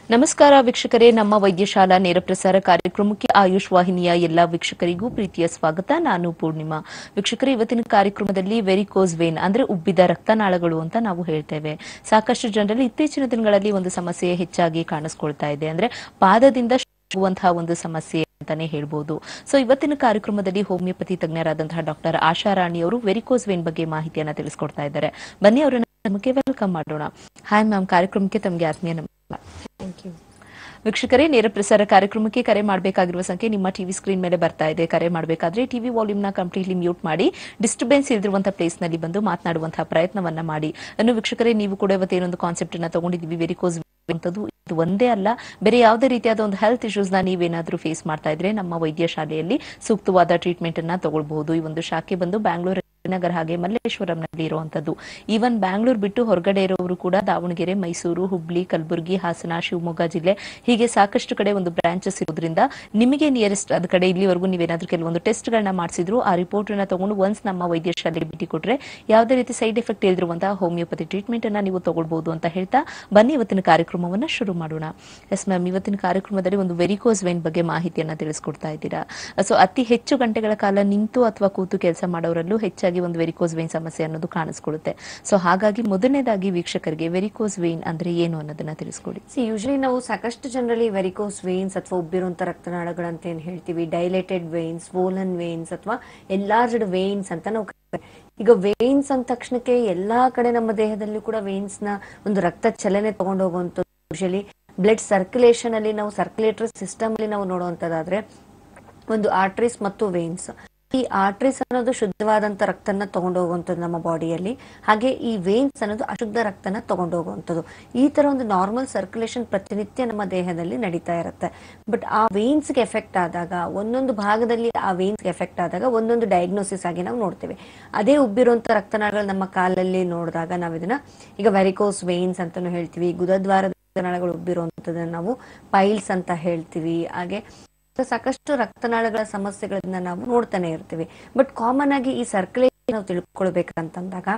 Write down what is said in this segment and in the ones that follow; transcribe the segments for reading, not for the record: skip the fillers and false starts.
ನಮಸ್ಕಾರ ವೀಕ್ಷಕರೇ, ನಮ್ಮ ವೈದ್ಯಶಾಲಾ ನೇರ ಪ್ರಸಾರ ಕಾರ್ಯಕ್ರಮಕ್ಕೆ ಆಯುಷ್ ವಾಹಿನಿಯ ಎಲ್ಲಾ ವೀಕ್ಷಕರಿಗೂ ಪ್ರೀತಿಯ ಸ್ವಾಗತ. ನಾನು ಪೂರ್ಣಿಮಾ. ವೀಕ್ಷಕರೇ, ಇವತ್ತಿನ ಕಾರ್ಯಕ್ರಮದಲ್ಲಿ ವೆರಿಕೋಸ್ ವೇನ್ ಅಂದ್ರೆ ಉಬ್ಬಿದ ರಕ್ತನಾಳಗಳು ಅಂತ ನಾವು ಹೇಳ್ತೇವೆ. ಸಾಕಷ್ಟು ಜನರಲ್ಲಿ ಇತ್ತೀಚಿನ ದಿನಗಳಲ್ಲಿ ಒಂದು ಸಮಸ್ಯೆ ಹೆಚ್ಚಾಗಿ ಕಾಣಿಸ್ಕೊಳ್ತಾ ಇದೆ, ಅಂದ್ರೆ ಪಾದದಿಂದ ಆಗುವಂತಹ ಒಂದು ಸಮಸ್ಯೆ ಅಂತಾನೆ ಹೇಳ್ಬೋದು. ಸೊ ಇವತ್ತಿನ ಕಾರ್ಯಕ್ರಮದಲ್ಲಿ ಹೋಮಿಯೋಪತಿ ತಜ್ಞರಾದಂತಹ ಡಾಕ್ಟರ್ ಆಶಾ ರಾಣಿ ಅವರು ವೆರಿಕೋಸ್ ವೇನ್ ಬಗ್ಗೆ ಮಾಹಿತಿಯನ್ನ ತಿಳಿಸ್ಕೊಡ್ತಾ ಇದ್ದಾರೆ. ಬನ್ನಿ ಅವರನ್ನ ನಮಗೆ ವೆಲ್ಕಮ್ ಮಾಡೋಣ. ಹಾಯ್ ಮ್ಯಾಮ್, ಕಾರ್ಯಕ್ರಮಕ್ಕೆ ತಮಗೆ ಆತ್ಮೀಯ ನಮಸ್ಕಾರ. ವೀಕ್ಷಕರೇ, ನೇರ ಪ್ರಸಾರ ಕಾರ್ಯಕ್ರಮಕ್ಕೆ ಕರೆ ಮಾಡಬೇಕಾಗಿರುವ ಸಂಖ್ಯೆ ನಿಮ್ಮ ಟಿವಿ ಸ್ಕ್ರೀನ್ ಮೇಲೆ ಬರ್ತಾ ಇದೆ. ಕರೆ ಮಾಡಬೇಕಾದ್ರೆ ಟಿವಿ ವಾಲ್ಯೂಮ್ ನ ಕಂಪ್ಲೀಟ್ಲಿ ಮ್ಯೂಟ್ ಮಾಡಿ ಡಿಸ್ಟರ್ಬೆನ್ಸ್ ಇಲ್ದಿರುವಂತಹ ಪ್ಲೇಸ್ ನಲ್ಲಿ ಬಂದು ಮಾತನಾಡುವಂತಹ ಪ್ರಯತ್ನವನ್ನ ಮಾಡಿ. ಅನ್ನು ವೀಕ್ಷಕರೇ, ನೀವು ಕೂಡ ಇವತ್ತೇನೊಂದು ಕಾನ್ಸೆಪ್ಟ್ ಅನ್ನ ತಗೊಂಡಿದ್ದೀವಿ. ವೆರಿಕೋಸ್ ಅಂತದ್ದು ಇದು ಒಂದೇ ಅಲ್ಲ, ಬೇರೆ ಯಾವುದೇ ರೀತಿಯಾದ ಒಂದು ಹೆಲ್ತ್ ಇಶ್ಯೂಸ್ ನ ನೀವೇನಾದ್ರೂ ಫೇಸ್ ಮಾಡ್ತಾ ಇದ್ರೆ ನಮ್ಮ ವೈದ್ಯಶಾಲೆಯಲ್ಲಿ ಸೂಕ್ತವಾದ ಟ್ರೀಟ್ಮೆಂಟ್ ಅನ್ನ ತಗೊಳ್ಬಹುದು. ಈ ಒಂದು ಶಾಖೆ ಬಂದು ಬ್ಯಾಂಗ್ಳೂರ್ ನಗರ ಹಾಗೆ ಮಲ್ಲೇಶ್ವರಂನಲ್ಲಿ ಇರುವಂತದ್ದು. ಈವನ್ ಬ್ಯಾಂಗ್ಳೂರ್ ಬಿಟ್ಟು ಹೊರಗಡೆ ಇರೋರು ಕೂಡ ದಾವಣಗೆರೆ, ಮೈಸೂರು, ಹುಬ್ಳಿ, ಕಲಬುರಗಿ, ಹಾಸನ, ಶಿವಮೊಗ್ಗ ಜಿಲ್ಲೆ ಹೀಗೆ ಸಾಕಷ್ಟು ಕಡೆ ಒಂದು ಬ್ರಾಂಚಸ್ ಇರೋದ್ರಿಂದ ನಿಮಗೆ ನಿಯರೆಸ್ಟ್ ಅದ ಕಡೆ ಇಲ್ಲಿವರೆಗೂ ನೀವೇನಾದ್ರೂ ಕೆಲವೊಂದು ಟೆಸ್ಟ್ ಗಳನ್ನ ಮಾಡಿಸಿದ್ರು ಆ ರಿಪೋರ್ಟ್ ಅನ್ನ ತಗೊಂಡು ಒನ್ಸ್ ನಮ್ಮ ವೈದ್ಯಶಾಲೆಗೆ ಭೇಟಿ ಕೊಟ್ರೆ ಯಾವುದೇ ರೀತಿ ಸೈಡ್ ಎಫೆಕ್ಟ್ ಇಲ್ದಿರುವಂತಹ ಹೋಮಿಯೋಪತಿ ಟ್ರೀಟ್ಮೆಂಟ್ ಅನ್ನ ನೀವು ತಗೊಳ್ಬಹುದು ಅಂತ ಹೇಳ್ತಾ ಬನ್ನಿ ಇವತ್ತಿನ ಕಾರ್ಯಕ್ರಮವನ್ನ ಶುರು ಮಾಡೋಣ. ಎಸ್ ಮ್ಯಾಮ್, ಇವತ್ತಿನ ಕಾರ್ಯಕ್ರಮದಲ್ಲಿ ಒಂದು ವೆರಿಕೋಸ್ ವೇನ್ ಬಗ್ಗೆ ಮಾಹಿತಿಯನ್ನ ತಿಳಿಸ್ಕೊಡ್ತಾ ಇದ್ದೀರಾ. ಸೊ ಅತಿ ಹೆಚ್ಚು ಗಂಟೆಗಳ ಕಾಲ ನಿಂತು ಅಥವಾ ಕೂತು ಕೆಲಸ ಮಾಡೋರಲ್ಲೂ ಹೆಚ್ಚಾಗಿ ಒಂದು ವೆರಿಕೋಸ್ ವೇನ್ ಸಮಸ್ಯೆ ಅನ್ನೋದು ಕಾಣಿಸ್ಕೊಳ್ಳುತ್ತೆ. ಸೊ ಹಾಗಾಗಿ ಮೊದಲನೇದಾಗಿ ವೀಕ್ಷಕರಿಗೆ ವೆರಿಕೋಸ್ ವೇನ್ ಅಂದ್ರೆ ಏನು ಅನ್ನೋದನ್ನ ತಿಳಿಸ್ಕೊಡಿ. ಯೂಶಲಿ ನಾವು ಸಾಕಷ್ಟು ಜನರಲ್ಲಿ ವೆರಿಕೋಸ್ ವೇನ್ಸ್ ಅಥವಾ ಉಬ್ಬಿರುವಂತ ರಕ್ತನಾಳಗಳಂತ ಏನ್ ಹೇಳ್ತೀವಿ, ಡೈಲೇಟೆಡ್ ವೇನ್ಸ್, ಸ್ವೋಲನ್ ವೇನ್ಸ್ ಅಥವಾ ಎನ್ಲಾರ್ಜ್ಡ್ ವೇನ್ಸ್ ಅಂತ ನಾವು ಈಗ ವೇನ್ಸ್ ಅಂದ ತಕ್ಷಣಕ್ಕೆ ಎಲ್ಲಾ ಕಡೆ ನಮ್ಮ ದೇಹದಲ್ಲಿ ಕೂಡ ವೇನ್ಸ್ ನ ಒಂದು ರಕ್ತ ಚಲನೆ ತಗೊಂಡು ಹೋಗುವಂಥದ್ದು. ಯೂಶಲಿ ಬ್ಲಡ್ ಸರ್ಕ್ಯುಲೇಷನ್ ಅಲ್ಲಿ ನಾವು ಸರ್ಕ್ಯುಲೇಟರಿ ಸಿಸ್ಟಮ್ ಅಲ್ಲಿ ನಾವು ನೋಡುವಂತದ್ದಾದ್ರೆ ಒಂದು ಆರ್ಟರೀಸ್ ಮತ್ತು ವೇನ್ಸ್. ಈ ಆರ್ಟರೀಸ್ ಅನ್ನೋದು ಶುದ್ಧವಾದಂತ ರಕ್ತನ ತಗೊಂಡು ಹೋಗುವಂಥದ್ದು ನಮ್ಮ ಬಾಡಿಯಲ್ಲಿ, ಹಾಗೆ ಈ ವೇನ್ಸ್ ಅನ್ನೋದು ಅಶುದ್ಧ ರಕ್ತನ ತಗೊಂಡು ಹೋಗುವಂಥದ್ದು. ಈ ತರ ಒಂದು ನಾರ್ಮಲ್ ಸರ್ಕ್ಯುಲೇಷನ್ ಪ್ರತಿನಿತ್ಯ ನಮ್ಮ ದೇಹದಲ್ಲಿ ನಡೀತಾ ಇರುತ್ತೆ. ಬಟ್ ಆ ವೇನ್ಸ್ ಗೆ ಎಫೆಕ್ಟ್ ಆದಾಗ, ಒಂದೊಂದು ಭಾಗದಲ್ಲಿ ಆ ವೇನ್ಸ್ ಗೆ ಎಫೆಕ್ಟ್ ಆದಾಗ ಒಂದೊಂದು ಡಯಾಗ್ನೋಸಿಸ್ ಆಗಿ ನಾವು ನೋಡ್ತೇವೆ. ಅದೇ ಉಬ್ಬಿರುವಂತ ರಕ್ತನಾಳಗಳು ನಮ್ಮ ಕಾಲಲ್ಲಿ ನೋಡಿದಾಗ ನಾವು ಇದನ್ನ ಈಗ ವೆರಿಕೋಸ್ ವೇನ್ಸ್ ಅಂತಾನು ಹೇಳ್ತೀವಿ. ಗುದದ್ವಾರದ ರಕ್ತನಾಳಗಳು ಉಬ್ಬಿರುವಂತದನ್ನ ನಾವು ಪೈಲ್ಸ್ ಅಂತ ಹೇಳ್ತೀವಿ. ಹಾಗೆ ಸಾಕಷ್ಟು ರಕ್ತನಾಳಗಳ ಸಮಸ್ಯೆಗಳನ್ನ ನಾವು ನೋಡ್ತಾನೆ ಇರ್ತೀವಿ. ಬಟ್ ಕಾಮನ್ ಆಗಿ ಈ ಸರ್ಕ್ಯುಲೇಷನ್ ನಾವು ತಿಳ್ಕೊಳ್ಬೇಕಂತಂದಾಗ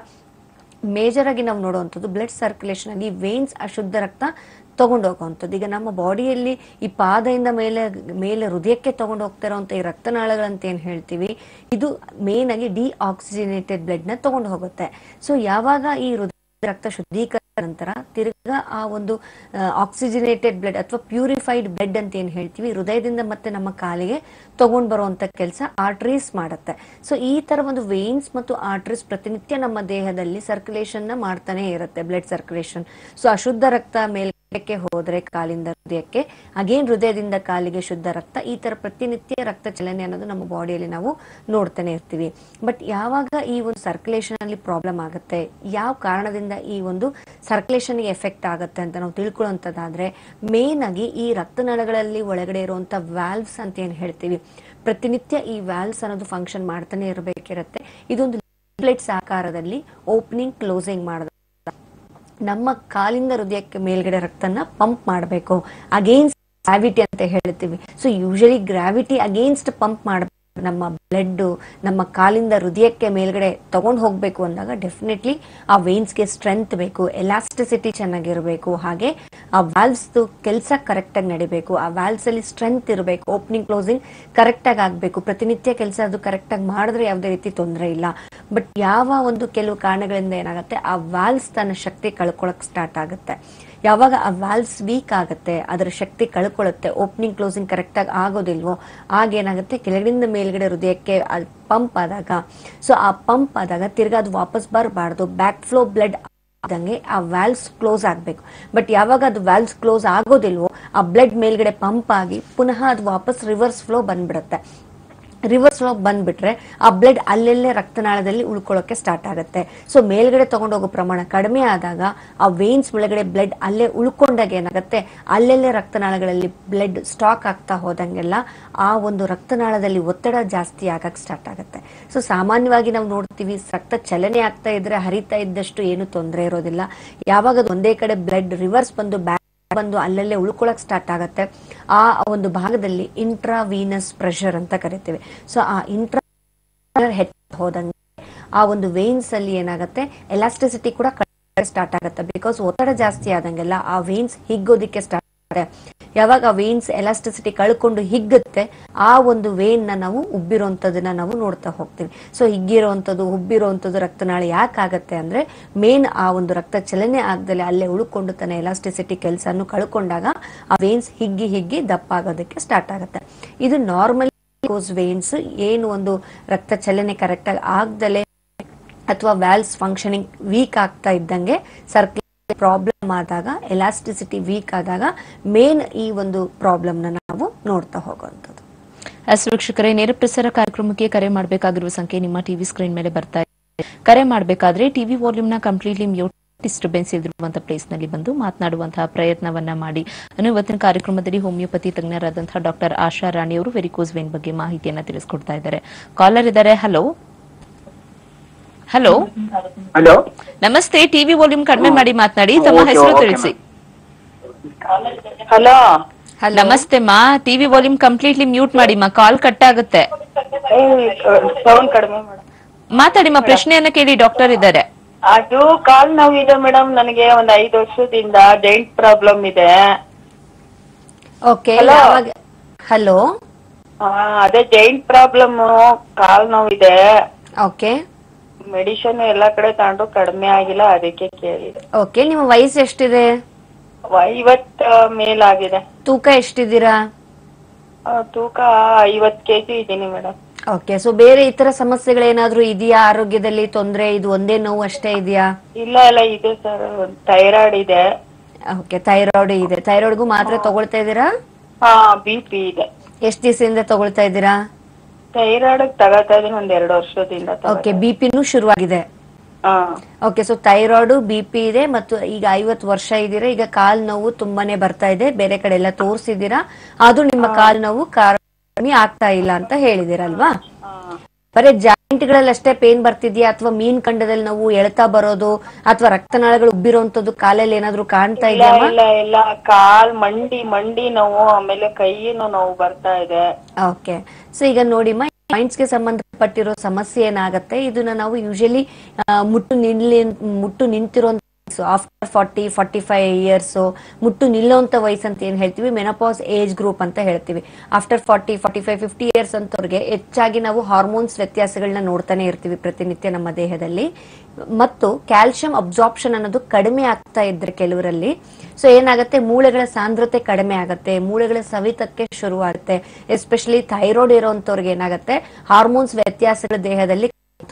ಮೇಜರ್ ಆಗಿ ನಾವು ನೋಡುವಂಥದ್ದು ಬ್ಲಡ್ ಸರ್ಕ್ಯುಲೇಷನ್ ಅಲ್ಲಿ ವೇನ್ಸ್ ಅಶುದ್ಧ ರಕ್ತ ತಗೊಂಡು ಹೋಗುವಂಥದ್ದು. ಈಗ ನಮ್ಮ ಬಾಡಿಯಲ್ಲಿ ಈ ಪಾದದಿಂದ ಮೇಲೆ ಹೃದಯಕ್ಕೆ ತಗೊಂಡು ಹೋಗ್ತಾ ಇರುವಂತ ಈ ರಕ್ತನಾಳಗಳಂತ ಏನ್ ಹೇಳ್ತೀವಿ, ಇದು ಮೇನ್ ಆಗಿ ಡಿಆಕ್ಸಿಜನೇಟೆಡ್ ಬ್ಲಡ್ ನ ತಗೊಂಡು ಹೋಗುತ್ತೆ. ಸೊ ಯಾವಾಗ ಈ ರಕ್ತ ಶುದ್ಧೀಕರಣ ನಂತರ ತಿರ್ಗಾ ಆ ಒಂದು ಆಕ್ಸಿಜನೇಟೆಡ್ ಬ್ಲಡ್ ಅಥವಾ ಪ್ಯೂರಿಫೈಡ್ ಬ್ಲಡ್ ಅಂತ ಏನ್ ಹೇಳ್ತೀವಿ, ಹೃದಯದಿಂದ ಮತ್ತೆ ನಮ್ಮ ಕಾಲಿಗೆ ತಗೊಂಡ್ ಬರುವಂತ ಕೆಲಸ ಆರ್ಟರೀಸ್ ಮಾಡುತ್ತೆ. ಸೊ ಈ ತರ ಒಂದು ವೇನ್ಸ್ ಮತ್ತು ಆರ್ಟರೀಸ್ ಪ್ರತಿನಿತ್ಯ ನಮ್ಮ ದೇಹದಲ್ಲಿ ಸರ್ಕ್ಯುಲೇಷನ್ ನ ಮಾಡ್ತಾನೆ ಇರುತ್ತೆ, ಬ್ಲಡ್ ಸರ್ಕ್ಯುಲೇಷನ್. ಸೊ ಅಶುದ್ಧ ರಕ್ತ ಮೇಲ್ಗಡೆಗೆ ಹೋದ್ರೆ ಕಾಲಿಂದ ಹೃದಯಕ್ಕೆ, ಅಗೇನ್ ಹೃದಯದಿಂದ ಕಾಲಿಗೆ ಶುದ್ಧ ರಕ್ತ, ಈ ತರ ಪ್ರತಿನಿತ್ಯ ರಕ್ತ ಚಲನೆ ಅನ್ನೋದು ನಮ್ಮ ಬಾಡಿಯಲ್ಲಿ ನಾವು ನೋಡ್ತಾನೆ ಇರ್ತೀವಿ. ಬಟ್ ಯಾವಾಗ ಈ ಒಂದು ಸರ್ಕ್ಯುಲೇಷನ್ ಅಲ್ಲಿ ಪ್ರಾಬ್ಲಮ್ ಆಗುತ್ತೆ, ಯಾವ ಕಾರಣದಿಂದ ಈ ಒಂದು ಸರ್ಕ್ಯುಲೇಷನ್ ಗೆ ಎಫೆಕ್ಟ್ ಆಗುತ್ತೆ ಅಂತ ನಾವು ತಿಳ್ಕೊಳ್ಳುವಂತದ್ದಾದ್ರೆ ಮೇನ್ ಆಗಿ ಈ ರಕ್ತನಾಳಗಳಲ್ಲಿ ಒಳಗಡೆ ಇರುವಂತ ವಾಲ್ವ್ಸ್ ಅಂತ ಏನ್ ಹೇಳ್ತೀವಿ, ಪ್ರತಿನಿತ್ಯ ಈ ವಾಲ್ವ್ಸ್ ಅನ್ನೋದು ಫಂಕ್ಷನ್ ಮಾಡ್ತಾನೆ ಇರಬೇಕಿರುತ್ತೆ. ಇದೊಂದು ಪ್ಲೇಟ್ಸ್ ಆಕಾರದಲ್ಲಿ ಓಪನಿಂಗ್ ಕ್ಲೋಸಿಂಗ್ ಮಾಡೋದು. ನಮ್ಮ ಕಾಲಿಂದ ಹೃದಯಕ್ಕೆ ಮೇಲ್ಗಡೆ ರಕ್ತನ ಪಂಪ್ ಮಾಡಬೇಕು, ಅಗೇನ್ಸ್ಟ್ ಗ್ರಾವಿಟಿ ಅಂತ ಹೇಳ್ತೀವಿ. So usually gravity against pump ಮಾಡಬೇಕು. ನಮ್ಮ ಬ್ಲಡ್ ನಮ್ಮ ಕಾಲಿಂದ ಹೃದಯಕ್ಕೆ ಮೇಲ್ಗಡೆ ತಗೊಂಡು ಹೋಗ್ಬೇಕು ಅಂದಾಗ ಡೆಫಿನೆಟ್ಲಿ ಆ ವೇನ್ಸ್ಗೆ ಸ್ಟ್ರೆಂತ್ ಬೇಕು, ಎಲಾಸ್ಟಿಸಿಟಿ ಚೆನ್ನಾಗಿರ್ಬೇಕು, ಹಾಗೆ ಆ ವಾಲ್ವ್ಸ್ ಕೆಲಸ ಕರೆಕ್ಟ್ ಆಗಿ ನಡಿಬೇಕು, ಆ ವಾಲ್ವ್ಸ್ ಅಲ್ಲಿ ಸ್ಟ್ರೆಂತ್ ಇರಬೇಕು, ಓಪನಿಂಗ್ ಕ್ಲೋಸಿಂಗ್ ಕರೆಕ್ಟ್ ಆಗಿ ಆಗ್ಬೇಕು. ಪ್ರತಿನಿತ್ಯ ಕೆಲಸ ಅದು ಕರೆಕ್ಟ್ ಆಗಿ ಮಾಡಿದ್ರೆ ಯಾವುದೇ ರೀತಿ ತೊಂದರೆ ಇಲ್ಲ. ಬಟ್ ಯಾವ ಒಂದು ಕೆಲವು ಕಾರಣಗಳಿಂದ ಏನಾಗುತ್ತೆ, ಆ ವಾಲ್ವ್ಸ್ ತನ್ನ ಶಕ್ತಿ ಕಳ್ಕೊಳಕ್ ಸ್ಟಾರ್ಟ್ ಆಗುತ್ತೆ. ಯಾವಾಗ ಆ ವಾಲ್ವ್ಸ್ ವೀಕ್ ಆಗುತ್ತೆ, ಅದರ ಶಕ್ತಿ ಕಳ್ಕೊಳ್ಳುತ್ತೆ, ಓಪನಿಂಗ್ ಕ್ಲೋಸಿಂಗ್ ಕರೆಕ್ಟ್ ಆಗಿ ಆಗೋದಿಲ್ವೋ, ಆಗೇನಾಗುತ್ತೆ ಕೆಳಗಡೆಯಿಂದ ಮೇಲ್ಗಡೆ ಹೃದಯಕ್ಕೆ ಪಂಪ್ ಆದಾಗ, ಸೊ ಆ ಪಂಪ್ ಆದಾಗ ತಿರ್ಗಾ ಅದು ವಾಪಸ್ ಬರಬಾರ್ದು, ಬ್ಯಾಕ್ ಫ್ಲೋ ಬ್ಲಡ್ ಆದಂಗೆ ಆ ವಾಲ್ವ್ಸ್ ಕ್ಲೋಸ್ ಆಗ್ಬೇಕು. ಬಟ್ ಯಾವಾಗ ಅದು ವಾಲ್ವ್ಸ್ ಕ್ಲೋಸ್ ಆಗೋದಿಲ್ವೋ, ಆ ಬ್ಲಡ್ ಮೇಲ್ಗಡೆ ಪಂಪ್ ಆಗಿ ಪುನಃ ಅದು ವಾಪಸ್ ರಿವರ್ಸ್ ಫ್ಲೋ ಬಂದ್ಬಿಡುತ್ತೆ. ರಿವರ್ಸ್ ಫ್ಲೋ ಬಂದ್ಬಿಟ್ರೆ ಆ ಬ್ಲಡ್ ಅಲ್ಲೆಲ್ಲೇ ರಕ್ತನಾಳದಲ್ಲಿ ಉಳ್ಕೊಳ್ಳೋಕೆ ಸ್ಟಾರ್ಟ್ ಆಗುತ್ತೆ. ಸೊ ಮೇಲ್ಗಡೆ ತಗೊಂಡೋಗೋ ಪ್ರಮಾಣ ಕಡಿಮೆ ಆದಾಗ ಆ ವೇನ್ಸ್ ಒಳಗಡೆ ಬ್ಲಡ್ ಅಲ್ಲೇ ಉಳ್ಕೊಂಡಾಗ ಏನಾಗುತ್ತೆ, ಅಲ್ಲೆಲ್ಲೇ ರಕ್ತನಾಳಗಳಲ್ಲಿ ಬ್ಲಡ್ ಸ್ಟಾಕ್ ಆಗ್ತಾ ಹೋದಂಗೆಲ್ಲ ಆ ಒಂದು ರಕ್ತನಾಳದಲ್ಲಿ ಒತ್ತಡ ಜಾಸ್ತಿ ಆಗಕ್ ಸ್ಟಾರ್ಟ್ ಆಗುತ್ತೆ. ಸೊ ಸಾಮಾನ್ಯವಾಗಿ ನಾವು ನೋಡ್ತೀವಿ, ರಕ್ತ ಚಲನೆ ಆಗ್ತಾ ಇದ್ರೆ ಹರಿತಾ ಇದ್ದಷ್ಟು ಏನು ತೊಂದರೆ ಇರೋದಿಲ್ಲ. ಯಾವಾಗ ಅದು ಒಂದೇ ಕಡೆ ಬ್ಲಡ್ ರಿವರ್ಸ್ ಬಂದು ಅಲ್ಲಲ್ಲೇ ಉಳ್ಕೊಳಕ್ ಸ್ಟಾರ್ಟ್ ಆಗತ್ತೆ, ಆ ಒಂದು ಭಾಗದಲ್ಲಿ ಇಂಟ್ರಾವೀನಸ್ ಪ್ರೆಷರ್ ಅಂತ ಕರಿತೀವಿ. ಸೊ ಆ ಇಂಟ್ರಾ ಹೆಚ್ಚು ಹೋದಂಗೆ ಆ ಒಂದು ವೇನ್ಸ್ ಅಲ್ಲಿ ಏನಾಗುತ್ತೆ, ಎಲಾಸ್ಟಿಸಿಟಿ ಕೂಡ ಸ್ಟಾರ್ಟ್ ಆಗುತ್ತೆ. ಬಿಕಾಸ್ ಒತ್ತಡ ಜಾಸ್ತಿ ಆದಂಗೆಲ್ಲ ಆ ವೇನ್ಸ್ ಹಿಗ್ಗೋದಿಕ್ಕೆ ಸ್ಟಾರ್ಟ್ ಯಾವಾಗ ವೇನ್ಸ್ ಎಲಾಸ್ಟಿಸಿಟಿ ಕಳ್ಕೊಂಡು ಹಿಗ್ಗುತ್ತೆ, ಆ ಒಂದು ವೇನ್ ನ ನಾವು ಉಬ್ಬಿರುವಂತದನ್ನ ನಾವು ನೋಡ್ತಾ ಹೋಗ್ತೀವಿ. ಸೊ ಹಿಗ್ಗಿರುವಂತದ್ದು, ಉಬ್ಬಿರುವಂತದ್ದು ರಕ್ತನಾಳ ಯಾಕಾಗತ್ತೆ ಅಂದ್ರೆ ಮೇನ್ ಆ ಒಂದು ರಕ್ತ ಚಲನೆ ಆಗದಲ್ಲೇ ಅಲ್ಲೇ ಉಳ್ಕೊಂಡು ತನ್ನ ಎಲಾಸ್ಟಿಸಿಟಿ ಕೆಲಸವನ್ನು ಕಳ್ಕೊಂಡಾಗ ಆ ವೇನ್ಸ್ ಹಿಗ್ಗಿ ದಪ್ಪ ಆಗೋದಕ್ಕೆ ಸ್ಟಾರ್ಟ್ ಆಗುತ್ತೆ. ಇದು ನಾರ್ಮಲ್ ವೇನ್ಸ್ ಏನು ಒಂದು ರಕ್ತ ಚಲನೆ ಕರೆಕ್ಟ್ ಆಗಿ ಆಗದಲ್ಲೇ ಅಥವಾ ವ್ಯಾಲ್ವ್ಸ್ ಫಂಕ್ಷನಿಂಗ್ ವೀಕ್ ಆಗ್ತಾ ಇದ್ದಂಗೆ ಸರ್ಕ್ಯುಲೇಷನ್ ಪ್ರಾಬ್ಲಮ್ ಆದಾಗ, ಎಲಾಸ್ಟಿಸಿಟಿ ವೀಕ್ ಆದಾಗ ಮೇನ್ ಈ ಒಂದು ಪ್ರಾಬ್ಲಮ್ ನ ನಾವು ನೋಡ್ತಾ ಹೋಗುವಂತದ್ದು. ವೀಕ್ಷಕರೇ, ನೇರ ಪ್ರಸಾರ ಕಾರ್ಯಕ್ರಮಕ್ಕೆ ಕರೆ ಮಾಡಬೇಕಾಗಿರುವ ಸಂಖ್ಯೆ ನಿಮ್ಮ ಟಿವಿ ಸ್ಕ್ರೀನ್ ಮೇಲೆ ಬರ್ತಾ ಇದೆ. ಕರೆ ಮಾಡಬೇಕಾದ್ರೆ ಟಿವಿ ವಾಲ್ಯೂಮ್ ನ ಕಂಪ್ಲೀಟ್ಲಿ ಮ್ಯೂಟ್, ಡಿಸ್ಟರ್ಬೆನ್ಸ್ ಇರುವಂತಹ ಪ್ಲೇಸ್ ನಲ್ಲಿ ಬಂದು ಮಾತನಾಡುವಂತಹ ಪ್ರಯತ್ನವನ್ನ ಮಾಡಿ. ಇವತ್ತಿನ ಕಾರ್ಯಕ್ರಮದಲ್ಲಿ ಹೋಮಿಯೋಪತಿ ತಜ್ಞರಾದಂತಹ ಡಾಕ್ಟರ್ ಆಶಾ ರಾಣಿ ಅವರು ವೆರಿಕೋಸ್ ವೇನ್ ಬಗ್ಗೆ ಮಾಹಿತಿಯನ್ನ ತಿಳಿಸಿಕೊಡ್ತಾ ಇದ್ದಾರೆ. ಕಾಲರ್ ಇದ್ದಾರೆ. ಹಲೋ ಹಲೋ ಹಲೋ, ನಮಸ್ತೆ. ಟಿವಿ ವಾಲ್ಯೂಮ್ ಕಡಿಮೆ ಮಾಡಿ ಮಾತನಾಡಿ. ತಮ್ಮ ಹೆಸರು ತಿಳಿಸಿ. ಹಲೋ ನಮಸ್ತೆ ಮಾ, ಟಿವಿ ವಾಲ್ಯೂಮ್ ಕಂಪ್ಲೀಟ್ಲಿ ಮ್ಯೂಟ್ ಮಾಡಿ ಮಾ, ಕಾಲ್ ಕಟ್ ಆಗುತ್ತೆ. ಸೌಂಡ್ ಕಡಿಮೆ ಮೇಡಮ್. ಮಾತಾಡಿ ಮಾ, ಪ್ರಶ್ನೆಯನ್ನ ಕೇಳಿ, ಡಾಕ್ಟರ್ ಇದ್ದಾರೆ. ಅದು ಕಾಲ್ ನೋವಿದೆ ಮೇಡಮ್, ನನಗೆ ಒಂದ್ 5 ವರ್ಷದಿಂದ ಜಾಯಿಂಟ್ ಪ್ರಾಬ್ಲಮ್ ಇದೆ. Okay, hello. ಅದೇ ಜಾಯಿಂಟ್ ಪ್ರಾಬ್ಲಮ್, ಕಾಲ್ ನೋವಿದೆ. ಓಕೆ, ಮೆಡಿಸಿನ್ ಎಲ್ಲಾ ಕಡೆ ತಗೊಂಡು ಕಡಿಮೆ ಆಗಿಲ್ಲ, ಅದಕ್ಕೆ ಕೇಳಿದೆ. ಓಕೆ, ನಿಮ್ಮ ವಯಸ್ಸು ಎಷ್ಟಿದೆ? 50 ಮೇಲಾಗಿದೆ. ತೂಕ ಎಷ್ಟಿದ್ದೀರಾ? ತೂಕ 50 kg ಇದೀನಿ ಮೇಡಮ್. ಓಕೆ, ಸೊ ಬೇರೆ ಇತರ ಸಮಸ್ಯೆಗಳೇನಾದ್ರೂ ಇದೆಯಾ? ಆರೋಗ್ಯದಲ್ಲಿ ತೊಂದ್ರೆ, ಇದು ಒಂದೇ ನೋವು ಅಷ್ಟೇ ಇದೆಯಾ? ಇಲ್ಲ ಇದೆ ಸರ್, ಥೈರಾಯ್ಡ್ ಇದೆ. ಓಕೆ, ಥೈರಾಯ್ಡ್ ಇದೆ. ಥೈರಾಯ್ಡ್ಗೂ ಮಾತ್ರೆ ತಗೊಳ್ತಾ ಇದ್ದೀರಾ? BP ಇದೆ. ಎಷ್ಟ್ ದಿವಸದಿಂದ ತಗೊಳ್ತಾ ಇದ್ದೀರಾ? ಥೈರಾಯ್ಡ್ ತಗೋತಾ ಇದೀನಿ ಒಂದ್ 2 ವರ್ಷದಿಂದ. ಓಕೆ, ಬಿಪಿನೂ ಶುರುವಾಗಿದೆ. ಓಕೆ, ಸೊ ಥೈರಾಯ್ಡ್, ಬಿಪಿ ಇದೆ ಮತ್ತು ಈಗ 50 ವರ್ಷ ಇದ್ದೀರಾ. ಈಗ ಕಾಲ್ ನೋವು ತುಂಬಾನೇ ಬರ್ತಾ ಇದೆ, ಬೇರೆ ಕಡೆ ಎಲ್ಲ ತೋರಿಸಿದೀರಾ, ಆದ್ರೂ ನಿಮ್ಮ ಕಾಲ್ ನೋವು ಕಡಿಮೆ ಆಗ್ತಾ ಇಲ್ಲ ಅಂತ ಹೇಳಿದಿರಲ್ವಾ? ಬರೀ ಜಾಯಿಂಟ್ ಗಳಲ್ಲಿ ಅಷ್ಟೇ ಪೇನ್ ಬರ್ತಿದ್ಯಾ ಅಥವಾ ಮೀನ್ ಖಂಡದಲ್ಲಿ ನೋವು ಎಳ್ತಾ ಬರೋದು ಅಥವಾ ರಕ್ತನಾಳಗಳು ಉಬ್ಬಿರುವಂತದ್ದು ಕಾಲಲ್ಲಿ ಏನಾದ್ರು ಕಾಣ್ತಾ ಇದೆಯಾ? ಇಲ್ಲ, ಕಾಲ್ ಮಂಡಿ ನೋವು, ಆಮೇಲೆ ಕೈಯಿನ ನೋವು ಬರ್ತಾ ಇದೆ. ಓಕೆ, ಸೊ ಈಗ ನೋಡಿ ಜಾಯಿಂಟ್ಸ್ ಗೆ ಸಂಬಂಧಪಟ್ಟಿರೋ ಸಮಸ್ಯೆ ಏನಾಗತ್ತೆ, ಇದನ್ನ ನಾವು ಯೂಶಲಿ ಮುಟ್ಟು ನಿಂತಿರೋ ಆಫ್ಟರ್ 40-45 ಇಯರ್ಸ್, ಮುಟ್ಟು ನಿಲ್ಲುವಂತ ವಯಸ್ಸು ಅಂತ ಏನ್ ಹೇಳ್ತೀವಿ, ಮೆನೋಪಾಸ್ ಏಜ್ ಗ್ರೂಪ್ ಅಂತ ಹೇಳ್ತೀವಿ. ಆಫ್ಟರ್ 40-45-50 ಇಯರ್ಸ್ ಅಂತವ್ರಿಗೆ ಹೆಚ್ಚಾಗಿ ನಾವು ಹಾರ್ಮೋನ್ಸ್ ವ್ಯತ್ಯಾಸಗಳನ್ನ ನೋಡ್ತಾನೆ ಇರ್ತೀವಿ ಪ್ರತಿನಿತ್ಯ ನಮ್ಮ ದೇಹದಲ್ಲಿ. ಮತ್ತು ಕ್ಯಾಲ್ಸಿಯಂ ಅಬ್ಸಾರ್ಪ್ಷನ್ ಅನ್ನೋದು ಕಡಿಮೆ ಆಗ್ತಾ ಇದ್ರೆ ಕೆಲವರಲ್ಲಿ, ಸೊ ಏನಾಗುತ್ತೆ, ಮೂಳೆಗಳ ಸಾಂದ್ರತೆ ಕಡಿಮೆ ಆಗುತ್ತೆ, ಮೂಳೆಗಳ ಸವಿತಕ್ಕೆ ಶುರುವಾಗುತ್ತೆ. ಎಸ್ಪೆಷಲಿ ಥೈರಾಯ್ಡ್ ಇರೋಂಥವ್ರಿಗೆ ಏನಾಗುತ್ತೆ, ಹಾರ್ಮೋನ್ಸ್ ವ್ಯತ್ಯಾಸಗಳ ದೇಹದಲ್ಲಿ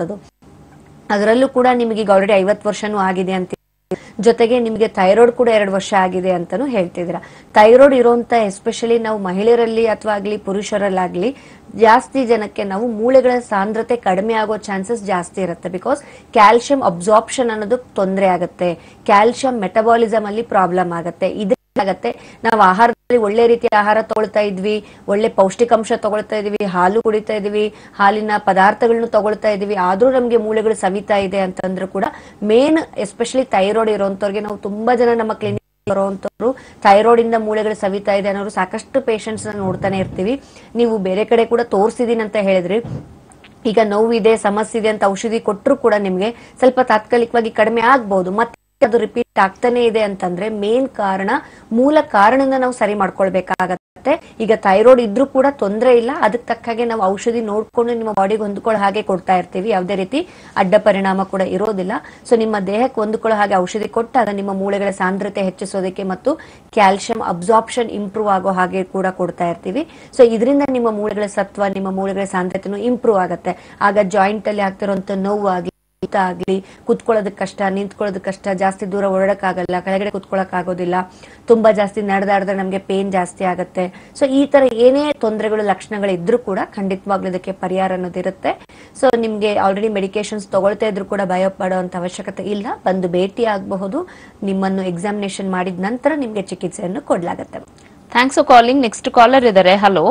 ಅದರಲ್ಲೂ ಕೂಡ ನಿಮಗೆ ಈಗ ಆಲ್ರೆಡಿ 50 ವರ್ಷನೂ ಆಗಿದೆ ಅಂತ, ಜೊತೆಗೆ ನಿಮಗೆ ಥೈರಾಯ್ಡ್ ಕೂಡ 2 ವರ್ಷ ಆಗಿದೆ ಅಂತಾನು ಹೇಳ್ತಿದ್ದೀರಾ. ಥೈರಾಯ್ಡ್ ಇರುವಂತ ಎಸ್ಪೆಷಲಿ ನಾವು ಮಹಿಳೆಯರಲ್ಲಿ ಅಥವಾ ಆಗ್ಲಿ ಪುರುಷರಲ್ಲಾಗ್ಲಿ ಜಾಸ್ತಿ ಜನಕ್ಕೆ ನಾವು ಮೂಳೆಗಳ ಸಾಂದ್ರತೆ ಕಡಿಮೆ ಆಗೋ ಚಾನ್ಸಸ್ ಜಾಸ್ತಿ ಇರುತ್ತೆ. ಬಿಕಾಸ್ ಕ್ಯಾಲ್ಸಿಯಂ ಅಬ್ಸಾರ್ಪ್ಷನ್ ಅನ್ನೋದು ತೊಂದರೆ ಆಗುತ್ತೆ, ಕ್ಯಾಲ್ಸಿಯಂ ಮೆಟಬಾಲಿಸಮ್ ಅಲ್ಲಿ ಪ್ರಾಬ್ಲಮ್ ಆಗುತ್ತೆ. ಆಗತ್ತೆ, ನಾವು ಆಹಾರದಲ್ಲಿ ಒಳ್ಳೆ ರೀತಿಯ ಆಹಾರ ತಗೊಳ್ತಾ ಇದ್ವಿ, ಒಳ್ಳೆ ಪೌಷ್ಟಿಕಾಂಶ ತಗೊಳ್ತಾ ಇದೀವಿ, ಹಾಲು ಕುಡಿತಾ ಇದೀವಿ, ಹಾಲಿನ ಪದಾರ್ಥಗಳನ್ನು ತಗೊಳ್ತಾ ಇದೀವಿ, ಆದ್ರೂ ನಮ್ಗೆ ಮೂಳೆಗಳು ಸವಿತಾ ಇದೆ ಅಂತಂದ್ರೂ ಕೂಡ ಮೇನ್ ಎಸ್ಪೆಷಲಿ ಥೈರಾಯ್ಡ್ ಇರೋಂಥವ್ರಿಗೆ, ನಾವು ತುಂಬಾ ಜನ ನಮ್ಮ ಕ್ಲಿನಿಕ್ ಬರೋಂಥವ್ರು ಥೈರಾಯ್ಡ್ ಇಂದ ಮೂಳೆಗಳು ಸವಿತಾ ಇದೆ ಅನ್ನೋರು ಸಾಕಷ್ಟು ಪೇಷಂಟ್ಸ್ ನೋಡ್ತಾನೆ ಇರ್ತೀವಿ. ನೀವು ಬೇರೆ ಕಡೆ ಕೂಡ ತೋರಿಸಿದೀನಿ ಅಂತ ಹೇಳಿದ್ರಿ. ಈಗ ನೋವಿದೆ, ಸಮಸ್ಯೆ ಇದೆ ಅಂತ ಔಷಧಿ ಕೊಟ್ಟರು ಕೂಡ ನಿಮ್ಗೆ ಸ್ವಲ್ಪ ತಾತ್ಕಾಲಿಕವಾಗಿ ಕಡಿಮೆ ಆಗ್ಬಹುದು, ಮತ್ತೆ ಅದು ರಿಪೀಟ್ ಆಗ್ತಾನೆ ಇದೆ ಅಂತಂದ್ರೆ ಮೇನ್ ಕಾರಣ, ಮೂಲ ಕಾರಣನ ನಾವು ಸರಿ ಮಾಡ್ಕೊಳ್ಬೇಕಾಗತ್ತೆ. ಈಗ ಥೈರಾಯ್ಡ್ ಇದ್ರೂ ಕೂಡ ತೊಂದರೆ ಇಲ್ಲ, ಅದಕ್ಕೆ ತಕ್ಕ ಹಾಗೆ ನಾವು ಔಷಧಿ ನೋಡ್ಕೊಂಡು ನಿಮ್ಮ ಬಾಡಿಗೆ ಹೊಂದ್ಕೊಳ್ಳೋ ಹಾಗೆ ಕೊಡ್ತಾ ಇರ್ತೀವಿ, ಯಾವುದೇ ರೀತಿ ಅಡ್ಡ ಪರಿಣಾಮ ಕೂಡ ಇರೋದಿಲ್ಲ. ಸೊ ನಿಮ್ಮ ದೇಹಕ್ಕೆ ಹೊಂದ್ಕೊಳ್ಳೋ ಹಾಗೆ ಔಷಧಿ ಕೊಟ್ಟಾಗ ನಿಮ್ಮ ಮೂಳೆಗಳ ಸಾಂದ್ರತೆ ಹೆಚ್ಚಿಸೋದಕ್ಕೆ ಮತ್ತು ಕ್ಯಾಲ್ಸಿಯಂ ಅಬ್ಸಾರ್ಪ್ಷನ್ ಇಂಪ್ರೂವ್ ಆಗೋ ಹಾಗೆ ಕೂಡ ಕೊಡ್ತಾ ಇರ್ತೀವಿ. ಸೊ ಇದರಿಂದ ನಿಮ್ಮ ಮೂಳೆಗಳ ಸತ್ವ, ನಿಮ್ಮ ಮೂಳೆಗಳ ಸಾಂದ್ರತೆನೂ ಇಂಪ್ರೂವ್ ಆಗುತ್ತೆ. ಆಗ ಜಾಯಿಂಟ್ ಅಲ್ಲಿ ಆಗ್ತಿರೋಂಥ ನೋವು ಆಗ್ಲಿ, ಕುತ್ಕೊಳ್ಳೋದಕ್ಕೆ ಕಷ್ಟ, ನಿಂತ್ಕೊಳ್ಳೋದಕ್ಕೆ ಕಷ್ಟ, ಜಾಸ್ತಿ ದೂರ ಓಡಾಡಕ್ಕಾಗಲ್ಲ, ಕೆಳಗಡೆ ಕುತ್ಕೊಳ್ಳಕ್ ಆಗೋದಿಲ್ಲ, ತುಂಬಾ ಜಾಸ್ತಿ ನಡೆದಾಡಿದ್ರೆ ನಮ್ಗೆ ಪೇನ್ ಜಾಸ್ತಿ ಆಗುತ್ತೆ. ಸೊ ಈ ತರ ಏನೇ ತೊಂದರೆಗಳು, ಲಕ್ಷಣಗಳು ಇದ್ರೂ ಕೂಡ ಖಂಡಿತವಾಗ್ಲೂ ಇದಕ್ಕೆ ಪರಿಹಾರ ಅನ್ನೋದಿರುತ್ತೆ. ಸೊ ನಿಮ್ಗೆ ಆಲ್ರೆಡಿ ಮೆಡಿಕೇಶನ್ಸ್ ತಗೊಳ್ತಾ ಇದ್ರು ಕೂಡ ಭಯ ಪಡುವಂತ ಅವಶ್ಯಕತೆ ಇಲ್ಲ, ಬಂದು ಭೇಟಿ ಆಗಬಹುದು. ನಿಮ್ಮನ್ನು ಎಕ್ಸಾಮಿನೇಷನ್ ಮಾಡಿದ ನಂತರ ನಿಮ್ಗೆ ಚಿಕಿತ್ಸೆಯನ್ನು ಕೊಡ್ಲಾಗತ್ತೆ. Thanks for calling. Next caller ಇದ್ದಾರೆ. ಹಲೋ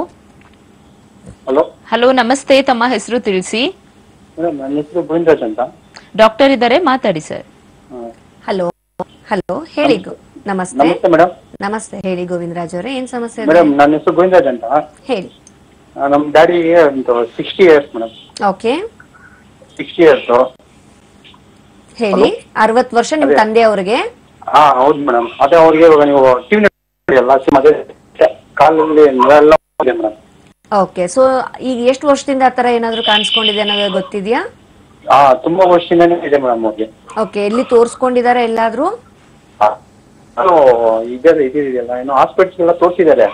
ಹಲೋ, ನಮಸ್ತೆ. ತಮ್ಮ ಹೆಸರು ತಿಳಿಸಿ. ನನ್ನ ಹೆಸರು ಗೋವಿಂದರಾಜ್ ಅಂತ. ಡಾಕ್ಟರ್ ಇದ್ದಾರೆ, ಮಾತಾಡಿ ಸರ್. ಹಲೋ ಹಲೋ, ಹೇಳಿ. ನಮಸ್ತೆ. ನಮಸ್ತೆ ಮೇಡಮ್. ನಮಸ್ತೆ, ಹೇಳಿ ಗೋವಿಂದರಾಜ್ ಅವರೇ, ಏನ್ ಸಮಸ್ಯೆ ಇದೆ? ಮೇಡಮ್, ನನ್ನ ಹೆಸರು ಗೋವಿಂದರಾಜ್ ಅಂತ. ಹೇಳಿ. ನಮ್ ಡ್ಯಾಡಿಗೆ ಒಂದು 60 ಇಯರ್ಸ್ ಮೇಡಮ್. Okay, 60 years. ಹೇಳಿ. 60 ವರ್ಷ ನಿಮ್ ತಂದೆ ಅವ್ರಿಗೆ? ಹೌದು ಮೇಡಮ್. ಅದೇ ಅವ್ರಿಗೆ ಇವಾಗ ನೀವು ಟಿವಿ ಎಲ್ಲ ಮತ್ತೆ ಕಾಲಲ್ಲಿ ಎಲ್ಲ ಇದೆ ಮೇಡಮ್. ಓಕೆ, ಸೊ ಈಗ ಎಷ್ಟು ವರ್ಷದಿಂದ ಆತರ ಏನಾದ್ರು ಕಾಣಿಸ್ಕೊಂಡಿದೆ ಅನ್ನೋದು ಗೊತ್ತಿದ್ಯಾ? ತುಂಬಾ ವರ್ಷದಿಂದಾನೇ ಇದೆ ಮೇಡಮ್ ಅವ್ರಿಗೆ. ಓಕೆ, ಎಲ್ಲಿ ತೋರ್ಸ್ಕೊಂಡಿದಾರೆ ಎಲ್ಲಾದ್ರೂ? ನಾನು ಇದೆಯಲ್ಲ ಏನು ಹಾಸ್ಪಿಟಲ್ ಎಲ್ಲ ತೋರಿಸಿದ್ದಾರೆ.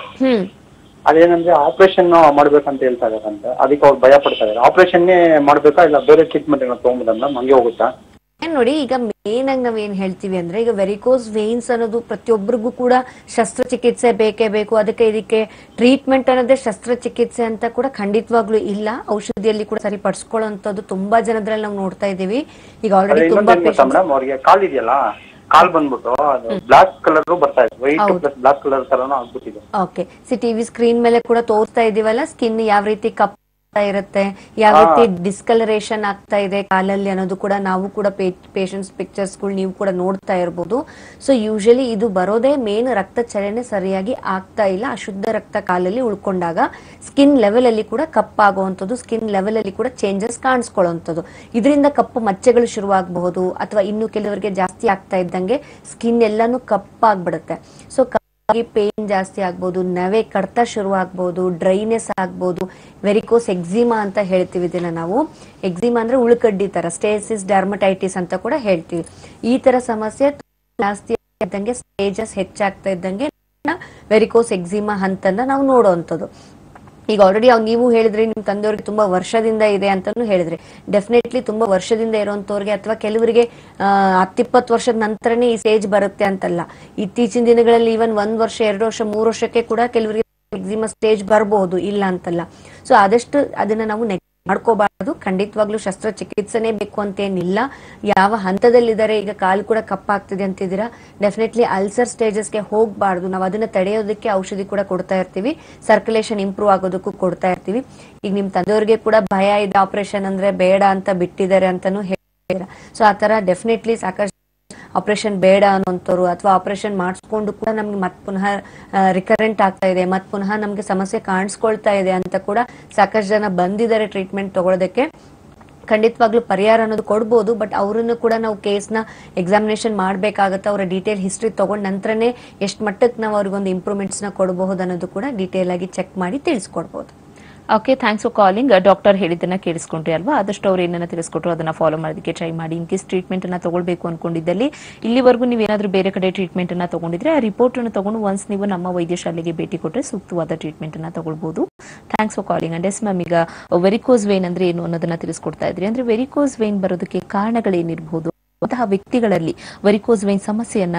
ಅದೇನಂದ್ರೆ ಆಪರೇಷನ್ ಮಾಡ್ಬೇಕಂತ ಹೇಳ್ತಾ ಇದಾರಂತೆ, ಅದಕ್ಕೆ ಅವ್ರು ಭಯ ಪಡ್ತಾ ಇದಾರೆ. ಆಪರೇಷನ್ನೇ ಮಾಡ್ಬೇಕಾ ಇಲ್ಲ ಬೇರೆ ಟ್ರೀಟ್ಮೆಂಟ್ ತಗೊಂಬೋದ ಮೇಡಮ್, ಹಂಗೆ ಹೋಗುತ್ತಾ? ನೋಡಿ, ಈಗ ಮೇನ್ ಆಗಿ ನಾವ್ ಏನ್ ಹೇಳ್ತೀವಿ ಅಂದ್ರೆ, ಈಗ ವೆರಿಕೋಸ್ ವೇನ್ಸ್ ಅನ್ನೋದು ಪ್ರತಿಯೊಬ್ಬರಿಗೂ ಕೂಡ ಶಸ್ತ್ರಚಿಕಿತ್ಸೆ ಬೇಕೇ ಬೇಕು. ಇದಕ್ಕೆ ಟ್ರೀಟ್ಮೆಂಟ್ ಅನ್ನೋದೇ ಶಸ್ತ್ರಚಿಕಿತ್ಸೆ ಅಂತ ಕೂಡ ಖಂಡಿತವಾಗ್ಲೂ ಇಲ್ಲ. ಔಷಧಿಯಲ್ಲಿ ಕೂಡ ಸರಿಪಡಿಸ್ಕೊಳ್ಳುವಂತದ್ದು ತುಂಬಾ ಜನದ್ರಲ್ಲಿ ನಾವು ನೋಡ್ತಾ ಇದೀವಿ. ಈಗ ಆಲ್ರೆಡಿ ತುಂಬಾ ಮೇಡಮ್ ಅವ್ರಿಗೆ ಕಾಲ್ ಇದೆಯಲ್ಲ, ಕಾಲ್ ಬಂದ್ಬಿಟ್ಟು ಅದು ಬ್ಲಾಕ್ ಕಲರ್ ಬರ್ತಾ ಇದೆ, ವೈಟ್ ಪ್ಲಸ್ ಬ್ಲಾಕ್ ಕಲರ್ ತರನು ಆಗ್ಬಿಟ್ಟಿದೆ. ಓಕೆ, ಟಿವಿ ಸ್ಕ್ರೀನ್ ಮೇಲೆ ಕೂಡ ತೋರಿಸ್ತಾ ಇದೀವಲ್ಲ, ಸ್ಕಿನ್ ಯಾವ ರೀತಿ ಕಪ್ ಇರುತ್ತೆ, ಯಾವ ರೀತಿ ಡಿಸ್ಕಲರೇಷನ್ ಆಗ್ತಾ ಇದೆ ಕಾಲಲ್ಲಿ ಅನ್ನೋದು ಕೂಡ ನಾವು ಕೂಡ ಪೇಷಂಟ್ಸ್ ಪಿಕ್ಚರ್ಸ್ ಗಳು ನೀವು ಕೂಡ ನೋಡ್ತಾ ಇರಬಹುದು. ಸೊ ಯೂಶಲಿ ಇದು ಬರೋದೇ ಮೇನ್ ರಕ್ತ ಚಲನೆ ಸರಿಯಾಗಿ ಆಗ್ತಾ ಇಲ್ಲ, ಅಶುದ್ಧ ರಕ್ತ ಕಾಲಲ್ಲಿ ಉಳ್ಕೊಂಡಾಗ ಸ್ಕಿನ್ ಲೆವೆಲ್ ಅಲ್ಲಿ ಕೂಡ ಕಪ್ಪಾಗುವಂಥದ್ದು, ಸ್ಕಿನ್ ಲೆವೆಲ್ ಅಲ್ಲಿ ಕೂಡ ಚೇಂಜಸ್ ಕಾಣಿಸ್ಕೊಳ್ಳುವಂಥದ್ದು. ಇದರಿಂದ ಕಪ್ಪು ಮಚ್ಚೆಗಳು ಶುರುವಾಗಬಹುದು, ಅಥವಾ ಇನ್ನು ಕೆಲವರಿಗೆ ಜಾಸ್ತಿ ಆಗ್ತಾ ಇದ್ದಂಗೆ ಸ್ಕಿನ್ ಎಲ್ಲಾನು ಕಪ್ಪಾಗ್ಬಿಡುತ್ತೆ. ಸೊ ಪೇನ್ ಜಾಸ್ತಿ ಆಗ್ಬೋದು, ನವೆ ಕಡ್ತ ಶುರು ಆಗ್ಬೋದು, ಡ್ರೈನೆಸ್ ಆಗ್ಬೋದು, ವೆರಿಕೋಸ್ ಎಕ್ಸಿಮಾ ಅಂತ ಹೇಳ್ತೀವಿ. ಇದನ್ನ ನಾವು ಎಕ್ಸಿಮಾ ಅಂದ್ರೆ ಉಳುಕಡ್ಡಿ ತರ, ಸ್ಟೇಸಿಸ್ ಡರ್ಮಟೈಟಿಸ್ ಅಂತ ಕೂಡ ಹೇಳ್ತೀವಿ. ಈ ತರ ಸಮಸ್ಯೆ ಜಾಸ್ತಿ ಇದ್ದಂಗೆ, ಸ್ಟೇಜಸ್ ಹೆಚ್ಚಾಗ್ತಾ ಇದ್ದಂಗೆ ವೆರಿಕೋಸ್ ಎಕ್ಸಿಮಾ ಹಂತನ್ನ ನಾವು ನೋಡುವಂಥದ್ದು. ಈಗ ಆಲ್ರೆಡಿ ನೀವು ಹೇಳಿದ್ರಿ ನಿಮ್ ತಂದೆಯವ್ರಿಗೆ ತುಂಬಾ ವರ್ಷದಿಂದ ಇದೆ ಅಂತಾನು ಹೇಳಿದ್ರಿ. ಡೆಫಿನೆಟ್ಲಿ ತುಂಬಾ ವರ್ಷದಿಂದ ಇರುವಂತವ್ರಿಗೆ ಅಥವಾ ಕೆಲವರಿಗೆ 10-20 ವರ್ಷದ ನಂತರನೇ ಈ ಸ್ಟೇಜ್ ಬರುತ್ತೆ ಅಂತಲ್ಲ. ಇತ್ತೀಚಿನ ದಿನಗಳಲ್ಲಿ ಈವನ್ 1 ವರ್ಷ 2 ವರ್ಷ 3 ವರ್ಷಕ್ಕೆ ಕೂಡ ಕೆಲವರಿಗೆ ಎಕ್ಸಿಮಾ ಸ್ಟೇಜ್ ಬರಬಹುದು, ಇಲ್ಲ ಅಂತಲ್ಲ. ಸೊ ಆದಷ್ಟು ಅದನ್ನ ನಾವು ಮಾಡ್ಕೋಬಾರದು. ಖಂಡಿತವಾಗ್ಲೂ ಶಸ್ತ್ರಚಿಕಿತ್ಸೆನೇ ಬೇಕು ಅಂತೇನಿಲ್ಲ. ಯಾವ ಹಂತದಲ್ಲಿದ್ದಾರೆ, ಈಗ ಕಾಲು ಕೂಡ ಕಪ್ಪಾಗ್ತಿದೆ ಅಂತಿದ್ದೀರಾ, ಡೆಫಿನೆಟ್ಲಿ ಅಲ್ಸರ್ ಸ್ಟೇಜಸ್ಗೆ ಹೋಗಬಾರ್ದು. ನಾವು ಅದನ್ನ ತಡೆಯೋದಕ್ಕೆ ಔಷಧಿ ಕೂಡ ಕೊಡ್ತಾ ಇರ್ತೀವಿ, ಸರ್ಕ್ಯುಲೇಷನ್ ಇಂಪ್ರೂವ್ ಆಗೋದಕ್ಕೂ ಕೊಡ್ತಾ ಇರ್ತೀವಿ. ಈಗ ನಿಮ್ ತಂದೆಯವ್ರಿಗೆ ಕೂಡ ಭಯ ಇದೆ, ಆಪರೇಷನ್ ಅಂದ್ರೆ ಬೇಡ ಅಂತ ಬಿಟ್ಟಿದ್ದಾರೆ ಅಂತಾನು ಹೇಳ್ತೀರಾ. ಸೊ ಆತರ ಡೆಫಿನೆಟ್ಲಿ ಸಾಕಷ್ಟು ಆಪರೇಷನ್ ಬೇಡ ಅನ್ನೋಂಥವ್ರು, ಅಥವಾ ಆಪರೇಷನ್ ಮಾಡಿಸ್ಕೊಂಡು ಕೂಡ ನಮ್ಗೆ ಮತ್ ಪುನಃ ರಿಕರೆಂಟ್ ಆಗ್ತಾ ಇದೆ, ಮತ್ ಪುನಃ ನಮ್ಗೆ ಸಮಸ್ಯೆ ಕಾಣಿಸ್ಕೊಳ್ತಾ ಇದೆ ಅಂತ ಕೂಡ ಸಾಕಷ್ಟು ಜನ ಬಂದಿದ್ದಾರೆ ಟ್ರೀಟ್ಮೆಂಟ್ ತಗೊಳ್ಳೋದಕ್ಕೆ. ಖಂಡಿತವಾಗ್ಲೂ ಪರಿಹಾರ ಅನ್ನೋದು ಕೊಡ್ಬೋದು, ಬಟ್ ಅವರನ್ನು ಕೂಡ ನಾವು ಕೇಸ್ನ ಎಕ್ಸಾಮಿನೇಷನ್ ಮಾಡ್ಬೇಕಾಗತ್ತೆ. ಅವರ ಡೀಟೇಲ್ ಹಿಸ್ಟ್ರಿ ತಗೊಂಡ ನಂತರನೇ ಎಷ್ಟು ಮಟ್ಟಕ್ಕೆ ನಾವು ಅವ್ರಿಗೊಂದು ಇಂಪ್ರೂವ್ಮೆಂಟ್ಸ್ ನ ಕೊಡಬಹುದು ಅನ್ನೋದು ಕೂಡ ಡೀಟೇಲ್ ಆಗಿ ಚೆಕ್ ಮಾಡಿ ತಿಳಿಸ್ಕೊಡ್ಬೋದು. Okay, thanks for calling. Doctor ಹೇಳಿದ್ದನ್ನ ಕೇಳಿಸ್ಕೊಂಡ್ರಿ ಅಲ್ವಾ? ಆದಷ್ಟು ಅವ್ರು ಏನನ್ನ ತಿಳಿಸ್ಕೊಟ್ರು ಅದನ್ನ ಫಾಲೋ ಮಾಡೋದಕ್ಕೆ ಟ್ರೈ ಮಾಡಿ. ಇನ್ ಕೇಸ್ ಟ್ರೀಟ್ಮೆಂಟ್ ಅನ್ನ ತಗೊಳ್ಬೇಕು ಅನ್ಕೊಂಡಿದ್ದಲ್ಲಿ, ಇಲ್ಲಿವರೆಗೂ ನೀವೇನಾದ್ರೂ ಬೇರೆ ಕಡೆ ಟ್ರೀಟ್ಮೆಂಟ್ ಅನ್ನ ತಗೊಂಡಿದ್ರೆ ಆ ರಿಪೋರ್ಟ್ ಅನ್ನು ತಗೊಂಡು ಒನ್ಸ್ ನೀವು ನಮ್ಮ ವೈದ್ಯಶಾಲೆಗೆ ಭೇಟಿ ಕೊಟ್ಟರೆ ಸೂಕ್ತವಾದ ಟ್ರೀಟ್ಮೆಂಟ್ ಅನ್ನ ತಗೊಳ್ಬಹುದು. Thanks for calling. And yes ma'am, ಈಗ ವೆರಿಕೋಸ್ ವೇನ್ ಅಂದ್ರೆ ಏನು ಅನ್ನೋದನ್ನ ತಿಳಿಸ್ಕೊಡ್ತಾ ಇದ್ರಿ. ಅಂದ್ರೆ ವೆರಿಕೋಸ್ ವೇನ್ ಬರೋದಕ್ಕೆ ಕಾರಣಗಳೇನಿರಬಹುದು, ಅಂತಹ ವ್ಯಕ್ತಿಗಳಲ್ಲಿ ವೆರಿಕೋಸ್ ವೇನ್ ಸಮಸ್ಯೆಯನ್ನ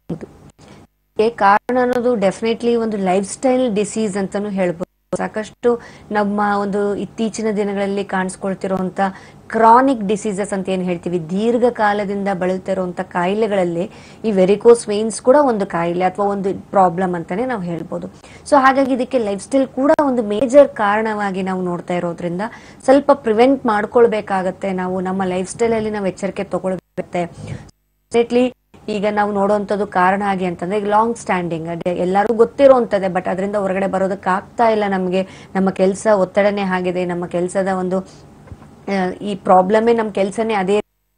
ಕಾರಣ ಅನ್ನೋದು ಡೆಫಿನೆಟ್ಲಿ ಒಂದು ಲೈಫ್ ಸ್ಟೈಲ್ ಡಿಸೀಸ್ ಅಂತಾನು ಹೇಳ್ಬೋದು. ಸಾಕಷ್ಟು ನಮ್ಮ ಒಂದು ಇತ್ತೀಚಿನ ದಿನಗಳಲ್ಲಿ ಕಾಣಿಸ್ಕೊಳ್ತಿರುವಂತ ಕ್ರಾನಿಕ್ ಡಿಸೀಸಸ್ ಅಂತ ಏನ್ ಹೇಳ್ತೀವಿ, ದೀರ್ಘಕಾಲದಿಂದ ಬಳಲ್ತಿರುವಂತ ಕಾಯಿಲೆಗಳಲ್ಲಿ ಈ ವೆರಿಕೋಸ್ ವೇನ್ಸ್ ಕೂಡ ಒಂದು ಕಾಯಿಲೆ ಅಥವಾ ಒಂದು ಪ್ರಾಬ್ಲಮ್ ಅಂತಾನೆ ನಾವು ಹೇಳ್ಬೋದು. ಸೊ ಹಾಗಾಗಿ ಇದಕ್ಕೆ ಲೈಫ್ ಸ್ಟೈಲ್ ಕೂಡ ಒಂದು ಮೇಜರ್ ಕಾರಣವಾಗಿ ನಾವು ನೋಡ್ತಾ ಇರೋದ್ರಿಂದ ಸ್ವಲ್ಪ ಪ್ರಿವೆಂಟ್ ಮಾಡ್ಕೊಳ್ಬೇಕಾಗತ್ತೆ. ನಾವು ನಮ್ಮ ಲೈಫ್ ಸ್ಟೈಲ್ ಅಲ್ಲಿ ನಾವು ಎಚ್ಚರಿಕೆ ತಗೊಳ್ಬೇಕಾಗತ್ತೆ. ಈಗ ನಾವು ನೋಡುವಂತದ್ದು ಕಾರಣ ಆಗಿ ಅಂತಂದ್ರೆ, ಈಗ ಲಾಂಗ್ ಸ್ಟ್ಯಾಂಡಿಂಗ್ ಎಲ್ಲರೂ ಗೊತ್ತಿರುವಂತದ್ದೇ, ಬಟ್ ಅದರಿಂದ ಹೊರಗಡೆ ಬರೋದಕ್ಕೆ ಆಗ್ತಾ ಇಲ್ಲ. ನಮ್ಗೆ ನಮ್ಮ ಕೆಲಸ ಒತ್ತಡನೇ ಆಗಿದೆ, ನಮ್ಮ ಕೆಲಸದ ಒಂದು ಈ ಪ್ರಾಬ್ಲಮೇ ನಮ್ಮ ಕೆಲಸನೇ ಅದೇ.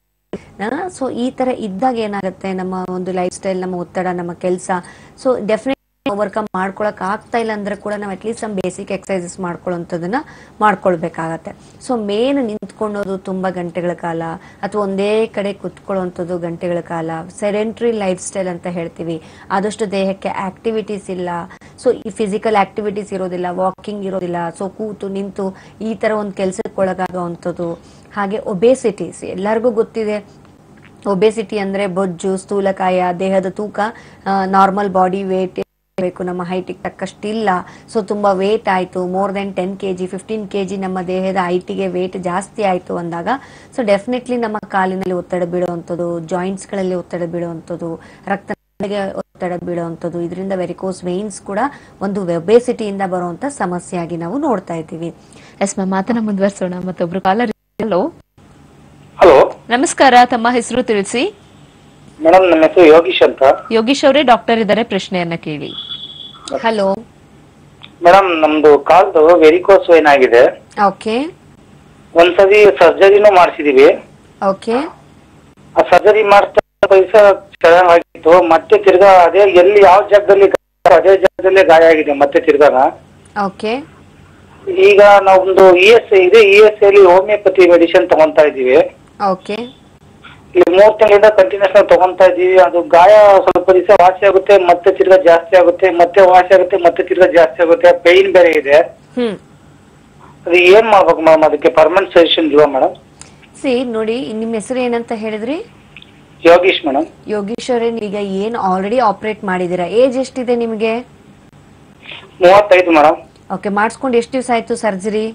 ಸೊ ಈ ತರ ಇದ್ದಾಗ ಏನಾಗುತ್ತೆ, ನಮ್ಮ ಒಂದು ಲೈಫ್ ಸ್ಟೈಲ್, ನಮ್ಮ ಒತ್ತಡ, ನಮ್ಮ ಕೆಲಸ, ಸೊ ಡೆಫಿನೆಟ್ಲಿ ಓವರ್ಕಮ್ ಮಾಡ್ಕೊಳಕ್ ಆಗ್ತಾ ಇಲ್ಲ ಅಂದ್ರೆ ಕೂಡ ನಾವು ಅಟ್ಲೀಸ್ಟ್ ಸಮ್ ಬೇಸಿಕ್ ಎಕ್ಸರ್ಸೈಸಸ್ ಮಾಡ್ಕೊಳ್ಳೋಂಥದನ್ನ ಮಾಡ್ಕೊಳ್ಬೇಕಾಗತ್ತೆ. ಸೊ ಮೇನ್ ನಿಂತ್ಕೊಳ್ಳೋದು ತುಂಬಾ ಗಂಟೆಗಳ ಕಾಲ ಅಥವಾ ಒಂದೇ ಕಡೆ ಕುತ್ಕೊಳ್ಳುವಂಥದ್ದು ಗಂಟೆಗಳ ಕಾಲ, ಸೆಡೆಂಟ್ರಿ ಲೈಫ್ ಸ್ಟೈಲ್ ಅಂತ ಹೇಳ್ತೀವಿ. ಆದಷ್ಟು ದೇಹಕ್ಕೆ ಆಕ್ಟಿವಿಟೀಸ್ ಇಲ್ಲ, ಸೊ ಈ ಫಿಸಿಕಲ್ ಆಕ್ಟಿವಿಟೀಸ್ ಇರೋದಿಲ್ಲ, ವಾಕಿಂಗ್ ಇರೋದಿಲ್ಲ, ಸೊ ಕೂತು ನಿಂತು ಈ ತರ ಒಂದು ಕೆಲಸಕ್ಕೆ ಒಳಗಾಗುವಂಥದ್ದು. ಹಾಗೆ ಒಬೇಸಿಟೀಸ್ ಎಲ್ಲರಿಗೂ ಗೊತ್ತಿದೆ. ಒಬೇಸಿಟಿ ಅಂದ್ರೆ ಬೊಜ್ಜು, ಸ್ಥೂಲಕಾಯ, ದೇಹದ ತೂಕ ನಾರ್ಮಲ್ ಬಾಡಿ ವೇಟ್ ಬೇಕು, ನಮ್ಮ ಹೈಟಿಗೆ ತಕ್ಕಷ್ಟಿಲ್ಲ. ಸೊ ತುಂಬಾ ವೇಟ್ ಆಯ್ತು, ಮೋರ್ ದೆನ್ 10 kg 15 kg ನಮ್ಮ ದೇಹದ ಹೈಟಿಗೆ ವೇಟ್ ಜಾಸ್ತಿ ಆಯ್ತು ಅಂದಾಗ, ಸೊ ಡೆಫಿನೆಟ್ಲಿ ನಮ್ಮ ಕಾಲಿನಲ್ಲಿ ಒತ್ತಡ ಬೀಳುವಂಥದ್ದು, ಜಾಯಿಂಟ್ಸ್ ಗಳಲ್ಲಿ ಒತ್ತಡ ಬೀಳುವಂಥದ್ದು, ರಕ್ತನಾಳಗಳಿಗೆ ಒತ್ತಡ ಬೀಳುವಂಥದ್ದು, ಇದರಿಂದ ವೆರಿಕೋಸ್ ವೇನ್ಸ್ ಕೂಡ ಒಂದು ಒಬೇಸಿಟಿಯಿಂದ ಬರುವಂತ ಸಮಸ್ಯೆಯಾಗಿ ನಾವು ನೋಡ್ತಾ ಇದ್ದೀವಿ. ಎಸ್ ಮ್ಯಾಮ್, ಮಾತನ್ನ ಮುಂದುವರಿಸೋಣ. ಮತ್ತೊಬ್ರು ಕಾಲರ್. ಹಲೋ ಹಲೋ, ನಮಸ್ಕಾರ. ತಮ್ಮ ಹೆಸರು ತಿಳಿಸಿ. ಮೇಡಮ್, ನನ್ನ ಹೆಸರು ಯೋಗೀಶ್ ಅಂತ. ಯೋಗೀಶ್ ಅವರೇ, ಡಾಕ್ಟರ್ ಇದ್ದಾರೆ, ಪ್ರಶ್ನೆಯನ್ನ ಕೇಳಿ. ಹಲೋ ಮೇಡಮ್, ನಮ್ದು ಕಾಲ್ದು ವೆರಿಕೋಸ್ ವೇನ್ ಆಗಿದೆ. ಓಕೆ, ಒಂದ್ಸತಿ ಸರ್ಜರಿನೂ ಮಾಡಿಸಿದೀವಿ. ಓಕೆ, ಆ ಸರ್ಜರಿ ಮಾಡಿಸ್ತಾ ಪೈಸಾ ಚೆನ್ನಾಗಿತ್ತು. ಮತ್ತೆ ತಿರ್ಗಾ ಅದೇ ಎಲ್ಲಿ ಯಾವ ಜಾಗದಲ್ಲಿ ಅದೇ ಜಾಗದಲ್ಲೇ ಗಾಯ ಆಗಿದೆ ಮತ್ತೆ ತಿರ್ಗಾನ. ಓಕೆ. ಈಗ ನಾವೊಂದು ESI ಅಲ್ಲಿ ಹೋಮಿಯೋಪತಿ ಮೆಡಿಸಿನ್ ತಗೊಂತಾ ಇದೀವಿ. ಓಕೆ. ಈ 3 ತಿಂಗಳಿಂದ ಕಂಟಿನ್ಯೂಸ್ ಆಗಿ ತಗೊಂತಾ ಇದೀವಿ. ಅದು ಗಾಯ ಸ್ವಲ್ಪ ದಿವಸ ವಾಸಿ ಆಗುತ್ತೆ, ಮತ್ತೆ ತಿರ್ಗಾ ಜಾಸ್ತಿ ಆಗುತ್ತೆ, ಮತ್ತೆ ವಾಸಿ ಆಗುತ್ತೆ, ಮತ್ತೆ ತಿರ್ಗಾ ಜಾಸ್ತಿ ಆಗುತ್ತೆ. ಪೈನ್ ಬೇರೆ ಇದೆ. ಅದು ಏನ್ ಮಾಡ್ಬೇಕು ಮೇಡಮ್? ಅದಕ್ಕೆ ಪರ್ಮನೆಂಟ್ ಸೊಲ್ಯೂಷನ್ ಇಲ್ವಾ ಮೇಡಮ್? ನೋಡಿ, ನಿಮ್ಮ ಹೆಸರು ಏನಂತ ಹೇಳಿದ್ರಿ? ಯೋಗೀಶ್ ಮೇಡಮ್. ಯೋಗೀಶ್ ಅವರೇ, ಈಗ ಏನ್ ಆಲ್ರೆಡಿ ಆಪರೇಟ್ ಮಾಡಿದೀರಾ? ಏಜ್ ಎಷ್ಟಿದೆ ನಿಮ್ಗೆ? 35 ಮೇಡಮ್. ಓಕೆ. ಮಾಡಿಸ್ಕೊಂಡು ಎಷ್ಟು ದಿವಸ ಆಯ್ತು ಸರ್ಜರಿ?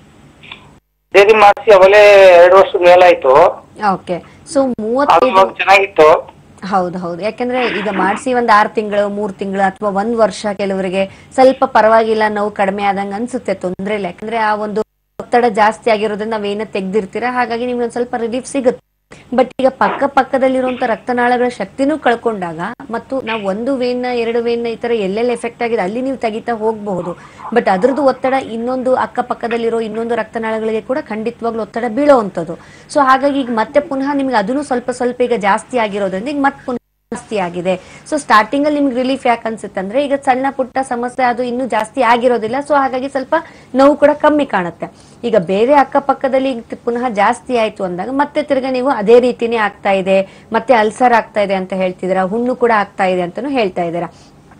ಸರ್ಜರಿ ಮಾಡಿಸಿ ಅವಲೇ 2 ವರ್ಷದ ಮೇಲಾಯ್ತು. ಓಕೆ. ಸೊ 35 ಚೆನ್ನಾಗಿತ್ತು. ಹೌದು. ಯಾಕಂದ್ರೆ ಈಗ ಮಾಡಿಸಿ ಒಂದ್ 6 ತಿಂಗಳು 3 ತಿಂಗಳು ಅಥವಾ 1 ವರ್ಷ ಕೆಲವರಿಗೆ ಸ್ವಲ್ಪ ಪರವಾಗಿಲ್ಲ, ನೋವು ಕಡಿಮೆ ಆದಂಗ ಅನ್ಸುತ್ತೆ, ತೊಂದ್ರೆ ಇಲ್ಲ. ಯಾಕಂದ್ರೆ ಆ ಒಂದು ಒತ್ತಡ ಜಾಸ್ತಿ ಆಗಿರೋದ್ರಿಂದ ನಾವೇನ ತೆಗ್ದಿರ್ತೀರಾ, ಹಾಗಾಗಿ ನಿಮ್ಗೆ ಒಂದ್ ಸ್ವಲ್ಪ ರಿಲೀಫ್ ಸಿಗುತ್ತೆ. ಬಟ್ ಈಗ ಪಕ್ಕದಲ್ಲಿರುವಂತ ರಕ್ತನಾಳಗಳ ಶಕ್ತಿನೂ ಕಳ್ಕೊಂಡಾಗ ಮತ್ತು ನಾವು 1 ವೇನ್ 2 ವೇನ್ ಈ ತರ ಎಲ್ಲೆಲ್ಲಿ ಎಫೆಕ್ಟ್ ಆಗಿದೆ ಅಲ್ಲಿ ನೀವು ತೆಗಿತಾ ಹೋಗಬಹುದು. ಬಟ್ ಅದ್ರದ್ದು ಒತ್ತಡ ಇನ್ನೊಂದು ಅಕ್ಕಪಕ್ಕದಲ್ಲಿರೋ ಇನ್ನೊಂದು ರಕ್ತನಾಳಗಳಿಗೆ ಕೂಡ ಖಂಡಿತವಾಗ್ಲೂ ಒತ್ತಡ ಬೀಳೋವಂಥದ್ದು. ಸೊ ಹಾಗಾಗಿ ಈಗ ಮತ್ತೆ ಪುನಃ ನಿಮ್ಗೆ ಅದನ್ನು ಸ್ವಲ್ಪ ಈಗ ಜಾಸ್ತಿ ಆಗಿರೋದ್ರಿಂದ ಈಗ ಮತ್ತೆ ಪುನಃ ಜಾಸ್ತಿ ಆಗಿದೆ. ಸೊ ಸ್ಟಾರ್ಟಿಂಗ್ ಅಲ್ಲಿ ನಿಮ್ಗೆ ರಿಲೀಫ್ ಯಾಕೆ ಅನ್ಸುತ್ತೆ ಅಂದ್ರೆ ಈಗ ಸಣ್ಣ ಪುಟ್ಟ ಸಮಸ್ಯೆ ಅದು ಇನ್ನೂ ಜಾಸ್ತಿ ಆಗಿರೋದಿಲ್ಲ. ಸೊ ಹಾಗಾಗಿ ಸ್ವಲ್ಪ ನೋವು ಕೂಡ ಕಮ್ಮಿ ಕಾಣುತ್ತೆ. ಈಗ ಬೇರೆ ಅಕ್ಕಪಕ್ಕದಲ್ಲಿ ಪುನಃ ಜಾಸ್ತಿ ಆಯ್ತು ಅಂದಾಗ ಮತ್ತೆ ತಿರ್ಗಾ ನೀವು ಅದೇ ರೀತಿನೇ ಆಗ್ತಾ ಇದೆ, ಮತ್ತೆ ಅಲ್ಸರ್ ಆಗ್ತಾ ಇದೆ ಅಂತ ಹೇಳ್ತಿದ್ದೀರಾ, ಹುಣ್ಣು ಕೂಡ ಆಗ್ತಾ ಇದೆ ಅಂತಾನು ಹೇಳ್ತಾ ಇದ್ದೀರಾ.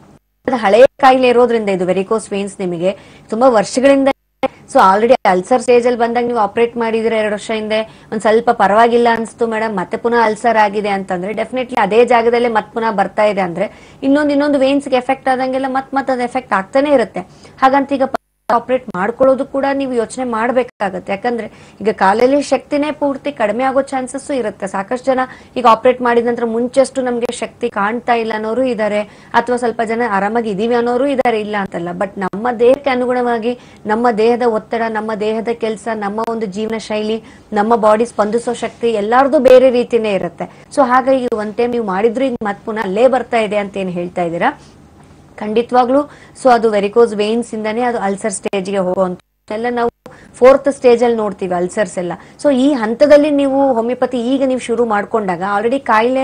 ಹಳೆಯ ಕಾಯಿಲೆ ಇರೋದ್ರಿಂದ ಇದು ವೆರಿಕೋಸ್ ವೇನ್ಸ್ ನಿಮಗೆ ತುಂಬಾ ವರ್ಷಗಳಿಂದ. ಸೊ ಆಲ್ರೆಡಿ ಅಲ್ಸರ್ ಸ್ಟೇಜ್ ಅಲ್ಲಿ ಬಂದಾಗ ನೀವು ಆಪರೇಟ್ ಮಾಡಿದ್ರೆ 2 ವರ್ಷ ಹಿಂದೆ ಒಂದ್ ಸ್ವಲ್ಪ ಪರವಾಗಿಲ್ಲ ಅನ್ಸ್ತು ಮೇಡಮ್, ಮತ್ತೆ ಪುನಃ ಅಲ್ಸರ್ ಆಗಿದೆ ಅಂತಂದ್ರೆ ಡೆಫಿನೆಟ್ಲಿ ಅದೇ ಜಾಗದಲ್ಲೇ ಮತ್ ಪುನಃ ಬರ್ತಾ ಇದೆ ಅಂದ್ರೆ ಇನ್ನೊಂದು ವೇನ್ಸ್ಗೆ ಎಫೆಕ್ಟ್ ಆದಂಗೆಲ್ಲ ಮತ್ ಅದು ಎಫೆಕ್ಟ್ ಆಗ್ತಾನೆ ಇರುತ್ತೆ. ಹಾಗಂತ ಈಗ ಆಪರೇಟ್ ಮಾಡ್ಕೊಳ್ಳೋದು ಕೂಡ ನೀವು ಯೋಚನೆ ಮಾಡ್ಬೇಕಾಗತ್ತೆ. ಯಾಕಂದ್ರೆ ಈಗ ಕಾಲಲ್ಲಿ ಶಕ್ತಿನೇ ಪೂರ್ತಿ ಕಡಿಮೆ ಆಗೋ ಚಾನ್ಸಸ್ ಇರುತ್ತೆ. ಸಾಕಷ್ಟು ಜನ ಈಗ ಆಪರೇಟ್ ಮಾಡಿದ ನಂತರ ಮುಂಚೆಷ್ಟು ನಮ್ಗೆ ಶಕ್ತಿ ಕಾಣ್ತಾ ಇಲ್ಲ ಅನ್ನೋರು ಇದಾರೆ, ಅಥವಾ ಸ್ವಲ್ಪ ಜನ ಆರಾಮಾಗಿ ಇದೀವಿ ಅನ್ನೋರು ಇದಾರೆ, ಇಲ್ಲ ಅಂತಲ್ಲ. ಬಟ್ ನಮ್ಮ ದೇಹಕ್ಕೆ ಅನುಗುಣವಾಗಿ ನಮ್ಮ ದೇಹದ ಒತ್ತಡ, ನಮ್ಮ ದೇಹದ ಕೆಲಸ, ನಮ್ಮ ಒಂದು ಜೀವನ ಶೈಲಿ, ನಮ್ಮ ಬಾಡಿ ಸ್ಪಂದಿಸೋ ಶಕ್ತಿ ಎಲ್ಲಾರ್ದು ಬೇರೆ ರೀತಿನೇ ಇರುತ್ತೆ. ಸೊ ಹಾಗಾಗಿ ಒಂದ್ ಟೈಮ್ ನೀವು ಮಾಡಿದ್ರು ಈಗ ಮತ್ ಪುನಃ ಅಲ್ಲೇ ಬರ್ತಾ ಇದೆ ಅಂತ ಏನ್ ಹೇಳ್ತಾ ಇದ್ದೀರಾ, ಖಂಡಿತವಾಗ್ಲೂ. ಸೊ ಅದು ವೆರಿಕೋಸ್ ವೇನ್ಸ್ ಇಂದಾನೇ ಅದು ಅಲ್ಸರ್ ಸ್ಟೇಜ್ಗೆ ಹೋಗುವಂತ ಎಲ್ಲ ನಾವು 4th ಸ್ಟೇಜ್ ಅಲ್ಲಿ ನೋಡ್ತೀವಿ ಅಲ್ಸರ್ಸ್ ಎಲ್ಲ. ಸೊ ಈ ಹಂತದಲ್ಲಿ ನೀವು ಹೋಮಿಯೋಪತಿ ಈಗ ನೀವು ಶುರು ಮಾಡ್ಕೊಂಡಾಗ ಆಲ್ರೆಡಿ ಕಾಯಿಲೆ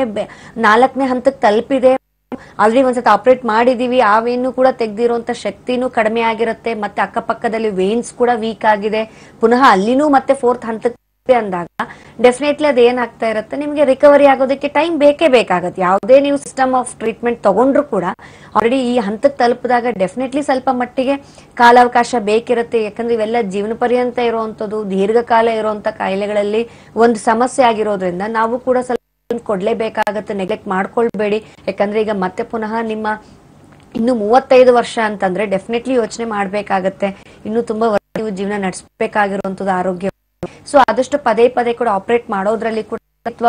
4ನೇ ಹಂತಕ್ಕೆ ತಲುಪಿದೆ, ಆಲ್ರೆಡಿ ಒಂದ್ಸತಿ ಆಪರೇಟ್ ಮಾಡಿದೀವಿ, ಆ ವೇನು ಕೂಡ ತೆಗ್ದಿರುವಂತ ಶಕ್ತಿನೂ ಕಡಿಮೆ ಆಗಿರುತ್ತೆ, ಮತ್ತೆ ಅಕ್ಕಪಕ್ಕದಲ್ಲಿ ವೇನ್ಸ್ ಕೂಡ ವೀಕ್ ಆಗಿದೆ, ಪುನಃ ಅಲ್ಲಿನೂ ಮತ್ತೆ 4th ಹಂತಕ್ಕೆ ಅಂದಾಗ ಡೆಫಿನೆಟ್ಲಿ ಅದು ಏನಾಗ್ತಾ ಇರುತ್ತೆ, ನಿಮ್ಗೆ ರಿಕವರಿ ಆಗೋದಕ್ಕೆ ಟೈಮ್ ಬೇಕೇ ಬೇಕಾಗತ್ತೆ. ಯಾವುದೇ ನೀವು ಸಿಸ್ಟಮ್ ಆಫ್ ಟ್ರೀಟ್ಮೆಂಟ್ ತಗೊಂಡ್ರು ಕೂಡ ಆಲ್ರೆಡಿ ಈ ಹಂತಕ್ಕೆ ತಲುಪಿದಾಗ ಡೆಫಿನೆಟ್ಲಿ ಸ್ವಲ್ಪ ಮಟ್ಟಿಗೆ ಕಾಲಾವಕಾಶ ಬೇಕಿರುತ್ತೆ. ಯಾಕಂದ್ರೆ ಇವೆಲ್ಲ ಜೀವನ ಪರ್ಯಂತ ಇರುವಂತದ್ದು, ದೀರ್ಘಕಾಲ ಇರುವಂತ ಕಾಯಿಲೆಗಳಲ್ಲಿ ಒಂದು ಸಮಸ್ಯೆ ಆಗಿರೋದ್ರಿಂದ ನಾವು ಕೂಡ ಸ್ವಲ್ಪ ಕೊಡ್ಲೇಬೇಕಾಗತ್ತೆ. ನೆಗ್ಲೆಕ್ಟ್ ಮಾಡ್ಕೊಳ್ಬೇಡಿ. ಯಾಕಂದ್ರೆ ಈಗ ಮತ್ತೆ ಪುನಃ ನಿಮ್ಮ ಇನ್ನು 35 ವರ್ಷ ಅಂತಂದ್ರೆ ಡೆಫಿನೆಟ್ಲಿ ಯೋಚನೆ ಮಾಡ್ಬೇಕಾಗತ್ತೆ. ಇನ್ನು ತುಂಬಾ ವರ್ಷ ನೀವು ಜೀವನ ನಡೆಸಬೇಕಾಗಿರುವಂತದ್ದು ಆರೋಗ್ಯ. ಸೊ ಆದಷ್ಟು ಪದೇ ಕೂಡ ಆಪರೇಟ್ ಮಾಡೋದ್ರಲ್ಲಿ ಕೂಡ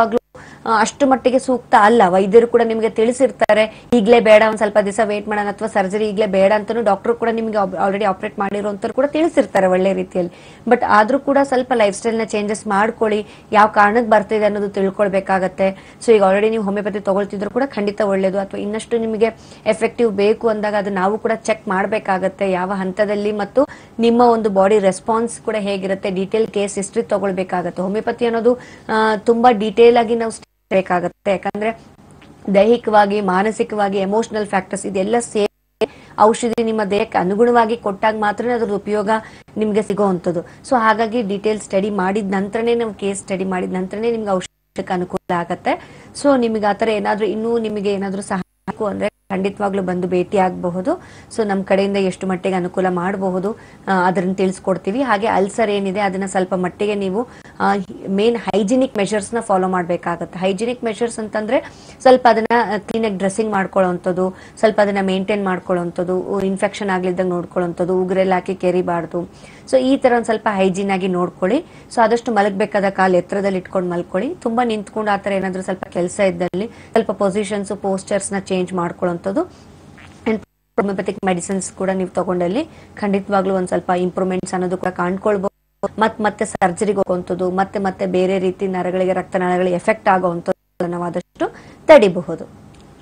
ಅಷ್ಟು ಮಟ್ಟಿಗೆ ಸೂಕ್ತ ಅಲ್ಲ. ವೈದ್ಯರು ಕೂಡ ನಿಮಗೆ ತಿಳಿಸಿರ್ತಾರೆ, ಈಗಲೇ ಬೇಡ, ಒಂದ್ ಸ್ವಲ್ಪ ದಿವಸ ವೇಟ್ ಮಾಡೋಣ, ಅಥವಾ ಸರ್ಜರಿ ಈಗಲೇ ಬೇಡ ಅಂತಾನು ಡಾಕ್ಟರ್ ಕೂಡ ನಿಮಗೆ ಆಲ್ರೆಡಿ ಆಪರೇಟ್ ಮಾಡಿರೋಂಥವ್ರು ಕೂಡ ತಿಳಿಸಿರ್ತಾರೆ ಒಳ್ಳೆ ರೀತಿಯಲ್ಲಿ. ಬಟ್ ಆದ್ರೂ ಕೂಡ ಸ್ವಲ್ಪ ಲೈಫ್ ಸ್ಟೈಲ್ ನ ಚೇಂಜಸ್ ಮಾಡ್ಕೊಳ್ಳಿ, ಯಾವ ಕಾರಣಕ್ಕೆ ಬರ್ತಿದೆ ಅನ್ನೋದು ತಿಳ್ಕೊಳ್ಬೇಕಾಗತ್ತೆ. ಸೊ ಈಗ ಆಲ್ರೆಡಿ ನೀವು ಹೋಮಿಯೋಪತಿ ತಗೊಳ್ತಿದ್ರು ಕೂಡ ಖಂಡಿತ ಒಳ್ಳೇದು, ಅಥವಾ ಇನ್ನಷ್ಟು ನಿಮಗೆ ಎಫೆಕ್ಟಿವ್ ಬೇಕು ಅಂದಾಗ ಅದು ನಾವು ಕೂಡ ಚೆಕ್ ಮಾಡ್ಬೇಕಾಗತ್ತೆ, ಯಾವ ಹಂತದಲ್ಲಿ, ಮತ್ತು ನಿಮ್ಮ ಒಂದು ಬಾಡಿ ರೆಸ್ಪಾನ್ಸ್ ಕೂಡ ಹೇಗಿರುತ್ತೆ, ಡೀಟೇಲ್ ಕೇಸ್ ಹಿಸ್ಟ್ರಿ ತಗೊಳ್ಬೇಕಾಗತ್ತೆ. ಹೋಮಿಯೋಪತಿ ಅನ್ನೋದು ತುಂಬಾ ಡೀಟೇಲ್ ಆಗಿ ನಾವು ಬೇಕಾಗತ್ತೆ. ಯಾಕಂದ್ರೆ ದೈಹಿಕವಾಗಿ, ಮಾನಸಿಕವಾಗಿ, ಎಮೋಷನಲ್ ಫ್ಯಾಕ್ಟರ್ಸ್ ಇದೆಲ್ಲ ಸೇರಿ ಔಷಧಿ ನಿಮ್ಮ ದೇಹಕ್ಕೆ ಅನುಗುಣವಾಗಿ ಕೊಟ್ಟಾಗ ಮಾತ್ರ ಅದ್ರ ಉಪಯೋಗ ನಿಮ್ಗೆ ಸಿಗೋವಂಥದ್ದು. ಸೊ ಹಾಗಾಗಿ ಡೀಟೇಲ್ ಸ್ಟಡಿ ಮಾಡಿದ ನಂತರನೇ, ನಾವು ಕೇಸ್ ಸ್ಟಡಿ ಮಾಡಿದ ನಂತರನೇ ನಿಮ್ಗೆ ಔಷಧಕ್ಕೆ ಅನುಕೂಲ ಆಗತ್ತೆ. ಸೊ ನಿಮ್ಗೆ ಆತರ ಏನಾದ್ರೂ ಇನ್ನೂ ನಿಮಗೆ ಏನಾದ್ರೂ ಸಹಾಯ ಅಂದ್ರೆ ಖಂಡಿತವಾಗ್ಲೂ ಬಂದು ಭೇಟಿ ಆಗಬಹುದು. ಸೊ ನಮ್ಮ ಕಡೆಯಿಂದ ಎಷ್ಟು ಮಟ್ಟಿಗೆ ಅನುಕೂಲ ಮಾಡಬಹುದು ಅದನ್ನ ತಿಳಿಸ್ಕೊಡ್ತೀವಿ. ಹಾಗೆ ಅಲ್ಸರ್ ಏನಿದೆ ಅದನ್ನ ಸ್ವಲ್ಪ ಮಟ್ಟಿಗೆ ನೀವು ಮೇನ್ ಹೈಜಿನಿಕ್ ಮೆಷರ್ಸ್ ನ ಫಾಲೋ ಮಾಡ್ಬೇಕಾಗತ್ತೆ. ಹೈಜಿನಿಕ್ ಮೆಷರ್ಸ್ ಅಂತಂದ್ರೆ ಸ್ವಲ್ಪ ಅದನ್ನ ಕ್ಲೀನ್ ಆಗಿ ಡ್ರೆಸ್ಸಿಂಗ್ ಮಾಡ್ಕೊಳ್ಳೋಂಥದ್ದು, ಸ್ವಲ್ಪ ಅದನ್ನ ಮೇಂಟೈನ್ ಮಾಡ್ಕೊಳ್ಳೋಂಥದ್ದು, ಇನ್ಫೆಕ್ಷನ್ ಆಗ್ಲಿದ್ದಾಗ ನೋಡ್ಕೊಳ್ಳೋಂಥದ್ದು, ಉಗುರೆಲ್ಲ ಹಾಕಿ ಕೆರಿಬಾರ್ದು. ಸೊ ಈ ತರ ಒಂದ್ ಸ್ವಲ್ಪ ಹೈಜೀನ್ ಆಗಿ ನೋಡ್ಕೊಳ್ಳಿ. ಸೊ ಆದಷ್ಟು ಮಲಗಬೇಕಾದ ಕಾಲು ಎತ್ತರದಲ್ಲಿ ಇಟ್ಕೊಂಡು ಮಲ್ಕೊಳ್ಳಿ. ತುಂಬಾ ನಿಂತ್ಕೊಂಡು ಆತರ ಏನಾದ್ರೂ ಸ್ವಲ್ಪ ಕೆಲಸ ಇದ್ದಲ್ಲಿ ಸ್ವಲ್ಪ ಪೊಸಿಷನ್ಸ್, ಪೋಸ್ಟರ್ಸ್ ನ ಚೇಂಜ್ ಮಾಡ್ಕೊಳ್ಳೋಂಥದ್ದು. ಹೋಮಿಯೋಪತಿಕ್ ಮೆಡಿಸಿನ್ಸ್ ಕೂಡ ನೀವು ತಗೊಂಡಲ್ಲಿ ಖಂಡಿತವಾಗ್ಲೂ ಒಂದ್ ಸ್ವಲ್ಪ ಇಂಪ್ರೂವ್ಮೆಂಟ್ಸ್ ಅನ್ನೋದು ಕೂಡ ಕಾಣ್ಕೊಳ್ಬಹುದು. ಮತ್ತೆ ಸರ್ಜರಿಗೆ ಹೋಗುವಂಥದ್ದು, ಮತ್ತೆ ಬೇರೆ ರೀತಿ ನರಗಳಿಗೆ, ರಕ್ತನಾಳಗಳಿಗೆ ಎಫೆಕ್ಟ್ ಆಗುವಂಥದ್ದು ನಾವು ಆದಷ್ಟು ತಡಿಬಹುದು.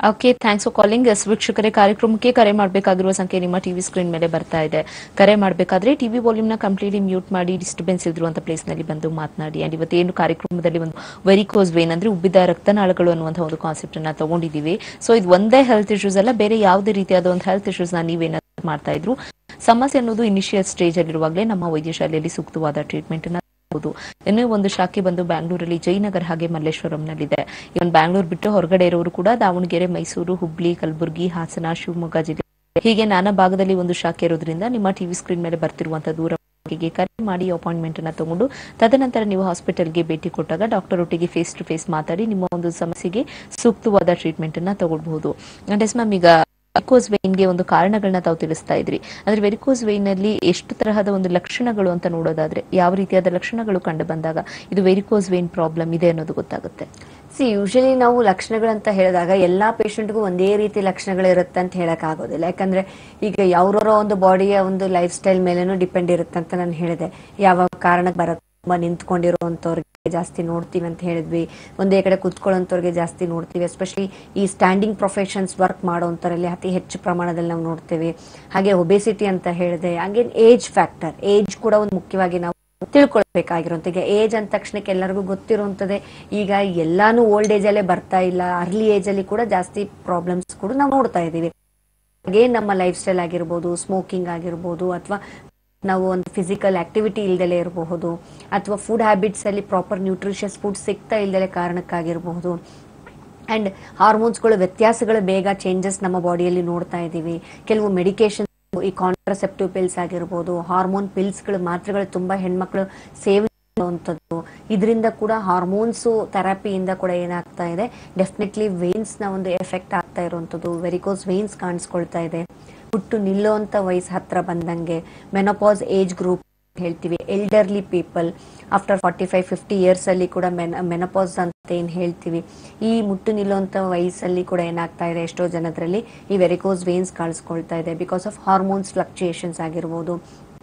Okay, thanks for calling. ವೀಕ್ಷಕರೇ, ಕಾರ್ಯಕ್ರಮಕ್ಕೆ ಕರೆ ಮಾಡಬೇಕಾಗಿರುವ ಸಂಖ್ಯೆ ನಿಮ್ಮ ಟಿವಿ ಸ್ಕ್ರೀನ್ ಮೇಲೆ ಬರ್ತಾ ಇದೆ. ಕರೆ ಮಾಡಬೇಕಾದ್ರೆ ಟಿವಿ ವಾಲ್ಯೂಮ್ ನ ಕಂಪ್ಲೀಟ್ಲಿ ಮ್ಯೂಟ್ ಮಾಡಿ, ಡಿಸ್ಟರ್ಬೆನ್ಸ್ ಇರುವಂತ ಪ್ಲೇಸ್ ನಲ್ಲಿ ಬಂದು ಮಾತನಾಡಿ. ಅಂಡ್ ಇವತ್ತೇನು ಕಾರ್ಯಕ್ರಮದಲ್ಲಿ ಒಂದು ವೆರಿಕೋಸ್ ವೇನ್ ಅಂದ್ರೆ ಉಬ್ಬಿದ ರಕ್ತನಾಳಗಳು ಅನ್ನುವಂತಹ ಒಂದು ಕಾನ್ಸೆಪ್ಟ್ ಅನ್ನ ತಗೊಂಡಿದ್ದೀವಿ. ಸೊ ಇದು ಒಂದೇ ಹೆಲ್ತ್ ಇಶ್ಯೂಸ್ ಅಲ್ಲ, ಬೇರೆ ಯಾವುದೇ ರೀತಿಯಾದ ಒಂದು ಹೆಲ್ತ್ ಇಶ್ಯೂಸ್ ನ ನೀವೇನಾದ್ರು ಮಾಡ್ತಾ ಇದ್ರು, ಸಮಸ್ಯೆ ಅನ್ನೋದು ಇನಿಷಿಯಲ್ ಸ್ಟೇಜ್ ಅಲ್ಲಿರುವಾಗಲೇ ನಮ್ಮ ವೈದ್ಯಶಾಲೆಯಲ್ಲಿ ಸೂಕ್ತವಾದ ಟ್ರೀಟ್ಮೆಂಟ್ ಇನ್ನೂ ಒಂದು ಶಾಖೆ ಬಂದು ಬ್ಯಾಂಗ್ಳೂರಲ್ಲಿ ಜಯನಗರ್ ಹಾಗೆ ಮಲ್ಲೇಶ್ವರಂನಲ್ಲಿದೆ. ಇವನ್ ಬ್ಯಾಂಗ್ಳೂರ್ ಬಿಟ್ಟು ಹೊರಗಡೆ ಇರೋರು ಕೂಡ ದಾವಣಗೆರೆ, ಮೈಸೂರು, ಹುಬ್ಳಿ, ಕಲಬುರಗಿ, ಹಾಸನ, ಶಿವಮೊಗ್ಗ ಜಿಲ್ಲೆ ಹೀಗೆ ನಾನಾ ಭಾಗದಲ್ಲಿ ಒಂದು ಶಾಖೆ ಇರೋದ್ರಿಂದ ನಿಮ್ಮ ಟಿವಿ ಸ್ಕ್ರೀನ್ ಮೇಲೆ ಬರ್ತಿರುವಂತಹ ದೂರವಾಣಿಗೆ ಕರೆ ಮಾಡಿ ಅಪಾಯಿಂಟ್ಮೆಂಟ್ ಅನ್ನ ತಗೊಂಡು ತದನಂತರ ನೀವು ಹಾಸ್ಪಿಟಲ್ಗೆ ಭೇಟಿ ಕೊಟ್ಟಾಗ ಡಾಕ್ಟರ್ ಒಟ್ಟಿಗೆ ಫೇಸ್ ಟು ಫೇಸ್ ಮಾತಾಡಿ ನಿಮ್ಮ ಒಂದು ಸಮಸ್ಯೆಗೆ ಸೂಕ್ತವಾದ ಟ್ರೀಟ್ಮೆಂಟ್ ಅನ್ನ ತಗೊಳ್ಬಹುದು. ಅಂಡ್ ಎಸ್ ಮ್ಯಾಮ್, ಈಗ ವೆರಿಕೋಸ್ ವೇನ್ಗೆ ಒಂದು ಕಾರಣಗಳನ್ನ ತಾವು ತಿಳಿಸ್ತಾ ಇದ್ರಿ. ಅಂದ್ರೆ ವೆರಿಕೋಸ್ ವೇನ್ ಅಲ್ಲಿ ಎಷ್ಟು ತರಹದ ಒಂದು ಲಕ್ಷಣಗಳು ಅಂತ ನೋಡೋದಾದ್ರೆ ಯಾವ ರೀತಿಯಾದ ಲಕ್ಷಣಗಳು ಕಂಡು ಬಂದಾಗ ಇದು ವೆರಿಕೋಸ್ ವೇನ್ ಪ್ರಾಬ್ಲಮ್ ಇದೆ ಅನ್ನೋದು ಗೊತ್ತಾಗುತ್ತೆ? ಯೂಶಲಿ ನಾವು ಲಕ್ಷಣಗಳಂತ ಹೇಳಿದಾಗ ಎಲ್ಲಾ ಪೇಷಂಟ್ಗೂ ಒಂದೇ ರೀತಿ ಲಕ್ಷಣಗಳು ಇರುತ್ತೆ ಅಂತ ಹೇಳಕ್ ಆಗೋದಿಲ್ಲ. ಯಾಕಂದ್ರೆ ಈಗ ಯಾವ್ರವರ ಒಂದು ಬಾಡಿಯ ಒಂದು ಲೈಫ್ ಸ್ಟೈಲ್ ಮೇಲೇನು ಡಿಪೆಂಡ್ ಇರುತ್ತೆ ಅಂತ ನಾನು ಹೇಳಿದೆ. ಯಾವ ಕಾರಣಕ್ಕೆ ಬರುತ್ತೆ, ತುಂಬಾ ನಿಂತ್ಕೊಂಡಿರುವಂತವ್ರಿಗೆ ಜಾಸ್ತಿ ನೋಡ್ತೀವಿ ಅಂತ ಹೇಳಿದ್ವಿ, ಒಂದೇ ಕಡೆ ಕುತ್ಕೊಳ್ಳೋಂಥವ್ರಿಗೆ ಜಾಸ್ತಿ ನೋಡ್ತೀವಿ. ಎಸ್ಪೆಷಲಿ ಈ ಸ್ಟ್ಯಾಂಡಿಂಗ್ ಪ್ರೊಫೆಷನ್ಸ್ ವರ್ಕ್ ಮಾಡೋಂಥರಲ್ಲಿ ಅತಿ ಹೆಚ್ಚು ಪ್ರಮಾಣದಲ್ಲಿ ನಾವು ನೋಡ್ತೇವೆ. ಹಾಗೆ ಒಬೆಸಿಟಿ ಅಂತ ಹೇಳಿದೆ. ಹಾಗೆ ಏಜ್ ಫ್ಯಾಕ್ಟರ್, ಏಜ್ ಕೂಡ ಒಂದು ಮುಖ್ಯವಾಗಿ ನಾವು ತಿಳ್ಕೊಳ್ಬೇಕಾಗಿರುವಂತ. ಈಗ ಏಜ್ ಅಂದ ತಕ್ಷಣಕ್ಕೆ ಎಲ್ಲರಿಗೂ ಗೊತ್ತಿರುವಂತದ್ದೇ, ಈಗ ಎಲ್ಲಾನು ಓಲ್ಡ್ ಏಜ್ ಅಲ್ಲೇ ಬರ್ತಾ ಇಲ್ಲ, ಅರ್ಲಿ ಏಜ್ ಅಲ್ಲಿ ಕೂಡ ಜಾಸ್ತಿ ಪ್ರಾಬ್ಲಮ್ಸ್ ಕೂಡ ನಾವು ನೋಡ್ತಾ ಇದೀವಿ. ಹಾಗೆ ನಮ್ಮ ಲೈಫ್ ಸ್ಟೈಲ್ ಆಗಿರ್ಬೋದು, ಸ್ಮೋಕಿಂಗ್ ಆಗಿರ್ಬೋದು, ಅಥವಾ ನಾವು ಒಂದು ಫಿಸಿಕಲ್ ಆಕ್ಟಿವಿಟಿ ಇಲ್ದಲೇ ಇರಬಹುದು, ಅಥವಾ ಫುಡ್ ಹ್ಯಾಬಿಟ್ಸ್ ಅಲ್ಲಿ ಪ್ರಾಪರ್ ನ್ಯೂಟ್ರಿಷಿಯಸ್ ಫುಡ್ ಸಿಗ್ತಾ ಇಲ್ದಲೆ ಕಾರಣಕ್ಕಾಗಿರಬಹುದು. ಅಂಡ್ ಹಾರ್ಮೋನ್ಸ್ಗಳು ವ್ಯತ್ಯಾಸಗಳು ಬೇಗ ಚೇಂಜಸ್ ನಮ್ಮ ಬಾಡಿಯಲ್ಲಿ ನೋಡ್ತಾ ಇದೀವಿ. ಕೆಲವು ಮೆಡಿಕೇಶನ್, ಈ ಕಾಂಟ್ರಸೆಪ್ಟಿವ್ ಪಿಲ್ಸ್ ಆಗಿರ್ಬೋದು, ಹಾರ್ಮೋನ್ ಪಿಲ್ಸ್ಗಳು, ಮಾತ್ರೆಗಳು ತುಂಬಾ ಹೆಣ್ಮಕ್ಳು ಸೇವನೆ ಮಾಡುವಂಥದ್ದು. ಇದರಿಂದ ಕೂಡ ಹಾರ್ಮೋನ್ಸ್ ಥೆರಪಿಯಿಂದ ಕೂಡ ಏನಾಗ್ತಾ ಇದೆ, ಡೆಫಿನೆಟ್ಲಿ ವೇನ್ಸ್ ನ ಒಂದು ಎಫೆಕ್ಟ್ ಆಗ್ತಾ ಇರುವಂತದ್ದು. ವೆರಿಕೋಸ್ ವೇನ್ಸ್ ಕಾಣಿಸ್ಕೊಳ್ತಾ ಇದೆ. ಹುಟ್ಟು ನಿಲ್ಲುವಂತ ವಯಸ್ಸು ಹತ್ರ ಬಂದಂಗೆ, ಮೆನೋಪಾಸ್ ಏಜ್ ಗ್ರೂಪ್ ಹೇಳ್ತೀವಿ, ಎಲ್ಡರ್ಲಿ ಪೀಪಲ್ ಆಫ್ಟರ್ 45-50 ಇಯರ್ಸ್ ಅಲ್ಲಿ ಕೂಡ ಮೆನೋಪಾಸ್ ಅಂತ ಏನ್ ಹೇಳ್ತೀವಿ, ಈ ಮುಟ್ಟು ನಿಲ್ಲುವಂತ ವಯಸ್ಸಲ್ಲಿ ಕೂಡ ಏನಾಗ್ತಾ ಇದೆ, ಎಷ್ಟೋ ಜನದ್ರಲ್ಲಿ ಈ ವೆರಿಕೋಸ್ ವೇನ್ಸ್ ಕಾಣಿಸ್ಕೊಳ್ತಾ ಇದೆ ಬಿಕಾಸ್ ಆಫ್ ಹಾರ್ಮೋನ್ಸ್ ಫ್ಲಕ್ಚುಯೇಷನ್ಸ್ ಆಗಿರ್ಬೋದು.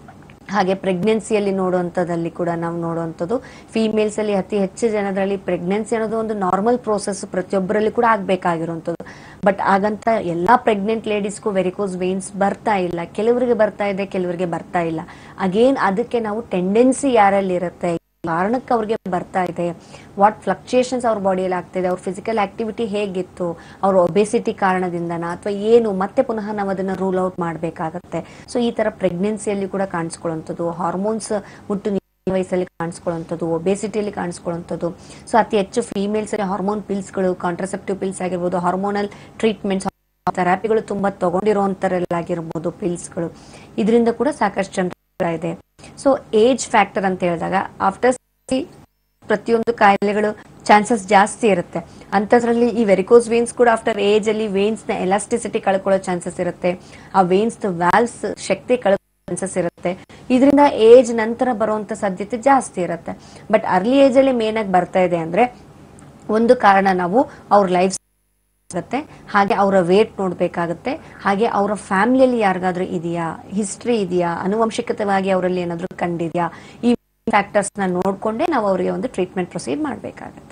ಹಾಗೆ ಪ್ರೆಗ್ನೆನ್ಸಿಯಲ್ಲಿ ನೋಡುವಂಥದ್ದಲ್ಲಿ ಕೂಡ ನಾವು ನೋಡುವಂಥದ್ದು, ಫಿಮೇಲ್ಸ್ ಅಲ್ಲಿ ಅತಿ ಹೆಚ್ಚು ಜನರಲ್ಲಿ ಪ್ರೆಗ್ನೆನ್ಸಿ ಅನ್ನೋದು ಒಂದು ನಾರ್ಮಲ್ ಪ್ರೋಸೆಸ್, ಪ್ರತಿಯೊಬ್ಬರಲ್ಲಿ ಕೂಡ ಆಗ್ಬೇಕಾಗಿರುವಂಥದ್ದು. ಬಟ್ ಹಾಗಂತ ಎಲ್ಲಾ ಪ್ರೆಗ್ನೆಂಟ್ ಲೇಡೀಸ್ಗೂ ವೆರಿಕೋಸ್ ವೇನ್ಸ್ ಬರ್ತಾ ಇಲ್ಲ. ಕೆಲವರಿಗೆ ಬರ್ತಾ ಇದೆ, ಕೆಲವರಿಗೆ ಬರ್ತಾ ಇಲ್ಲ. ಅಗೇನ್ ಅದಕ್ಕೆ ನಾವು ಟೆಂಡೆನ್ಸಿ ಯಾರಲ್ಲಿ ಇರುತ್ತೆ, ಕಾರಣಕ್ಕೆ ಅವ್ರಿಗೆ ಬರ್ತಾ ಇದೆ, ವಾಟ್ ಫ್ಲಕ್ಚುಯೇಷನ್ಸ್ ಅವ್ರ ಬಾಡಿಯಲ್ಲಿ ಆಗ್ತಿದೆ, ಅವ್ರ ಫಿಸಿಕಲ್ ಆಕ್ಟಿವಿಟಿ ಹೇಗಿತ್ತು, ಅವ್ರ ಒಬೆಸಿಟಿ ಕಾರಣದಿಂದನಾ ಅಥವಾ ಏನು, ಮತ್ತೆ ಪುನಃ ನಾವು ಅದನ್ನ ರೂಲ್ ಔಟ್ ಮಾಡಬೇಕಾಗತ್ತೆ. ಸೊ ಈ ತರ ಪ್ರೆಗ್ನೆನ್ಸಿಯಲ್ಲಿ ಕೂಡ ಕಾಣಿಸ್ಕೊಳ್ಳುವಂಥದ್ದು, ಹಾರ್ಮೋನ್ಸ್ ಮುಟ್ಟು ವಯಸ್ಸಲ್ಲಿ ಕಾಣಿಸ್ಕೊಳ್ಳುವಂಥದ್ದು, ಒಬೆಸಿಟಿಯಲ್ಲಿ ಕಾಣಿಸ್ಕೊಳ್ಳುವಂಥದ್ದು. ಸೊ ಅತಿ ಹೆಚ್ಚು ಫಿಮೇಲ್ಸ್ ಅಲ್ಲಿ ಹಾರ್ಮೋನ್ ಪಿಲ್ಸ್ಗಳು, ಕಾಂಟ್ರಸೆಪ್ಟಿವ್ ಪಿಲ್ಸ್ ಆಗಿರ್ಬೋದು, ಹಾರ್ಮೋನಲ್ ಟ್ರೀಟ್ಮೆಂಟ್ಸ್, ಥೆರಪಿಗಳು ತುಂಬಾ ತಗೊಂಡಿರುವಂತರಲ್ಲಾಗಿರ್ಬೋದು ಪಿಲ್ಸ್ಗಳು, ಇದರಿಂದ ಕೂಡ ಸಾಕಷ್ಟು ಜನ ಇದೆ. ಸೊ ಏಜ್ ಫ್ಯಾಕ್ಟರ್ ಅಂತ ಹೇಳಿದಾಗ ಆಫ್ಟರ್ ಪ್ರತಿಯೊಂದು ಕಾಯಿಲೆಗಳು ಚಾನ್ಸಸ್ ಜಾಸ್ತಿ ಇರುತ್ತೆ. ಅಂತದ್ರಲ್ಲಿ ಈ ವೆರಿಕೋಸ್ ವೇನ್ಸ್ ಕೂಡ ಆಫ್ಟರ್ ಏಜ್ ಅಲ್ಲಿ ವೇನ್ಸ್ ನ ಎಲಾಸ್ಟಿಸಿಟಿ ಕಳ್ಕೊಳ್ಳೋ ಚಾನ್ಸಸ್ ಇರುತ್ತೆ. ಆ ವೇನ್ಸ್ ವ್ಯಾಲ್ವ್ಸ್ ಶಕ್ತಿ ಕಳ್ಕೊಳ್ಳೋ ಚಾನ್ಸಸ್ ಇರುತ್ತೆ. ಇದರಿಂದ ಏಜ್ ನಂತರ ಬರುವಂತ ಸಾಧ್ಯತೆ ಜಾಸ್ತಿ ಇರುತ್ತೆ. ಬಟ್ ಅರ್ಲಿ ಏಜ್ ಅಲ್ಲಿ ಮೇನ್ ಆಗಿ ಬರ್ತಾ ಇದೆ ಅಂದ್ರೆ ಒಂದು ಕಾರಣ ನಾವು ಅವ್ರ ಲೈಫ್ ಆಗುತ್ತೆ, ಹಾಗೆ ಅವರ ವೇಟ್ ನೋಡ್ಬೇಕಾಗುತ್ತೆ, ಹಾಗೆ ಅವರ ಫ್ಯಾಮಿಲಿಯಲ್ಲಿ ಯಾರಿಗಾದ್ರೂ ಇದೆಯಾ, ಹಿಸ್ಟ್ರಿ ಇದೆಯಾ, ಆನುವಂಶಿಕತವಾಗಿ ಅವರಲ್ಲಿ ಏನಾದ್ರೂ ಕಂಡಿದ್ಯಾ, ಈ ಫ್ಯಾಕ್ಟರ್ಸ್ ನ ನೋಡ್ಕೊಂಡೇ ನಾವು ಅವರಿಗೆ ಒಂದು ಟ್ರೀಟ್ಮೆಂಟ್ ಪ್ರೊಸೀಡ್ ಮಾಡ್ಬೇಕಾಗತ್ತೆ.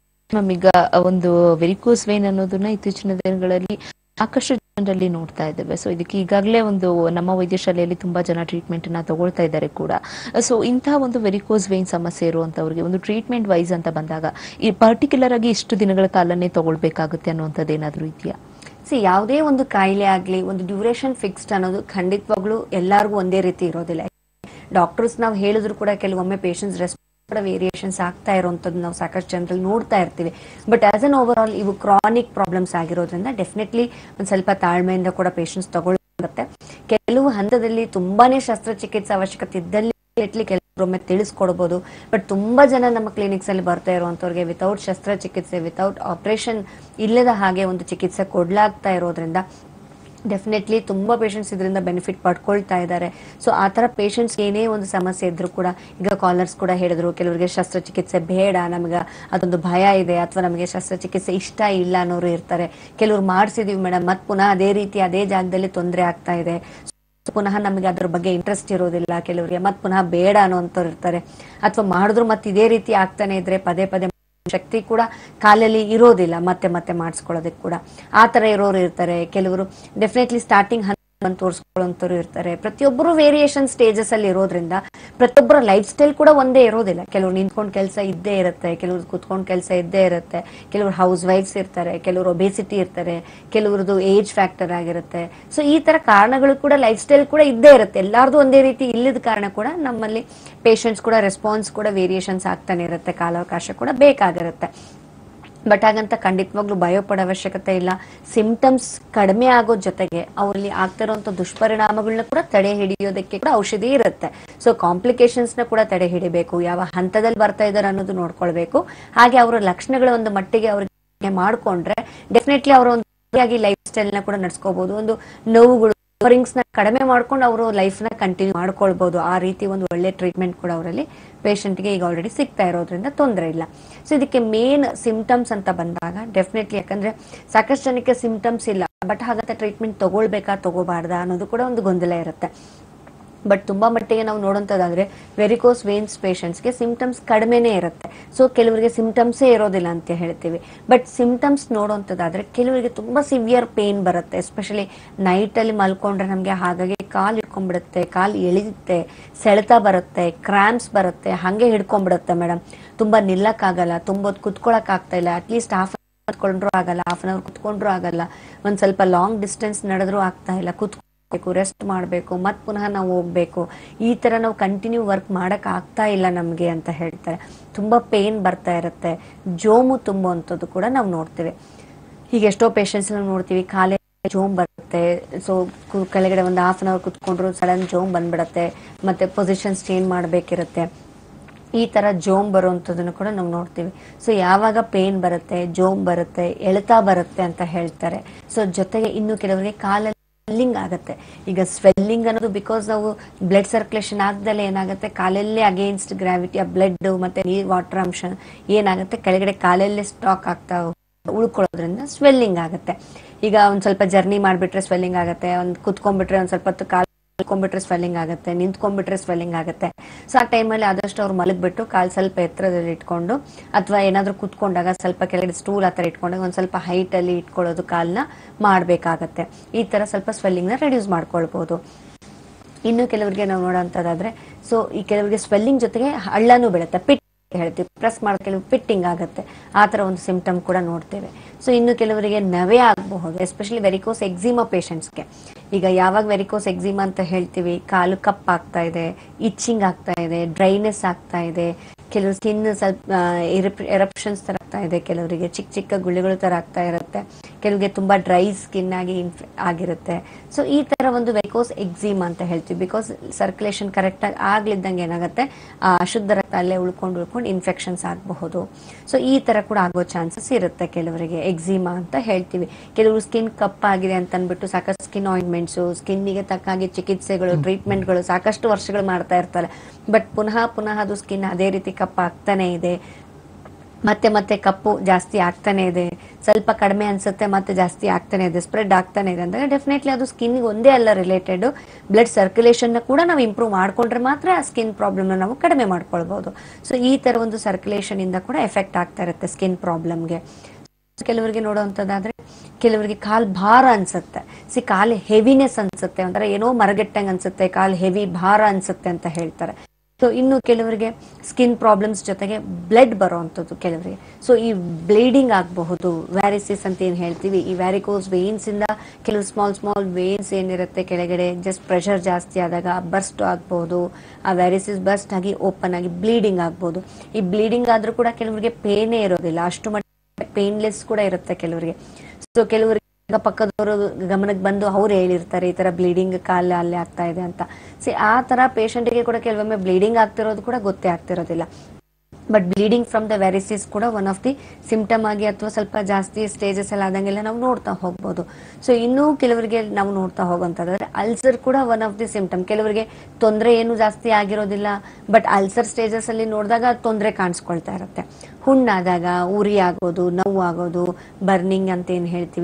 ಈಗ ಒಂದು ವೆರಿಕೋಸ್ ವೇನ್ ಅನ್ನೋದನ್ನ ಇತ್ತೀಚಿನ ದಿನಗಳಲ್ಲಿ ಸಾಕಷ್ಟು ಜನರಲ್ಲಿ ನೋಡ್ತಾ ಇದ್ದೇವೆ. ಸೊ ಇದಕ್ಕೆ ಈಗಾಗಲೇ ಒಂದು ನಮ್ಮ ವೈದ್ಯಶಾಲೆಯಲ್ಲಿ ತುಂಬಾ ಜನ ಟ್ರೀಟ್ಮೆಂಟ್ ನ ತಗೊಳ್ತಾ ಇದ್ದಾರೆ ಕೂಡ. ಸೊ ಇಂತಹ ಒಂದು ವೆರಿಕೋಸ್ ವೇನ್ ಸಮಸ್ಯೆ ಇರುವಂತವ್ರಿಗೆ ಒಂದು ಟ್ರೀಟ್ಮೆಂಟ್ ವೈಸ್ ಅಂತ ಬಂದಾಗ ಈ ಪರ್ಟಿಕ್ಯುಲರ್ ಆಗಿ ಇಷ್ಟು ದಿನಗಳ ಕಾಲನೇ ತಗೊಳ್ಬೇಕಾಗುತ್ತೆ ಅನ್ನುವಂಥದ್ದು ಏನಾದ್ರೂ ಇದೆಯಾ? ಯಾವುದೇ ಒಂದು ಕಾಯಿಲೆ ಆಗ್ಲಿ ಒಂದು ಡ್ಯೂರೇಷನ್ ಫಿಕ್ಸ್ಡ್ ಅನ್ನೋದು ಖಂಡಿತವಾಗ್ಲೂ ಎಲ್ಲಾರ್ಗೂ ಒಂದೇ ರೀತಿ ಇರೋದಿಲ್ಲ. ಡಾಕ್ಟರ್ಸ್ ನಾವು ಹೇಳಿದ್ರು ಕೂಡ ಕೆಲವೊಮ್ಮೆ ಪೇಷಂಟ್ಸ್ ರೆಸ್ಪಾನ್ಸ್ ವೇರಿಯೇಷನ್ಸ್ ಆಗ್ತಾ ಇರುವಂತದ್ದು ನಾವು ಸಾಕಷ್ಟು ಜನರಲ್ಲಿ ನೋಡ್ತಾ ಇರ್ತೀವಿ. But as an overall ಇವು ಕ್ರಾನಿಕ್ ಪ್ರಾಬ್ಲಮ್ಸ್ ಆಗಿರೋದ್ರಿಂದ ಡೆಫಿನೆಟ್ಲಿ ಒಂದ್ ಸ್ವಲ್ಪ ತಾಳ್ಮೆಯಿಂದ ಕೂಡ ಪೇಷಂಟ್ಸ್ ತಗೊಳ್ಳುತ್ತೆ. ಕೆಲವು ಹಂತದಲ್ಲಿ ತುಂಬಾನೇ ಶಸ್ತ್ರಚಿಕಿತ್ಸೆ ಅವಶ್ಯಕತೆ ಇದ್ದಲ್ಲಿ ಕೆಲವೊಮ್ಮೆ ತಿಳಿಸ್ಕೊಡ್ಬೋದು. ಬಟ್ ತುಂಬಾ ಜನ ನಮ್ಮ ಕ್ಲಿನಿಕ್ಸ್ ಅಲ್ಲಿ ಬರ್ತಾ ಇರುವಂತವ್ರಿಗೆ ವಿತೌಟ್ ಶಸ್ತ್ರಚಿಕಿತ್ಸೆ, ವಿತೌಟ್ ಆಪರೇಷನ್ ಇಲ್ಲದ ಹಾಗೆ ಒಂದು ಚಿಕಿತ್ಸೆ ಕೊಡ್ಲಾಗ್ತಾ ಇರೋದ್ರಿಂದ ಡೆಫಿನೆಟ್ಲಿ ತುಂಬಾ ಪೇಷಂಟ್ಸ್ ಇದರಿಂದ ಬೆನಿಫಿಟ್ ಪಡ್ಕೊಳ್ತಾ ಇದ್ದಾರೆ. ಸೊ ಆ ತರ ಪೇಷಂಟ್ಸ್ ಏನೇ ಒಂದು ಸಮಸ್ಯೆ ಇದ್ರು ಕೂಡ, ಈಗ ಕಾಲರ್ಸ್ ಕೂಡ ಹೇಳಿದ್ರು ಕೆಲವರಿಗೆ ಶಸ್ತ್ರಚಿಕಿತ್ಸೆ ಬೇಡ, ನಮಗೆ ಅದೊಂದು ಭಯ ಇದೆ, ಅಥವಾ ನಮಗೆ ಶಸ್ತ್ರಚಿಕಿತ್ಸೆ ಇಷ್ಟ ಇಲ್ಲ ಅನ್ನೋರು ಇರ್ತಾರೆ. ಕೆಲವ್ರು ಮಾಡಿಸಿದೀವಿ ಮೇಡಮ್, ಮತ್ ಪುನಃ ಅದೇ ರೀತಿ ಅದೇ ಜಾಗದಲ್ಲಿ ತೊಂದರೆ ಆಗ್ತಾ ಇದೆ, ಪುನಃ ನಮಗೆ ಅದ್ರ ಬಗ್ಗೆ ಇಂಟ್ರೆಸ್ಟ್ ಇರೋದಿಲ್ಲ. ಕೆಲವರಿಗೆ ಮತ್ ಪುನಃ ಬೇಡ ಅನ್ನೋಂಥವ್ರು ಇರ್ತಾರೆ. ಅಥವಾ ಮಾಡಿದ್ರು ಮತ್ತೆ ಇದೇ ರೀತಿ ಆಗ್ತಾನೆ ಇದ್ರೆ ಪದೇ ಪದೇ ಶಕ್ತಿ ಕೂಡ ಕಾಲಲ್ಲಿ ಇರೋದಿಲ್ಲ ಮತ್ತೆ ಮತ್ತೆ ಮಾಡಿಸ್ಕೊಳ್ಳೋದಕ್ಕೆ ಕೂಡ. ಆ ತರ ಇರೋರು ಇರ್ತಾರೆ. ಕೆಲವರು ಡೆಫಿನೆಟ್ಲಿ ಸ್ಟಾರ್ಟಿಂಗ್ ಬಂದು ತೋರಿಸ್ಕೊಳ್ಳೋಂಥವ್ರು ಇರ್ತಾರೆ. ಪ್ರತಿಯೊಬ್ಬರು ವೇರಿಯೇಷನ್ ಸ್ಟೇಜಸ್ ಅಲ್ಲಿ ಇರೋದ್ರಿಂದ ಪ್ರತಿಯೊಬ್ಬರ ಲೈಫ್ ಸ್ಟೈಲ್ ಕೂಡ ಒಂದೇ ಇರೋದಿಲ್ಲ. ಕೆಲವರು ನಿಂತ್ಕೊಂಡ್ ಕೆಲಸ ಇದ್ದೇ ಇರುತ್ತೆ, ಕೆಲವ್ರು ಕುತ್ಕೊಂಡ್ ಕೆಲಸ ಇದ್ದೇ ಇರುತ್ತೆ, ಕೆಲವರು ಹೌಸ್ ವೈಫ್ಸ್ ಇರ್ತಾರೆ, ಕೆಲವರು ಒಬೇಸಿಟಿ ಇರ್ತಾರೆ, ಕೆಲವ್ರದ್ದು ಏಜ್ ಫ್ಯಾಕ್ಟರ್ ಆಗಿರುತ್ತೆ. ಸೊ ಈ ತರ ಕಾರಣಗಳು ಕೂಡ ಲೈಫ್ ಸ್ಟೈಲ್ ಕೂಡ ಇದ್ದೇ ಇರುತ್ತೆ. ಎಲ್ಲಾರ್ದು ಒಂದೇ ರೀತಿ ಇಲ್ಲದ ಕಾರಣ ಕೂಡ ನಮ್ಮಲ್ಲಿ ಪೇಷಂಟ್ಸ್ ಕೂಡ ರೆಸ್ಪಾನ್ಸ್ ಕೂಡ ವೇರಿಯೇಷನ್ಸ್ ಆಗ್ತಾನೆ ಇರುತ್ತೆ, ಕಾಲಾವಕಾಶ ಕೂಡ ಬೇಕಾಗಿರುತ್ತೆ. ಬಟ್ ಹಾಗಂತ ಖಂಡಿತವಾಗ್ಲೂ ಭಯ ಪಡೋ ಅವಶ್ಯಕತೆ ಇಲ್ಲ. ಸಿಂಪ್ಟಮ್ಸ್ ಕಡಿಮೆ ಆಗೋ ಜೊತೆಗೆ ಅವರಲ್ಲಿ ಆಗ್ತಿರುವಂತ ದುಷ್ಪರಿಣಾಮಗಳನ್ನ ಕೂಡ ತಡೆ ಹಿಡಿಯೋದಕ್ಕೆ ಕೂಡ ಔಷಧಿ ಇರುತ್ತೆ. ಸೊ ಕಾಂಪ್ಲಿಕೇಶನ್ಸ್ ನ ಕೂಡ ತಡೆ ಹಿಡಿಬೇಕು, ಯಾವ ಹಂತದಲ್ಲಿ ಬರ್ತಾ ಇದಾರೆ ಅನ್ನೋದು ನೋಡ್ಕೊಳ್ಬೇಕು. ಹಾಗೆ ಅವರ ಲಕ್ಷಣಗಳ ಒಂದು ಮಟ್ಟಿಗೆ ಅವ್ರಿಗೆ ಮಾಡ್ಕೊಂಡ್ರೆ ಡೆಫಿನೆಟ್ಲಿ ಅವರ ಒಂದು ಲೈಫ್ ಸ್ಟೈಲ್ ನ ಕೂಡ ನಡ್ಸ್ಕೋಬಹುದು. ಒಂದು ನೋವುಗಳು ನ ಕಡಿಮೆ ಮಾಡ್ಕೊಂಡು ಅವರು ಲೈಫ್ ನ ಕಂಟಿನ್ಯೂ ಮಾಡ್ಕೊಳ್ಬಹುದು. ಆ ರೀತಿ ಒಂದು ಒಳ್ಳೆ ಟ್ರೀಟ್ಮೆಂಟ್ ಕೂಡ ಅವರಲ್ಲಿ ಪೇಷಂಟ್ಗೆ ಈಗ ಆಲ್ರೆಡಿ ಸಿಗ್ತಾ ಇರೋದ್ರಿಂದ ತೊಂದರೆ ಇಲ್ಲ. ಸೊ ಇದಕ್ಕೆ ಮೇನ್ ಸಿಂಪ್ಟಮ್ಸ್ ಅಂತ ಬಂದಾಗ ಡೆಫಿನೆಟ್ಲಿ, ಯಾಕಂದ್ರೆ ಸಾಕಷ್ಟು ಜನಕ್ಕೆ ಸಿಂಪ್ಟಮ್ಸ್ ಇಲ್ಲ, ಬಟ್ ಹಾಗಂತ ಟ್ರೀಟ್ಮೆಂಟ್ ತಗೊಳ್ಬೇಕಾ ತಗೋಬಾರ್ದಾ ಅನ್ನೋದು ಕೂಡ ಒಂದು ಗೊಂದಲ ಇರುತ್ತೆ. ಬಟ್ ತುಂಬಾ ಮಟ್ಟಿಗೆ ನಾವು ನೋಡೋಂಥದ್ದಾದ್ರೆ ವೆರಿಕೋಸ್ ವೇನ್ಸ್ ಪೇಷಂಟ್ಸ್ಗೆ ಸಿಂಪ್ಟಮ್ಸ್ ಕಡಿಮೆನೇ ಇರುತ್ತೆ. ಸೊ ಕೆಲವರಿಗೆ ಸಿಂಪ್ಟಮ್ಸೇ ಇರೋದಿಲ್ಲ ಅಂತ ಹೇಳ್ತೀವಿ. ಬಟ್ ಸಿಂಪ್ಟಮ್ಸ್ ನೋಡೋಂಥದ್ದಾದ್ರೆ ಕೆಲವರಿಗೆ ತುಂಬಾ ಸಿವಿಯರ್ ಪೇನ್ ಬರುತ್ತೆ. ಎಸ್ಪೆಷಲಿ ನೈಟ್ ಅಲ್ಲಿ ಮಲ್ಕೊಂಡ್ರೆ ನಮ್ಗೆ ಹಾಗಾಗಿ ಕಾಲು ಹಿಡ್ಕೊಂಡ್ಬಿಡುತ್ತೆ, ಕಾಲು ಎಳಿಯುತ್ತೆ, ಸೆಳೆತ ಬರುತ್ತೆ, ಕ್ರಾಂಪ್ಸ್ ಬರುತ್ತೆ, ಹಂಗೆ ಹಿಡ್ಕೊಂಡ್ಬಿಡುತ್ತೆ ಮೇಡಮ್. ತುಂಬಾ ನಿಲ್ಲಕ್ಕಾಗಲ್ಲ, ತುಂಬಾ ಕುತ್ಕೊಳಕ್ ಆಗ್ತಾ ಇಲ್ಲ. ಅಟ್ಲೀಸ್ಟ್ ಕುತ್ಕೊಂಡ್ರು ಆಗಲ್ಲ, ಹಾಫ್ ಅನ್ ಅವರ್ ಕುತ್ಕೊಂಡ್ರು ಆಗಲ್ಲ, ಒಂದ್ ಸ್ವಲ್ಪ ಲಾಂಗ್ ಡಿಸ್ಟೆನ್ಸ್ ನಡೆದ್ರು ಆಗ್ತಾ ಇಲ್ಲ, ರೆಸ್ಟ್ ಮಾಡಬೇಕು, ಮತ್ ಪುನಃ ನಾವು ಹೋಗ್ಬೇಕು, ಈ ತರ ನಾವು ಕಂಟಿನ್ಯೂ ವರ್ಕ್ ಮಾಡಕ್ ಆಗ್ತಾ ಇಲ್ಲ ನಮ್ಗೆ ಅಂತ ಹೇಳ್ತಾರೆ. ತುಂಬಾ ಪೇನ್ ಬರ್ತಾ ಇರುತ್ತೆ, ಜೋಮು ತುಂಬುವಂಥದ್ದು ಕೂಡ ನಾವು ನೋಡ್ತೀವಿ. ಈಗ ಎಷ್ಟೋ ಪೇಷಂಟ್ಸ್ ನೋಡ್ತೀವಿ ಕಾಲೇ ಜೋಮ್ ಬರುತ್ತೆ. ಸೊ ಕೆಳಗಡೆ ಒಂದು ಹಾಫ್ ಅನ್ ಅವರ್ ಕುತ್ಕೊಂಡ್ರು ಸಡನ್ ಜೋಮ್ ಬಂದ್ಬಿಡತ್ತೆ, ಮತ್ತೆ ಪೊಸಿಷನ್ಸ್ ಚೇಂಜ್ ಮಾಡ್ಬೇಕಿರುತ್ತೆ. ಈ ತರ ಜೋಮ್ ಬರುವಂತದನ್ನು ಕೂಡ ನಾವು ನೋಡ್ತೀವಿ. ಸೊ ಯಾವಾಗ ಪೇನ್ ಬರುತ್ತೆ, ಜೋಮ್ ಬರುತ್ತೆ, ಎಳ್ತಾ ಬರುತ್ತೆ ಅಂತ ಹೇಳ್ತಾರೆ. ಸೊ ಜೊತೆಗೆ ಇನ್ನು ಕೆಲವರಿಗೆ ಕಾಲಲ್ಲಿ ಸ್ವೆಲ್ಲಿಂಗ್ ಆಗುತ್ತೆ. ಈಗ ಸ್ವೆಲ್ಲಿಂಗ್ ಅನ್ನೋದು ಬಿಕಾಸ್ ನಾವು ಬ್ಲಡ್ ಸರ್ಕ್ಯುಲೇಷನ್ ಆಗದಲ್ಲೇ ಏನಾಗುತ್ತೆ, ಕಾಲಲ್ಲೇ ಅಗೇನ್ಸ್ಟ್ ಗ್ರಾವಿಟಿ ಆ ಬ್ಲಡ್ ಮತ್ತೆ ವಾಟರ್ ಅಂಶ ಏನಾಗುತ್ತೆ ಕೆಳಗಡೆ ಕಾಲಲ್ಲೇ ಸ್ಟಾಕ್ ಆಗ್ತಾ ಉಳ್ಕೊಳ್ಳೋದ್ರಿಂದ ಸ್ವೆಲ್ಲಿಂಗ್ ಆಗುತ್ತೆ. ಈಗ ಒಂದ್ ಸ್ವಲ್ಪ ಜರ್ನಿ ಮಾಡ್ಬಿಟ್ರೆ ಸ್ವೆಲ್ಲಿಂಗ್ ಆಗುತ್ತೆ, ಒಂದ್ ಕುತ್ಕೊಂಡ್ಬಿಟ್ರೆ ಒಂದ್ ಸ್ವಲ್ಪ ಹೊತ್ತು ಕಾಲು ಕುತ್ಕೊಂಡ್ಬಿಟ್ರೆ ಸ್ವೆಲ್ಲಿಂಗ್ ಆಗುತ್ತೆ, ನಿಂತ್ಕೊಂಡ್ಬಿಟ್ರೆ ಸ್ವೆಲ್ಲಿಂಗ್ ಆಗುತ್ತೆ. ಸೊ ಆ ಟೈಮಲ್ಲಿ ಆದಷ್ಟು ಅವ್ರು ಮಲಗ್ಬಿಟ್ಟು ಕಾಲ್ ಸ್ವಲ್ಪ ಎತ್ತರದಲ್ಲಿ ಇಟ್ಕೊಂಡು, ಅಥವಾ ಏನಾದ್ರೂ ಕುತ್ಕೊಂಡಾಗ ಸ್ವಲ್ಪ ಕೆಳಗಡೆ ಸ್ಟೂಲ್ ಆ ತರ ಇಟ್ಕೊಂಡಾಗ ಒಂದ್ ಸ್ವಲ್ಪ ಹೈಟ್ ಅಲ್ಲಿ ಇಟ್ಕೊಳ್ಳೋದು ಕಾಲ್ನ ಮಾಡ್ಬೇಕಾಗತ್ತೆ. ಈ ತರ ಸ್ವಲ್ಪ ಸ್ವೆಲ್ಲಿಂಗ್ ನ ರೆಡ್ಯೂಸ್ ಮಾಡ್ಕೊಳ್ಬಹುದು. ಇನ್ನು ಕೆಲವರಿಗೆ ನಾವು ನೋಡೋಂಥದ್ದಾದ್ರೆ, ಸೊ ಈ ಕೆಲವರಿಗೆ ಸ್ವೆಲ್ಲಿಂಗ್ ಜೊತೆಗೆ ಹಳ್ಳನೂ ಬೀಳುತ್ತೆ, ಪಿಟ್ ಹೇಳ್ತೀವಿ, ಪ್ರೆಸ್ ಮಾಡೋ ಕೆಲವು ಪಿಟ್ಟಿಂಗ್ ಆಗುತ್ತೆ, ಆ ತರ ಒಂದು ಸಿಂಪ್ಟಮ್ ಕೂಡ ನೋಡ್ತೇವೆ. ಸೊ ಇನ್ನು ಕೆಲವರಿಗೆ ನವೆ ಆಗಬಹುದು, ಎಸ್ಪೆಷಲಿ ವೆರಿಕೋಸ್ ಎಕ್ಸಿಮಾ ಪೇಷಂಟ್ಸ್ಗೆ. ಈಗ ಯಾವಾಗ ವೆರಿಕೋಸ್ ಎಕ್ಸಿಮಾ ಅಂತ ಹೇಳ್ತೀವಿ, ಕಾಲು ಕಪ್ ಆಗ್ತಾ ಇದೆ, ಇಚ್ಚಿಂಗ್ ಆಗ್ತಾ ಇದೆ, ಡ್ರೈನೆಸ್ ಆಗ್ತಾ ಇದೆ, ಕೆಲವು ಸ್ಕಿನ್ ಸ್ವಲ್ಪ ಎರಪ್ಷನ್ಸ್ ತರ ಆಗ್ತಾ ಇದೆ, ಕೆಲವರಿಗೆ ಚಿಕ್ಕ ಚಿಕ್ಕ ಗುಳ್ಳೆಗಳು ತರ ಆಗ್ತಾ ಇರುತ್ತೆ, ಕೆಲವರಿಗೆ ತುಂಬಾ ಡ್ರೈ ಸ್ಕಿನ್ ಆಗಿ ಆಗಿರುತ್ತೆ. ಸೊ ಈ ತರ ಒಂದು ವೆರಿಕೋಸ್ ಎಕ್ಸಿಮಾ ಅಂತ ಹೇಳ್ತೀವಿ. ಬಿಕಾಸ್ ಸರ್ಕ್ಯುಲೇಷನ್ ಕರೆಕ್ಟ್ ಆಗಿ ಆಗ್ಲಿದ್ದಂಗೆ ಏನಾಗುತ್ತೆ, ಅಶುದ್ಧ ರಕ್ತ ಅಲ್ಲೇ ಉಳ್ಕೊಂಡು ಇನ್ಫೆಕ್ಷನ್ಸ್ ಆಗಬಹುದು. ಸೊ ಈ ತರ ಕೂಡ ಆಗೋ ಚಾನ್ಸಸ್ ಇರುತ್ತೆ ಕೆಲವರಿಗೆ, ಎಕ್ಸಿಮಾ ಅಂತ ಹೇಳ್ತೀವಿ. ಕೆಲವರು ಸ್ಕಿನ್ ಕಪ್ಪಾಗಿದೆ ಅಂತ ಅಂದ್ಬಿಟ್ಟು ಸಾಕಷ್ಟು ಸ್ಕಿನ್ ಆಯಿಂಟ್ಮೆಂಟ್ಸ್, ಸ್ಕಿನ್ನಿಗೆ ತಕ್ಕಾಗಿ ಚಿಕಿತ್ಸೆಗಳು, ಟ್ರೀಟ್ಮೆಂಟ್ಗಳು ಸಾಕಷ್ಟು ವರ್ಷಗಳು ಮಾಡ್ತಾ ಇರ್ತಾರೆ. ಬಟ್ ಪುನಃ ಅದು ಸ್ಕಿನ್ ಅದೇ ರೀತಿ ಕಪ್ಪ ಆಗ್ತಾನೆ ಇದೆ, ಮತ್ತೆ ಮತ್ತೆ ಕಪ್ಪು ಜಾಸ್ತಿ ಆಗ್ತಾನೆ ಇದೆ, ಸ್ವಲ್ಪ ಕಡಿಮೆ ಅನ್ಸುತ್ತೆ ಮತ್ತೆ ಜಾಸ್ತಿ ಆಗ್ತಾನೆ ಇದೆ, ಸ್ಪ್ರೆಡ್ ಆಗ್ತಾನೆ ಇದೆ ಅಂದಾಗ ಡೆಫಿನೆಟ್ಲಿ ಅದು ಸ್ಕಿನ್ ಒಂದೇ ಅಲ್ಲ ರಿಲೇಟೆಡ್, ಬ್ಲಡ್ ಸರ್ಕ್ಯುಲೇಷನ್ ಕೂಡ ನಾವು ಇಂಪ್ರೂವ್ ಮಾಡ್ಕೊಂಡ್ರೆ ಮಾತ್ರ ಆ ಸ್ಕಿನ್ ಪ್ರಾಬ್ಲಮ್ ನಾವು ಕಡಿಮೆ ಮಾಡ್ಕೊಳ್ಬಹುದು. ಸೊ ಈ ತರ ಒಂದು ಸರ್ಕ್ಯುಲೇಷನ್ ಇಂದ ಕೂಡ ಎಫೆಕ್ಟ್ ಆಗ್ತಾ ಇರುತ್ತೆ ಸ್ಕಿನ್ ಪ್ರಾಬ್ಲಮ್ಗೆ. ಕೆಲವರಿಗೆ ನೋಡುವಂತದ್ದಾದ್ರೆ, ಕೆಲವರಿಗೆ ಕಾಲ್ ಭಾರ ಅನ್ಸುತ್ತೆ, ಕಾಲ್ ಹೆವಿನೆಸ್ ಅನ್ಸುತ್ತೆ, ಒಂಥರ ಏನೋ ಮರಗೆಟ್ಟಂಗ್ ಅನ್ಸುತ್ತೆ, ಕಾಲ್ ಹೆವಿ ಭಾರ ಅನ್ಸುತ್ತೆ ಅಂತ ಹೇಳ್ತಾರೆ. ಸೊ ಇನ್ನು ಕೆಲವರಿಗೆ ಸ್ಕಿನ್ ಪ್ರಾಬ್ಲಮ್ಸ್ ಜೊತೆಗೆ ಬ್ಲಡ್ ಬರುವಂತದ್ದು ಕೆಲವರಿಗೆ. ಸೊ ಈ ಬ್ಲೀಡಿಂಗ್ ಆಗಬಹುದು, ವ್ಯಾರಿಸಿಸ್ ಅಂತ ಏನ್ ಹೇಳ್ತೀವಿ, ಈ ವ್ಯಾರಿಕೋಸ್ ವೇನ್ಸ್ ಇಂದ ಕೆಲವು ಸ್ಮಾಲ್ ವೇನ್ಸ್ ಏನಿರುತ್ತೆ ಕೆಳಗಡೆ, ಜಸ್ಟ್ ಪ್ರೆಷರ್ ಜಾಸ್ತಿ ಆದಾಗ ಬರ್ಸ್ಟ್ ಆಗಬಹುದು, ಆ ವ್ಯಾರಿಸಿಸ್ ಬರ್ಸ್ಟ್ ಆಗಿ ಓಪನ್ ಆಗಿ ಬ್ಲೀಡಿಂಗ್ ಆಗಬಹುದು. ಈ ಬ್ಲೀಡಿಂಗ್ ಆದ್ರೂ ಕೂಡ ಕೆಲವರಿಗೆ ಪೇನೇ ಇರೋದಿಲ್ಲ, ಅಷ್ಟು ಮಟ್ಟ ಪೇನ್ಲೆಸ್ ಕೂಡ ಇರುತ್ತೆ ಕೆಲವರಿಗೆ. ಸೊ ಕೆಲವರಿಗೆ ಪಕ್ಕದವರು ಗಮನಕ್ಕೆ ಬಂದು ಅವ್ರು ಹೇಳಿರ್ತಾರೆ ಈ ತರ ಬ್ಲೀಡಿಂಗ್ ಕಾಲ ಅಲ್ಲೇ ಆಗ್ತಾ ಇದೆ ಅಂತ. ಆ ತರ ಪೇಷಂಟ್ಗೆ ಕೂಡ ಕೆಲವೊಮ್ಮೆ ಬ್ಲೀಡಿಂಗ್ ಆಗ್ತಿರೋದು ಕೂಡ ಗೊತ್ತೇ ಆಗ್ತಿರೋದಿಲ್ಲ. But bleeding from the varices ಕೂಡ ಒನ್ ಆಫ್ ದಿ ಸಿಂಪ್ಟಮ್ ಆಗಿ ಅಥವಾ ಸ್ವಲ್ಪ ಜಾಸ್ತಿ ಸ್ಟೇಜಸ್ ಎಲ್ಲ ಆದಂಗೆಲ್ಲ ನಾವು ನೋಡ್ತಾ ಹೋಗ್ಬೋದು. ಸೊ ಇನ್ನೂ ಕೆಲವರಿಗೆ ನಾವು ನೋಡ್ತಾ ಹೋಗುವಂತಂದ್ರೆ ಅಲ್ಸರ್ ಕೂಡ ಒನ್ ಆಫ್ ದಿ ಸಿಂಪ್ಟಮ್. ಕೆಲವರಿಗೆ ತೊಂದರೆ ಏನು ಜಾಸ್ತಿ ಆಗಿರೋದಿಲ್ಲ, ಬಟ್ ಅಲ್ಸರ್ ಸ್ಟೇಜಸ್ ಅಲ್ಲಿ ನೋಡಿದಾಗ ತೊಂದರೆ ಕಾಣಿಸ್ಕೊಳ್ತಾ ಇರುತ್ತೆ. ಹುಣ್ಣಾದಾಗ ಉರಿ ಆಗೋದು, ನೋವು ಆಗೋದು, ಬರ್ನಿಂಗ್ ಅಂತ ಏನ್ ಹೇಳ್ತೀವಿ,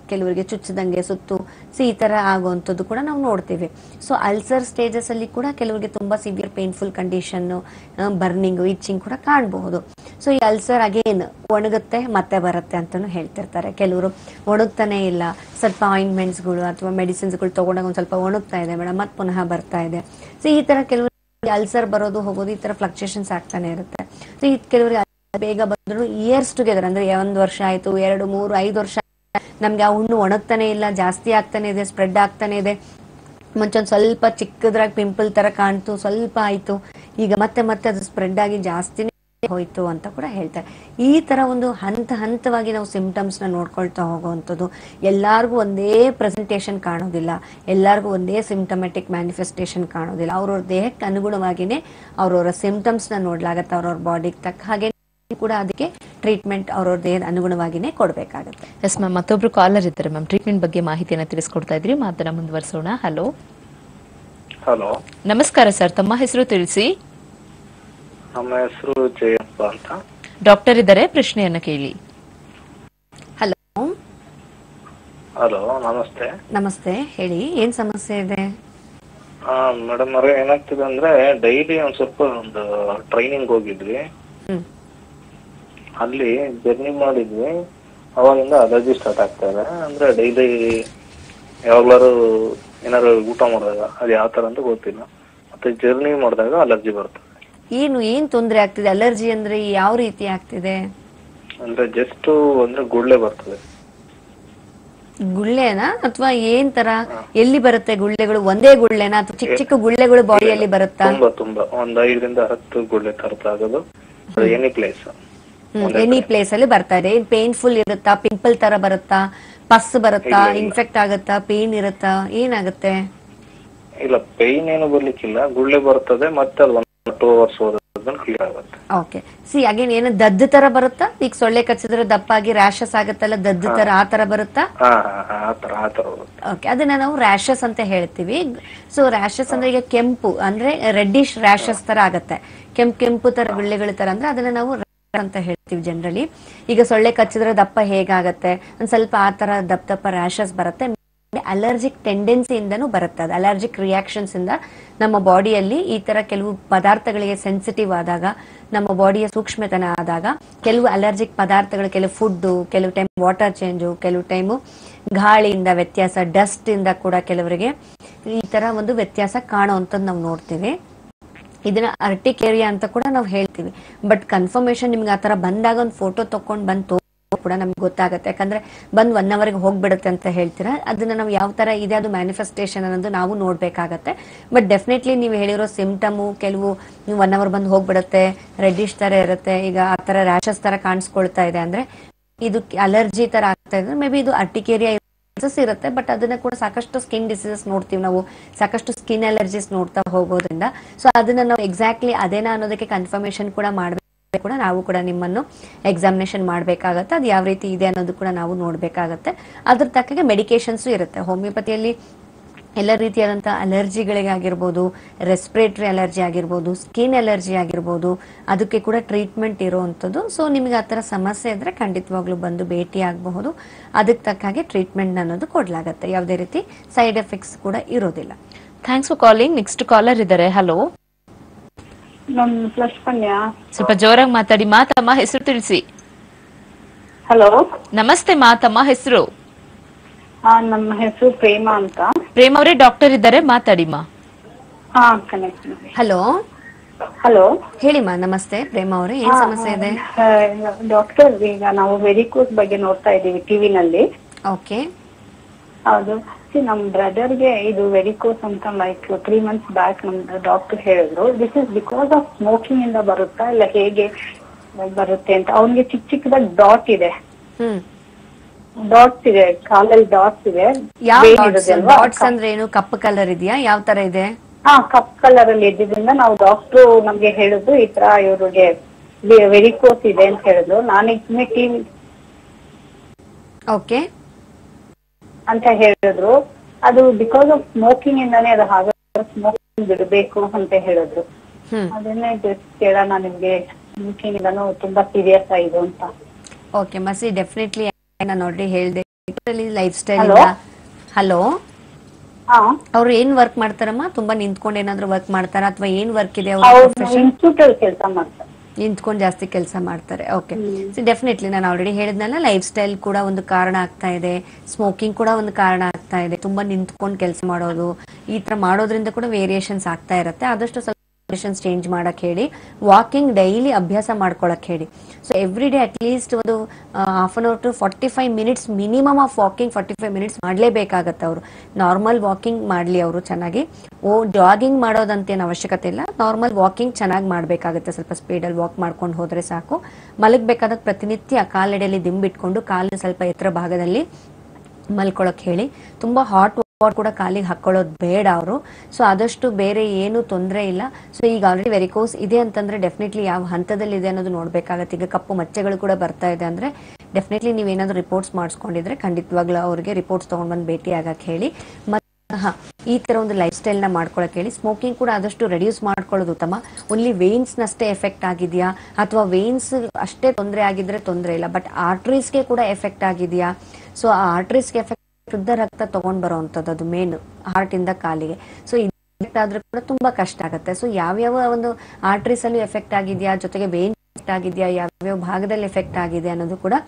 ಕೆಲವರಿಗೆ ಚುಚ್ಚದಂಗೆ ಸುತ್ತು ಈ ತರ ಆಗುವಂಥದ್ದು ಕೂಡ ನಾವು ನೋಡ್ತೀವಿ. ಸೊ ಅಲ್ಸರ್ ಸ್ಟೇಜಸ್ ಅಲ್ಲಿ ಕೂಡ ಕೆಲವರಿಗೆ ತುಂಬಾ severe painful condition, burning, itching ಕೂಡ ಕಾಣಬಹುದು. ಸೊ ಈ ಅಲ್ಸರ್ ಅಗೇನ್ ಒಣಗುತ್ತೆ ಮತ್ತೆ ಬರುತ್ತೆ ಅಂತಾನು ಹೇಳ್ತಿರ್ತಾರೆ. ಕೆಲವರು ಒಣಗ್ತಾನೆ ಇಲ್ಲ, ಸ್ವಲ್ಪ ಆಯಿಂಟ್ಮೆಂಟ್ಸ್ಗಳು ಅಥವಾ ಮೆಡಿಸಿನ್ಸ್ಗಳು ತಗೊಂಡಾಗ ಒಂದ್ ಸ್ವಲ್ಪ ಒಣಗ್ತಾ ಇದೆ ಮೇಡಮ್, ಮತ್ತೆ ಪುನಃ ಬರ್ತಾ ಇದೆ. ಸೊ ಈ ತರ ಕೆಲವರು ಅಲ್ಸರ್ ಬರೋದು ಹೋಗೋದು ಈ ತರ ಫ್ಲಕ್ಚುಯೇಷನ್ಸ್ ಆಗ್ತಾನೆ ಇರುತ್ತೆ. ಸೊ ಈ ಕೆಲವರಿಗೆ ಬೇಗ ಬಂದ್ರು ಇಯರ್ಸ್ ಟುಗೆದರ್ ಅಂದ್ರೆ 1 ವರ್ಷ ಆಯ್ತು, 2, 3, 5 ವರ್ಷ ನಮ್ಗೆ ಆ ಹುಣ್ಣು ಒಣಗ್ತಾನೆ ಇಲ್ಲ, ಜಾಸ್ತಿ ಆಗ್ತಾನೆ ಇದೆ, ಸ್ಪ್ರೆಡ್ ಆಗ್ತಾನೆ ಇದೆ. ಮುಂಚೆ ಒಂದ್ ಸ್ವಲ್ಪ ಚಿಕ್ಕದ್ರಾಗ ಪಿಂಪಲ್ ತರ ಕಾಣ್ತು, ಸ್ವಲ್ಪ ಆಯ್ತು, ಈಗ ಮತ್ತೆ ಮತ್ತೆ ಅದು ಸ್ಪ್ರೆಡ್ ಆಗಿ ಜಾಸ್ತಿನೇ ಹೋಯ್ತು ಅಂತ ಕೂಡ ಹೇಳ್ತಾರೆ. ಈ ತರ ಒಂದು ಹಂತವಾಗಿ ನಾವು ಸಿಂಪ್ಟಮ್ಸ್ ನ ನೋಡ್ಕೊಳ್ತಾ ಹೋಗುವಂಥದ್ದು. ಎಲ್ಲಾರ್ಗು ಒಂದೇ ಪ್ರೆಸೆಂಟೇಶನ್ ಕಾಣೋದಿಲ್ಲ, ಎಲ್ಲಾರ್ಗು ಒಂದೇ ಸಿಂಪ್ಟಮೆಟಿಕ್ ಮ್ಯಾನಿಫೆಸ್ಟೇಷನ್ ಕಾಣೋದಿಲ್ಲ. ಅವ್ರವ್ರ ದೇಹಕ್ಕೆ ಅನುಗುಣವಾಗಿನೇ ಅವ್ರವ್ರ ಸಿಂಪ್ಟಮ್ಸ್ ನ ನೋಡ್ಲಾಗತ್ತೆ. ಅವ್ರವ್ರ ಬಾಡಿಗೆ ತಕ್ಕ ಹಾಗೆ ಕೂಡ ಅದಕ್ಕೆ ಟ್ರೀಟ್ಮೆಂಟ್ ಅವ್ರವ್ರ ದೇಹದ ಅನುಗುಣವಾಗಿನೇ ಕೊಡ್ಬೇಕಾಗತ್ತೆ. ಎಸ್ ಮ್ಯಾಮ್, ಮತ್ತೊಬ್ರು ಕಾಲರ್ ಇದ್ದಾರೆ ಮ್ಯಾಮ್. ಟ್ರೀಟ್ಮೆಂಟ್ ಬಗ್ಗೆ ಮಾಹಿತಿಯನ್ನ ತಿಳಿಸ್ಕೊಡ್ತಾ ಇದ್ರಿ, ಮಾತನ್ನ ಮುಂದುವರಿಸೋಣ. ಹಲೋ ಹಲೋ, ನಮಸ್ಕಾರ ಸರ್, ತಮ್ಮ ಹೆಸರು ತಿಳಿಸಿ. ನಮ್ಮ ಹೆಸರು ಜಯಪ್ಪ ಅಂತ. ಡಾಕ್ಟರ್ ಇದ್ದಾರೆ, ಪ್ರಶ್ನೆಯನ್ನ ಕೇಳಿ. ಹಲೋ ಹಲೋ, ನಮಸ್ತೆ. ನಮಸ್ತೆ, ಹೇಳಿ, ಏನ್ ಸಮಸ್ಯೆ ಇದೆ? ಮೇಡಮ್ ಅವ್ರೆ, ಏನಾಗ್ತಿದೆ ಅಂದ್ರೆ ಡೈಲಿ ಒಂದ್ ಸ್ವಲ್ಪ ಒಂದು ಟ್ರೈನಿಂಗ್ ಹೋಗಿದ್ವಿ, ಅಲ್ಲಿ ಜರ್ನಿ ಮಾಡಿದ್ವಿ. ಅವಾಗಿಂದ ಅಲರ್ಜಿ ಸ್ಟಾರ್ಟ್ ಆಗ್ತಾ ಇದೆ. ಅಂದ್ರೆ ಡೈಲಿ ಯಾವಾಗ್ಲಾರು ಏನಾದ್ರು ಊಟ ಮಾಡಿದಾಗ ಅದು ಯಾವ ತರ ಅಂತ ಗೊತ್ತಿಲ್ಲ, ಮತ್ತೆ ಜರ್ನಿ ಮಾಡಿದಾಗ ಅಲರ್ಜಿ ಬರ್ತದೆ. ಏನ್ ತೊಂದರೆ ಆಗ್ತಿದೆ? ಅಲರ್ಜಿ ಅಂದ್ರೆ ಯಾವ ರೀತಿ ಆಗ್ತಿದೆ? ಅಂದ್ರೆ ಜಸ್ಟ್ ಅಂದ್ರೆ ಗುಳ್ಳೆ ಬರ್ತದೆ. ಗುಳ್ಳೆನಾ ಅಥವಾ ಏನ್ ತರ? ಎಲ್ಲಿ ಬರುತ್ತೆ ಗುಳ್ಳೆಗಳು? ಒಂದೇ ಗುಳ್ಳೆನಾ ಅಥವಾ ಚಿಕ್ಕ ಚಿಕ್ಕ ಗುಳ್ಳೆಗಳು ಬಾಡಿಯಲ್ಲಿ ಬರುತ್ತಾ? ತುಂಬಾ ಒಂದ್ 5ರಿಂದ 10 ಗುಳ್ಳೆ ತರತ ಆಗೋದು. ಎನಿ ಪ್ಲೇಸ್ ಎನಿ ಪ್ಲೇಸ್ ಅಲ್ಲಿ ಬರ್ತಾ ಇದೆ. ಏನ್ ಪೇನ್ಫುಲ್ ಇರುತ್ತಾ? ಪಿಂಪಲ್ ತರ ಬರುತ್ತಾ? ಪಸ್ ಬರುತ್ತಾ? ಇನ್ಫೆಕ್ಟ್ ಆಗುತ್ತಾ? ಪೇನ್ ಇರುತ್ತಾ? ಏನಾಗುತ್ತೆ? ಇಲ್ಲ, ಪೇನ್ ಏನು ಬರ್ಲಿಕ್ಕಿಲ್ಲ, ಗುಳ್ಳೆ ಬರ್ತದೆ, ಮತ್ತೆ ಅದು 2 ಅವರ್ಸ್ ಕ್ಲಿಯರ್ ಆಗುತ್ತೆ. ಓಕೆ, ಸಿ ಅಗೇನ್ ಏನು ದದ್ದು ತರ ಬರುತ್ತಾ? ಈಗ ಸೊಳ್ಳೆ ಕಚ್ಚಿದ್ರೆ ದಪ್ಪಾಗಿ ರ್ಯಾಶಸ್ ಆಗುತ್ತಲ್ಲ, ದದ್ದು ತರ ಆ ತರ ಬರುತ್ತಾ? ಓಕೆ, ಅದನ್ನ ನಾವು ರ್ಯಾಶಸ್ ಅಂತ ಹೇಳ್ತೀವಿ. ಸೊ ರ್ಯಾಶಸ್ ಅಂದ್ರೆ ಈಗ ಕೆಂಪು ಅಂದ್ರೆ ರೆಡ್ಡಿಶ್ ರ್ಯಾಶಸ್ ತರ ಆಗತ್ತೆ, ಕೆಂಪು ತರ ಗುಳ್ಳೆಗಳ ತರ, ಅಂದ್ರೆ ಅದನ್ನ ನಾವು ಅಂತ ಹೇಳ್ತೀವಿ ಜನರಲಿ. ಈಗ ಸೊಳ್ಳೆ ಕಚ್ಚಿದ್ರೆ ದಪ್ಪ ಹೇಗಾಗತ್ತೆ, ಒಂದ್ ಸ್ವಲ್ಪ ಆ ತರ ದಪ್ಪ ರ್ಯಾಶಸ್ ಬರುತ್ತೆ. ಅಲರ್ಜಿಕ್ ಟೆಂಡೆನ್ಸಿಯಿಂದನೂ ಬರುತ್ತೆ. ಅದು ಅಲರ್ಜಿಕ್ ರಿಯಾಕ್ಷನ್ಸ್ ಇಂದ ನಮ್ಮ ಬಾಡಿಯಲ್ಲಿ ಈ ತರ ಕೆಲವು ಪದಾರ್ಥಗಳಿಗೆ ಸೆನ್ಸಿಟಿವ್ ಆದಾಗ, ನಮ್ಮ ಬಾಡಿಯ ಸೂಕ್ಷ್ಮತನ ಆದಾಗ, ಕೆಲವು ಅಲರ್ಜಿಕ್ ಪದಾರ್ಥಗಳು, ಕೆಲವು ಫುಡ್, ಕೆಲವು ಟೈಮ್ ವಾಟರ್ ಚೇಂಜು, ಕೆಲವು ಟೈಮು ಗಾಳಿಯಿಂದ ವ್ಯತ್ಯಾಸ, ಡಸ್ಟ್ ಇಂದ ಕೂಡ ಕೆಲವರಿಗೆ ಈ ತರ ಒಂದು ವ್ಯತ್ಯಾಸ ಕಾಣುವಂಥದ್ದು ನಾವು ನೋಡ್ತೀವಿ. ಇದನ್ನ ಅರ್ಟಿಕೇರಿಯಾ ಅಂತ ಕೂಡ ನಾವು ಹೇಳ್ತೀವಿ. ಬಟ್ ಕನ್ಫರ್ಮೇಶನ್ ನಿಮ್ಗೆ ಆತರ ಬಂದಾಗ ಒಂದು ಫೋಟೋ ತಕೊಂಡ್ ಬಂದು ಕೂಡ ನಮ್ಗೆ ಗೊತ್ತಾಗುತ್ತೆ. ಯಾಕಂದ್ರೆ ಬಂದ್ 1 ಅವರ್ಗೆ ಹೋಗ್ಬಿಡುತ್ತೆ ಅಂತ ಹೇಳ್ತೀರಾ, ಅದನ್ನ ನಾವು ಯಾವ ತರ ಇದೆ ಅದು ಮ್ಯಾನಿಫೆಸ್ಟೇಷನ್ ಅನ್ನೋದು ನಾವು ನೋಡ್ಬೇಕಾಗತ್ತೆ. ಬಟ್ ಡೆಫಿನೆಟ್ಲಿ ನೀವು ಹೇಳಿರೋ ಸಿಂಪ್ಟಮು ಕೆಲವು 1 ಅವರ್ ಬಂದು ಹೋಗ್ಬಿಡುತ್ತೆ, ರೆಡ್ಡಿಶ್ ತರ ಇರುತ್ತೆ, ಈಗ ಆ ತರ ರ್ಯಾಶಸ್ ತರ ಕಾಣಿಸ್ಕೊಳ್ತಾ ಇದೆ ಅಂದ್ರೆ ಇದು ಅಲರ್ಜಿ ತರ ಆಗ್ತಾ ಇದೆ. ಮೇ ಬಿ ಇದು ಅರ್ಟಿಕೇರಿಯಾ ಇರುತ್ತೆ. ಬಟ್ ಅದನ್ನ ಕೂಡ ಸಾಕಷ್ಟು ಸ್ಕಿನ್ ಡಿಸೀಸಸ್ ನೋಡ್ತೀವಿ ನಾವು, ಸಾಕಷ್ಟು ಸ್ಕಿನ್ ಅಲರ್ಜೀಸ್ ನೋಡ್ತಾ ಹೋಗೋದ್ರಿಂದ. ಸೊ ಅದನ್ನ ನಾವು ಎಕ್ಸಾಕ್ಟ್ಲಿ ಅದೇನಾ ಅನ್ನೋದಕ್ಕೆ ಕನ್ಫರ್ಮೇಶನ್ ಕೂಡ ಮಾಡಬೇಕು, ಕೂಡ ನಾವು ಕೂಡ ನಿಮ್ಮನ್ನು ಎಕ್ಸಾಮಿನೇಷನ್ ಮಾಡಬೇಕಾಗತ್ತೆ. ಅದು ಯಾವ ರೀತಿ ಇದೆ ಅನ್ನೋದು ಕೂಡ ನಾವು ನೋಡ್ಬೇಕಾಗತ್ತೆ. ಅದ್ರ ತಕ್ಕಗೆ ಮೆಡಿಕೇಶನ್ಸ್ ಇರುತ್ತೆ. ಹೋಮಿಯೋಪತಿಯಲ್ಲಿ ಎಲ್ಲ ರೀತಿಯಾದಂತಹ ಅಲರ್ಜಿಗಳಿಗೆ ಆಗಿರ್ಬೋದು, ರೆಸ್ಪಿರೇಟರಿ ಅಲರ್ಜಿ ಆಗಿರ್ಬೋದು, ಸ್ಕಿನ್ ಅಲರ್ಜಿ ಆಗಿರ್ಬೋದು, ಅದಕ್ಕೆ ಕೂಡ ಟ್ರೀಟ್ಮೆಂಟ್ ಇರುವಂತದ್ದು. ಸೊ ನಿಮ್ಗೆ ಆತರ ಸಮಸ್ಯೆ ಇದ್ರೆ ಖಂಡಿತವಾಗ್ಲೂ ಬಂದು ಭೇಟಿ ಆಗಬಹುದು. ಅದಕ್ಕೆ ತಕ್ಕ ಹಾಗೆ ಟ್ರೀಟ್ಮೆಂಟ್ ಅನ್ನೋದು ಕೊಡ್ಲಾಗತ್ತೆ. ಯಾವುದೇ ರೀತಿ ಸೈಡ್ ಎಫೆಕ್ಟ್ಸ್ ಕೂಡ ಇರೋದಿಲ್ಲ. Thanks for calling. Next caller ಇದ್ದಾರೆ. ಹಲೋ, ಸ್ವಲ್ಪ ಜೋರಾಗಿ ಮಾತಾಡಿ. ಮಾತಮ್ಮ ಹೆಸರು ತಿಳಿಸಿ. ಹಲೋ, ನಮಸ್ತೆ ಮಾತಮ್ಮ, ಹೆಸರು? ನಮ್ಮ ಹೆಸರು ಪ್ರೇಮ ಅಂತ. ಪ್ರೇಮ ಅವರೇ, ಡಾಕ್ಟರ್ ಇದ್ದಾರೆ, ಮಾತಾಡಿಮ್ಮ. ಹಲೋ ಹಲೋ, ಹೇಳಿಮ್ಮ. ನಮಸ್ತೆ ಪ್ರೇಮ ಅವರೇ, ಏನ್ ಸಮಸ್ಯೆ ಇದೆ? ಡಾಕ್ಟರ್, ಈಗ ನಾವು ವೆರಿಕೋಸ್ ಬಗ್ಗೆ ನೋಡ್ತಾ ಇದೀವಿ ಟಿವಿನಲ್ಲಿ. ಓಕೆ, ಹೌದು. ನಮ್ ಬ್ರದರ್ಗೆ ಇದು ವೆರಿಕೋಸ್ ಅಂತ ಲೈಕ್ 3 months ಬ್ಯಾಕ್ ನಮ್ ಡಾಕ್ಟರ್ ಹೇಳಿದ್ರು. This is because of smoking ಇಂದ ಬರುತ್ತಾ ಇಲ್ಲ ಹೇಗೆ ಬರುತ್ತೆ ಅಂತ. ಅವನ್ಗೆ ಚಿಕ್ಕದಾಗಿ ಡಾಟ್ ಇದೆ, ಡಾಟ್ಸ್ ಇದೆ, ಕಾಲಲ್ಲಿ ಡಾಟ್ಸ್ ಇದೆ. ಡಾಟ್ಸ್ ಅಂದ್ರೆ ಏನು? ಕಪ್ಪು ಕಲರ್ ಇದೆಯಾ? ಯಾವ ತರ ಇದೆ? ಕಪ್ ಕಲರ್ ಅಲ್ಲಿ ಇದ್ದಿದ್ರಿಂದ ನಾವು ಡಾಕ್ಟ್ರು ನಮ್ಗೆ ಹೇಳಿದ್ರು ಈ ತರ ಇವ್ರಿಗೆ ವೆರಿಕೋಸ್ ಇದೆ ಅಂತ ಹೇಳಿದ್ರು. ನಾನೀಗ ಟಿವಿ ಓಕೆ ಅಂತ ಹೇಳಿದ್ರು. ಅದು ಬಿಕಾಸ್ ಆಫ್ ಸ್ಮೋಕಿಂಗ್ ಇಂದಾನೇ ಅದು ಹಾಗೆ, ಸ್ಮೋಕಿಂಗ್ ಬಿಡಬೇಕು ಅಂತ ಹೇಳಿದ್ರು. ಅದನ್ನೇ ಕೇಳೋಣ ನಿಮ್ಗೆ, ಸ್ಮೋಕಿಂಗ್ ಇಂದಾನು ತುಂಬಾ ಸೀರಿಯಸ್ ಆಯಿತು ಅಂತ. ಓಕೆ ಮಸಿ, ಡೆಫಿನೆಟ್ಲಿ ನೋಡ್ರಿ ಹೇಳ್ದೆ ಲೈಫ್ ಸ್ಟೈಲ್ Hello? ಹಲೋ, ಹಾ ಅವ್ರು ಏನ್ ವರ್ಕ್ ಮಾಡ್ತಾರಮ್ಮ? ತುಂಬಾ ನಿಂತ್ಕೊಂಡು ಏನಾದ್ರು ವರ್ಕ್ ಮಾಡ್ತಾರ ಅಥವಾ ಏನ್ ವರ್ಕ್ ಇದೆ ಅವ್ರ ಅವ್ರು ಪ್ರೊಫೆಷನ್? ಇನ್ಸ್ಟಿಟ್ಯೂಟ್ ಅಲ್ಲಿ ಕೆಲಸ ಮಾಡ್ತಾರೆ. ನಿಂತ್ಕೊಂಡು ಜಾಸ್ತಿ ಕೆಲಸ ಮಾಡ್ತಾರೆ. ಓಕೆ, ಸೊ ಡೆಫಿನೆಟ್ಲಿ ನಾನು ಆಲ್ರೆಡಿ ಹೇಳಿದ್ನಲ್ಲ, ಲೈಫ್ ಸ್ಟೈಲ್ ಕೂಡ ಒಂದು ಕಾರಣ ಆಗ್ತಾ ಇದೆ, ಸ್ಮೋಕಿಂಗ್ ಕೂಡ ಒಂದು ಕಾರಣ ಆಗ್ತಾ ಇದೆ. ತುಂಬಾ ನಿಂತ್ಕೊಂಡು ಕೆಲಸ ಮಾಡೋದು, ಈ ತರ ಮಾಡೋದ್ರಿಂದ ಕೂಡ ವೇರಿಯೇಷನ್ಸ್ ಆಗ್ತಾ ಇರುತ್ತೆ. ಆದಷ್ಟು ಸ್ವಲ್ಪ ಚೇಂಜ್ ಮಾಡಕ್ ಹೇಳಿ, ವಾಕಿಂಗ್ ಡೈಲಿ ಅಭ್ಯಾಸ ಮಾಡ್ಕೊಳಕ್ ಹೇಳಿ. So every day at least half an hour to 45 minutes minimum of walking 45 minutes ಮಾಡ್ಲೇಬೇಕಾಗತ್ತೆ. ಅವರು ನಾರ್ಮಲ್ ವಾಕಿಂಗ್ ಮಾಡ್ಲಿ ಅವರು ಚೆನ್ನಾಗಿ. ಜಾಗಿಂಗ್ ಮಾಡೋದಂತೇನು ಅವಶ್ಯಕತೆ ಇಲ್ಲ, ನಾರ್ಮಲ್ ವಾಕಿಂಗ್ ಚೆನ್ನಾಗಿ ಮಾಡ್ಬೇಕಾಗತ್ತೆ. ಸ್ವಲ್ಪ ಸ್ಪೀಡಲ್ಲಿ ವಾಕ್ ಮಾಡ್ಕೊಂಡು ಹೋದ್ರೆ ಸಾಕು. ಮಲಗಬೇಕಾದಾಗ ಪ್ರತಿನಿತ್ಯ ಕಾಲೆಡೆಯಲ್ಲಿ ದಿಂಬಿಟ್ಕೊಂಡು ಕಾಲು ಸ್ವಲ್ಪ ಎತ್ತರ ಭಾಗದಲ್ಲಿ ಮಲ್ಕೊಳಕ್ ಹೇಳಿ. ತುಂಬಾ ಹಾಟ್ ವಾಟರ್ ಕೂಡ ಕಾಲಿಗೆ ಹಾಕೊಳ್ಳೋದು ಬೇಡ ಅವರು. ಸೊ ಆದಷ್ಟು ಬೇರೆ ಏನು ತೊಂದರೆ ಇಲ್ಲ. ಸೊ ಈಗ ಆಲ್ರೆಡಿ ವೆರಿಕೋಸ್ ಇದೆ ಅಂತಂದ್ರೆ ಡೆಫಿನೆಟ್ಲಿ ಯಾವ ಹಂತದಲ್ಲಿ ಇದೆ ಅನ್ನೋದು ನೋಡ್ಬೇಕಾಗತ್ತೆ. ಈಗ ಕಪ್ಪು ಮಚ್ಚೆಗಳು ಕೂಡ ಬರ್ತಾ ಇದೆ ಅಂದ್ರೆ ಡೆಫಿನೆಟ್ಲಿ ನೀವೇನಾದ್ರೂ ರಿಪೋರ್ಟ್ಸ್ ಮಾಡಿಸ್ಕೊಂಡಿದ್ರೆ ಖಂಡಿತವಾಗ್ಲೂ ಅವರಿಗೆ ರಿಪೋರ್ಟ್ಸ್ ತಗೊಂಡ್ ಬಂದು ಭೇಟಿ ಆಗಕ್ ಹೇಳಿ. ಈ ತರ ಒಂದು ಲೈಫ್ ಸ್ಟೈಲ್ ನ ಮಾಡ್ಕೊಳಕ್ ಹೇಳಿ. ಸ್ಮೋಕಿಂಗ್ ಕೂಡ ಆದಷ್ಟು ರೆಡ್ಯೂಸ್ ಮಾಡ್ಕೊಳ್ಳೋದು ಉತ್ತಮ. ಓನ್ಲಿ ವೇನ್ಸ್ ನಷ್ಟೇ ಎಫೆಕ್ಟ್ ಆಗಿದೆಯಾ ಅಥವಾ ವೇನ್ಸ್ ಅಷ್ಟೇ ತೊಂದರೆ ಆಗಿದ್ರೆ ತೊಂದರೆ ಇಲ್ಲ, ಬಟ್ ಆರ್ಟ್ರೀಸ್ಗೆ ಕೂಡ ಎಫೆಕ್ಟ್ ಆಗಿದೆಯಾ? ಸೊ ಆ ಆರ್ಟ್ರೀಸ್ಗೆ ಎಫೆಕ್ಟ್ ಶುದ್ಧ ರಕ್ತ ತಗೊಂಡ್ ಬರೋವಂಥದ್ದು, ಅದು ಮೇನ್ ಹಾರ್ಟ್ ಇಂದ ಕಾಲಿಗೆ. ಸೊ ಎಫೆಕ್ಟ್ ಆದ್ರೂ ಕೂಡ ತುಂಬಾ ಕಷ್ಟ ಆಗುತ್ತೆ. ಸೊ ಯಾವ್ಯಾವ ಒಂದು ಆರ್ಟ್ರೀಸ್ ಅಲ್ಲಿ ಎಫೆಕ್ಟ್ ಆಗಿದೆಯಾ, ಜೊತೆಗೆ ವೇನ್ ಎಫೆಕ್ಟ್ ಆಗಿದೆಯಾ, ಯಾವ್ಯಾವ ಭಾಗದಲ್ಲಿ ಎಫೆಕ್ಟ್ ಆಗಿದೆ ಅನ್ನೋದು ಕೂಡ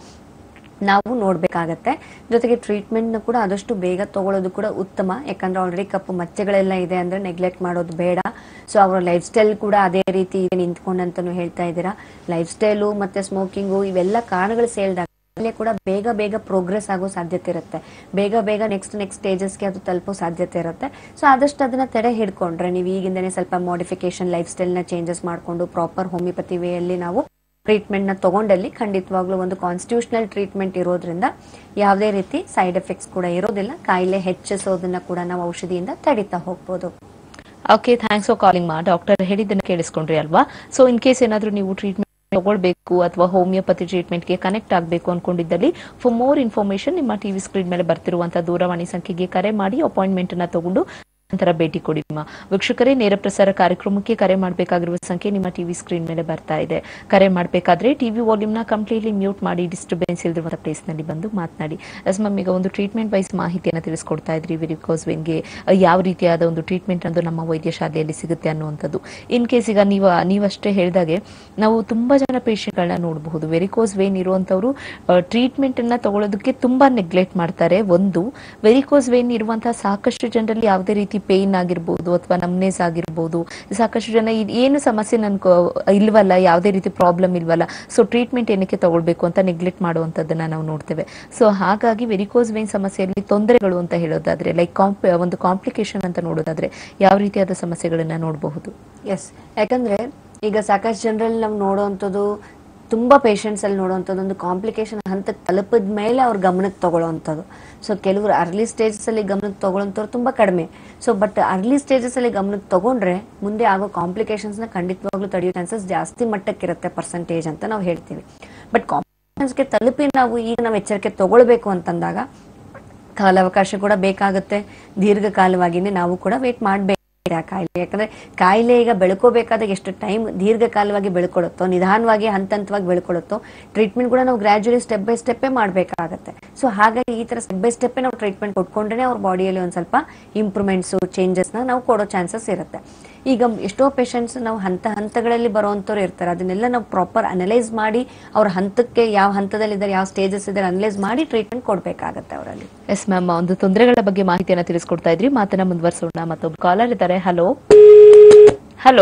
ನಾವು ನೋಡ್ಬೇಕಾಗತ್ತೆ. ಜೊತೆಗೆ ಟ್ರೀಟ್ಮೆಂಟ್ ಕೂಡ ಆದಷ್ಟು ಬೇಗ ತಗೊಳ್ಳೋದು ಕೂಡ ಉತ್ತಮ. ಯಾಕಂದ್ರೆ ಆಲ್ರೆಡಿ ಕಪ್ಪು ಮಚ್ಚೆಗಳೆಲ್ಲ ಇದೆ ಅಂದ್ರೆ ನೆಗ್ಲೆಕ್ಟ್ ಮಾಡೋದು ಬೇಡ. ಸೊ ಅವರ ಲೈಫ್ ಸ್ಟೈಲ್ ಕೂಡ ಅದೇ ರೀತಿ ನಿಂತ್ಕೊಂಡಂತಾನು ಹೇಳ್ತಾ ಇದ್ದೀರಾ. ಲೈಫ್ ಸ್ಟೈಲು ಮತ್ತೆ ಸ್ಮೋಕಿಂಗು ಇವೆಲ್ಲ ಕಾರಣಗಳು ಸೇರಿದಾಗ ಕೂಡ ಬೇಗ ಬೇಗ ಪ್ರೋಗ್ರೆಸ್ ಆಗೋ ಸಾಧ್ಯತೆ ಇರುತ್ತೆ. ಬೇಗ ಬೇಗ ನೆಕ್ಸ್ಟ್ ಸ್ಟೇಜಸ್ಗೆ ಅದು ತಲುಪೋ ಸಾಧ್ಯತೆ ಇರುತ್ತೆ. ಸೊ ಆದಷ್ಟು ಅದನ್ನ ತಡೆ ಹಿಡ್ಕೊಂಡ್ರೆ ನೀವು ಈಗಿಂದನೇ ಸ್ವಲ್ಪ ಮಾಡಿಫಿಕೇಶನ್ ಲೈಫ್ ಸ್ಟೈಲ್ ನ ಚೇಂಜಸ್ ಮಾಡ್ಕೊಂಡು ಪ್ರಾಪರ್ ಹೋಮಿಯೋಪತಿ ವೇಯಲ್ಲಿ ನಾವು ಟ್ರೀಟ್ಮೆಂಟ್ ನ ತಗೊಂಡಲ್ಲಿ ಖಂಡಿತವಾಗ್ಲೂ ಒಂದು ಕಾನ್ಸ್ಟಿಟ್ಯೂಷನಲ್ ಟ್ರೀಟ್ಮೆಂಟ್ ಇರೋದ್ರಿಂದ ಯಾವುದೇ ರೀತಿ ಸೈಡ್ ಎಫೆಕ್ಟ್ಸ್ ಕೂಡ ಇರೋದಿಲ್ಲ. ಕಾಯಿಲೆ ಹೆಚ್ಚಿಸೋದನ್ನ ಕೂಡ ನಾವು ಔಷಧಿಯಿಂದ ತಡಿತಾ ಹೋಗ್ಬೋದು. ಓಕೆ, ಥ್ಯಾಂಕ್ಸ್ ಫಾರ್ ಕಾಲಿಂಗ್ ಮಾ. ಡಾಕ್ಟರ್ ಹೇಳಿದ್ದನ್ನ ಕೇಳಿಸ್ಕೊಂಡ್ರಿ ಅಲ್ವಾ? ಸೊ ಇನ್ ಕೇಸ್ ಏನಾದ್ರೂ ನೀವು ಟ್ರೀಟ್ಮೆಂಟ್ ತಗೊಳ್ಬೇಕು ಅಥವಾ ಹೋಮಿಯೋಪತಿ ಟ್ರೀಟ್ಮೆಂಟ್ಗೆ ಕನೆಕ್ಟ್ ಆಗಬೇಕು ಅನ್ಕೊಂಡಿದ್ದಲ್ಲಿ ಫಾರ್ ಮೋರ್ ಇನ್ಫಾರ್ಮೇಶನ್ ನಿಮ್ಮ ಟಿವಿ ಸ್ಕ್ರೀನ್ ಮೇಲೆ ಬರ್ತಿರುವಂತಹ ದೂರವಾಣಿ ಸಂಖ್ಯೆಗೆ ಕರೆ ಮಾಡಿ ಅಪಾಯಿಂಟ್ಮೆಂಟ್ ಅನ್ನ ತಗೊಂಡು ನಂತರ ಭೇಟಿ ಕೊಡಿ. ವೀಕ್ಷಕರೇ, ನೇರ ಪ್ರಸಾರ ಕಾರ್ಯಕ್ರಮಕ್ಕೆ ಕರೆ ಮಾಡಬೇಕಾಗಿರುವ ಸಂಖ್ಯೆ ನಿಮ್ಮ ಟಿವಿ ಸ್ಕ್ರೀನ್ ಮೇಲೆ ಬರ್ತಾ ಇದೆ. ಕರೆ ಮಾಡಬೇಕಾದ್ರೆ ಟಿವಿ ವಾಲ್ಯೂಮ್ ನ ಕಂಪ್ಲೀಟ್ಲಿ ಮ್ಯೂಟ್ ಮಾಡಿ, ಡಿಸ್ಟರ್ಬೆನ್ಸ್ ಇಲ್ದಿರುವಂತ ಪ್ಲೇಸ್ ನಲ್ಲಿ ಬಂದು ಮಾತನಾಡಿ. ಮ್ಯಾಮ್, ಈಗ ಒಂದು ಟ್ರೀಟ್ಮೆಂಟ್ ವೈಸ್ ಮಾಹಿತಿಯನ್ನು ತಿಳಿಸ್ಕೊಡ್ತಾ ಇದ್ರಿ. ವೆರಿಕೋಸ್ ವೇನ್ಗೆ ಯಾವ ರೀತಿಯಾದ ಒಂದು ಟ್ರೀಟ್ಮೆಂಟ್ ಅಂದು ನಮ್ಮ ವೈದ್ಯ ಶಾಲೆಯಲ್ಲಿ ಸಿಗುತ್ತೆ ಅನ್ನುವಂಥದ್ದು. ಇನ್ ಕೇಸ್ ಈಗ ನೀವಷ್ಟೇ ಹೇಳಿದಾಗೆ ನಾವು ತುಂಬಾ ಜನ ಪೇಷಂಟ್ಗಳನ್ನ ನೋಡಬಹುದು. ವೆರಿಕೋಸ್ ವೇನ್ ಇರುವಂತವರು ಟ್ರೀಟ್ಮೆಂಟ್ ಅನ್ನ ತಗೊಳ್ಳೋದಕ್ಕೆ ತುಂಬಾ ನೆಗ್ಲೆಕ್ಟ್ ಮಾಡ್ತಾರೆ. ಒಂದು, ವೆರಿಕೋಸ್ ವೇನ್ ಇರುವಂತಹ ಸಾಕಷ್ಟು ಜನರಲ್ಲಿ ಯಾವುದೇ ರೀತಿ ಪೇನ್ ಆಗಿರ್ಬೋದು ಅಥವಾ ನಮ್ನೆಸ್ ಆಗಿರ್ಬೋದು, ಸಾಕಷ್ಟು ಜನ ಏನು ಸಮಸ್ಯೆ ಇಲ್ವಲ್ಲ, ಯಾವುದೇ ರೀತಿ ಪ್ರಾಬ್ಲಮ್ ಇಲ್ವಲ್ಲ, ಸೊ ಟ್ರೀಟ್ಮೆಂಟ್ ಏನಕ್ಕೆ ತಗೊಳ್ಬೇಕು ಅಂತ ನೆಗ್ಲೆಕ್ಟ್ ಮಾಡುವಂತದ್ದನ್ನ ನಾವು ನೋಡ್ತೇವೆ. ಸೊ ಹಾಗಾಗಿ ವೆರಿಕೋಸ್ ವೇನ್ ಸಮಸ್ಯೆಯಲ್ಲಿ ತೊಂದರೆಗಳು ಅಂತ ಹೇಳೋದಾದ್ರೆ ಲೈಕ್ ಒಂದು ಕಾಂಪ್ಲಿಕೇಶನ್ ಅಂತ ನೋಡೋದಾದ್ರೆ ಯಾವ ರೀತಿಯಾದ ಸಮಸ್ಯೆಗಳನ್ನ ನೋಡಬಹುದು? ಎಸ್, ಯಾಕಂದ್ರೆ ಈಗ ಸಾಕಷ್ಟು ಜನರಲ್ಲಿ ನಾವು ನೋಡುವಂಥದ್ದು, ತುಂಬಾ ಪೇಷಂಟ್ಸ್ ಅಲ್ಲಿ ನೋಡುವಂಥದ್ದು ಒಂದು ಕಾಂಪ್ಲಿಕೇಶನ್ ಹಂತಕ್ಕೆ ತಲುಪಿದ ಮೇಲೆ ಅವ್ರ ಗಮನಕ್ಕೆ ತಗೊಳ್ಳೋವಂಥದ್ದು. ಸೊ ಕೆಲವರು ಅರ್ಲಿ ಸ್ಟೇಜಸ್ ಅಲ್ಲಿ ಗಮನಕ್ಕೆ ತಗೊಳ್ಳೋಂಥವ್ರು ತುಂಬಾ ಕಡಿಮೆ. ಸೊ ಬಟ್ ಅರ್ಲಿ ಸ್ಟೇಜಸ್ ಅಲ್ಲಿ ಗಮನಕ್ಕೆ ತಗೊಂಡ್ರೆ ಮುಂದೆ ಆಗೋ ಕಾಂಪ್ಲಿಕೇಶನ್ಸ್ ನ ಖಂಡಿತವಾಗ್ಲೂ ತಡೆಯೋ ಚಾನ್ಸಸ್ ಜಾಸ್ತಿ ಮಟ್ಟಕ್ಕಿರುತ್ತೆ ಪರ್ಸೆಂಟೇಜ್ ಅಂತ ನಾವು ಹೇಳ್ತೀವಿ. ಬಟ್ ಕಾಂಪ್ಲಿಕೇಶನ್ಸ್ಗೆ ತಲುಪಿ ಈಗ ನಾವು ಎಚ್ಚರಿಕೆ ತಗೊಳ್ಬೇಕು ಅಂತಂದಾಗ ಕಾಲಾವಕಾಶ ಕೂಡ ಬೇಕಾಗುತ್ತೆ. ದೀರ್ಘಕಾಲವಾಗಿನೇ ನಾವು ಕೂಡ ವೇಟ್ ಮಾಡಬೇಕು ಕಾಯಿಲೆ. ಯಾಕಂದ್ರೆ ಕಾಯಿಲೆ ಈಗ ಬೆಳ್ಕೋಬೇಕಾದಾಗ ಎಷ್ಟು ಟೈಮ್ ದೀರ್ಘಕಾಲವಾಗಿ ಬೆಳ್ಕೊಳುತ್ತೋ, ನಿಧಾನವಾಗಿ ಹಂತವಾಗಿ ಬೆಳ್ಕೊಳುತ್ತೋ, ಟ್ರೀಟ್ಮೆಂಟ್ ಕೂಡ ನಾವು ಗ್ರಾಜುಯಲಿ ಸ್ಟೆಪ್ ಬೈ ಸ್ಟೆಪ್ಪೇ ಮಾಡಬೇಕಾಗತ್ತೆ. ಸೊ ಹಾಗಾಗಿ ಈ ತರ ಸ್ಟೆಪ್ ಬೈ ಸ್ಟೆಪ್ಪೇ ನಾವು ಟ್ರೀಟ್ಮೆಂಟ್ ಕೊಟ್ಕೊಂಡ್ರೆ ಅವ್ರ ಬಾಡಿಯಲ್ಲಿ ಒಂದ್ ಸ್ವಲ್ಪ ಇಂಪ್ರೂವ್ಮೆಂಟ್ಸ್ ಚೇಂಜಸ್ ನಾವು ಕೊಡೋ ಚಾನ್ಸಸ್ ಇರುತ್ತೆ. ಈಗ ಎಷ್ಟೋ ಪೇಷಂಟ್ಸ್ ನಾವು ಹಂತಗಳಲ್ಲಿ ಬರುವಂತವ್ರು ಇರ್ತಾರೆ. ಅದನ್ನೆಲ್ಲ ನಾವು ಪ್ರಾಪರ್ ಅನಲೈಸ್ ಮಾಡಿ ಅವ್ರ ಹಂತಕ್ಕೆ ಯಾವ ಹಂತದಲ್ಲಿ ಇದ್ದಾರೆ, ಯಾವ ಸ್ಟೇಜಸ್ ಇದ್ದಾರೆ ಅನಲೈಸ್ ಮಾಡಿ ಟ್ರೀಟ್ಮೆಂಟ್ ಕೊಡ್ಬೇಕಾಗತ್ತೆ ಅವರಲ್ಲಿ. ಎಸ್ ಮ್ಯಾಮ್, ಒಂದು ತೊಂದರೆಗಳ ಬಗ್ಗೆ ಮಾಹಿತಿಯನ್ನ ತಿಳಿಸ್ಕೊಡ್ತಾ ಇದ್ರಿ. ಮಾತನ್ನ ಮುಂದುವರಿಸೋಣ. ಮತ್ತೊಬ್ಬ ಕಾಲರ್ ಇದ್ದಾರೆ. Hello hello.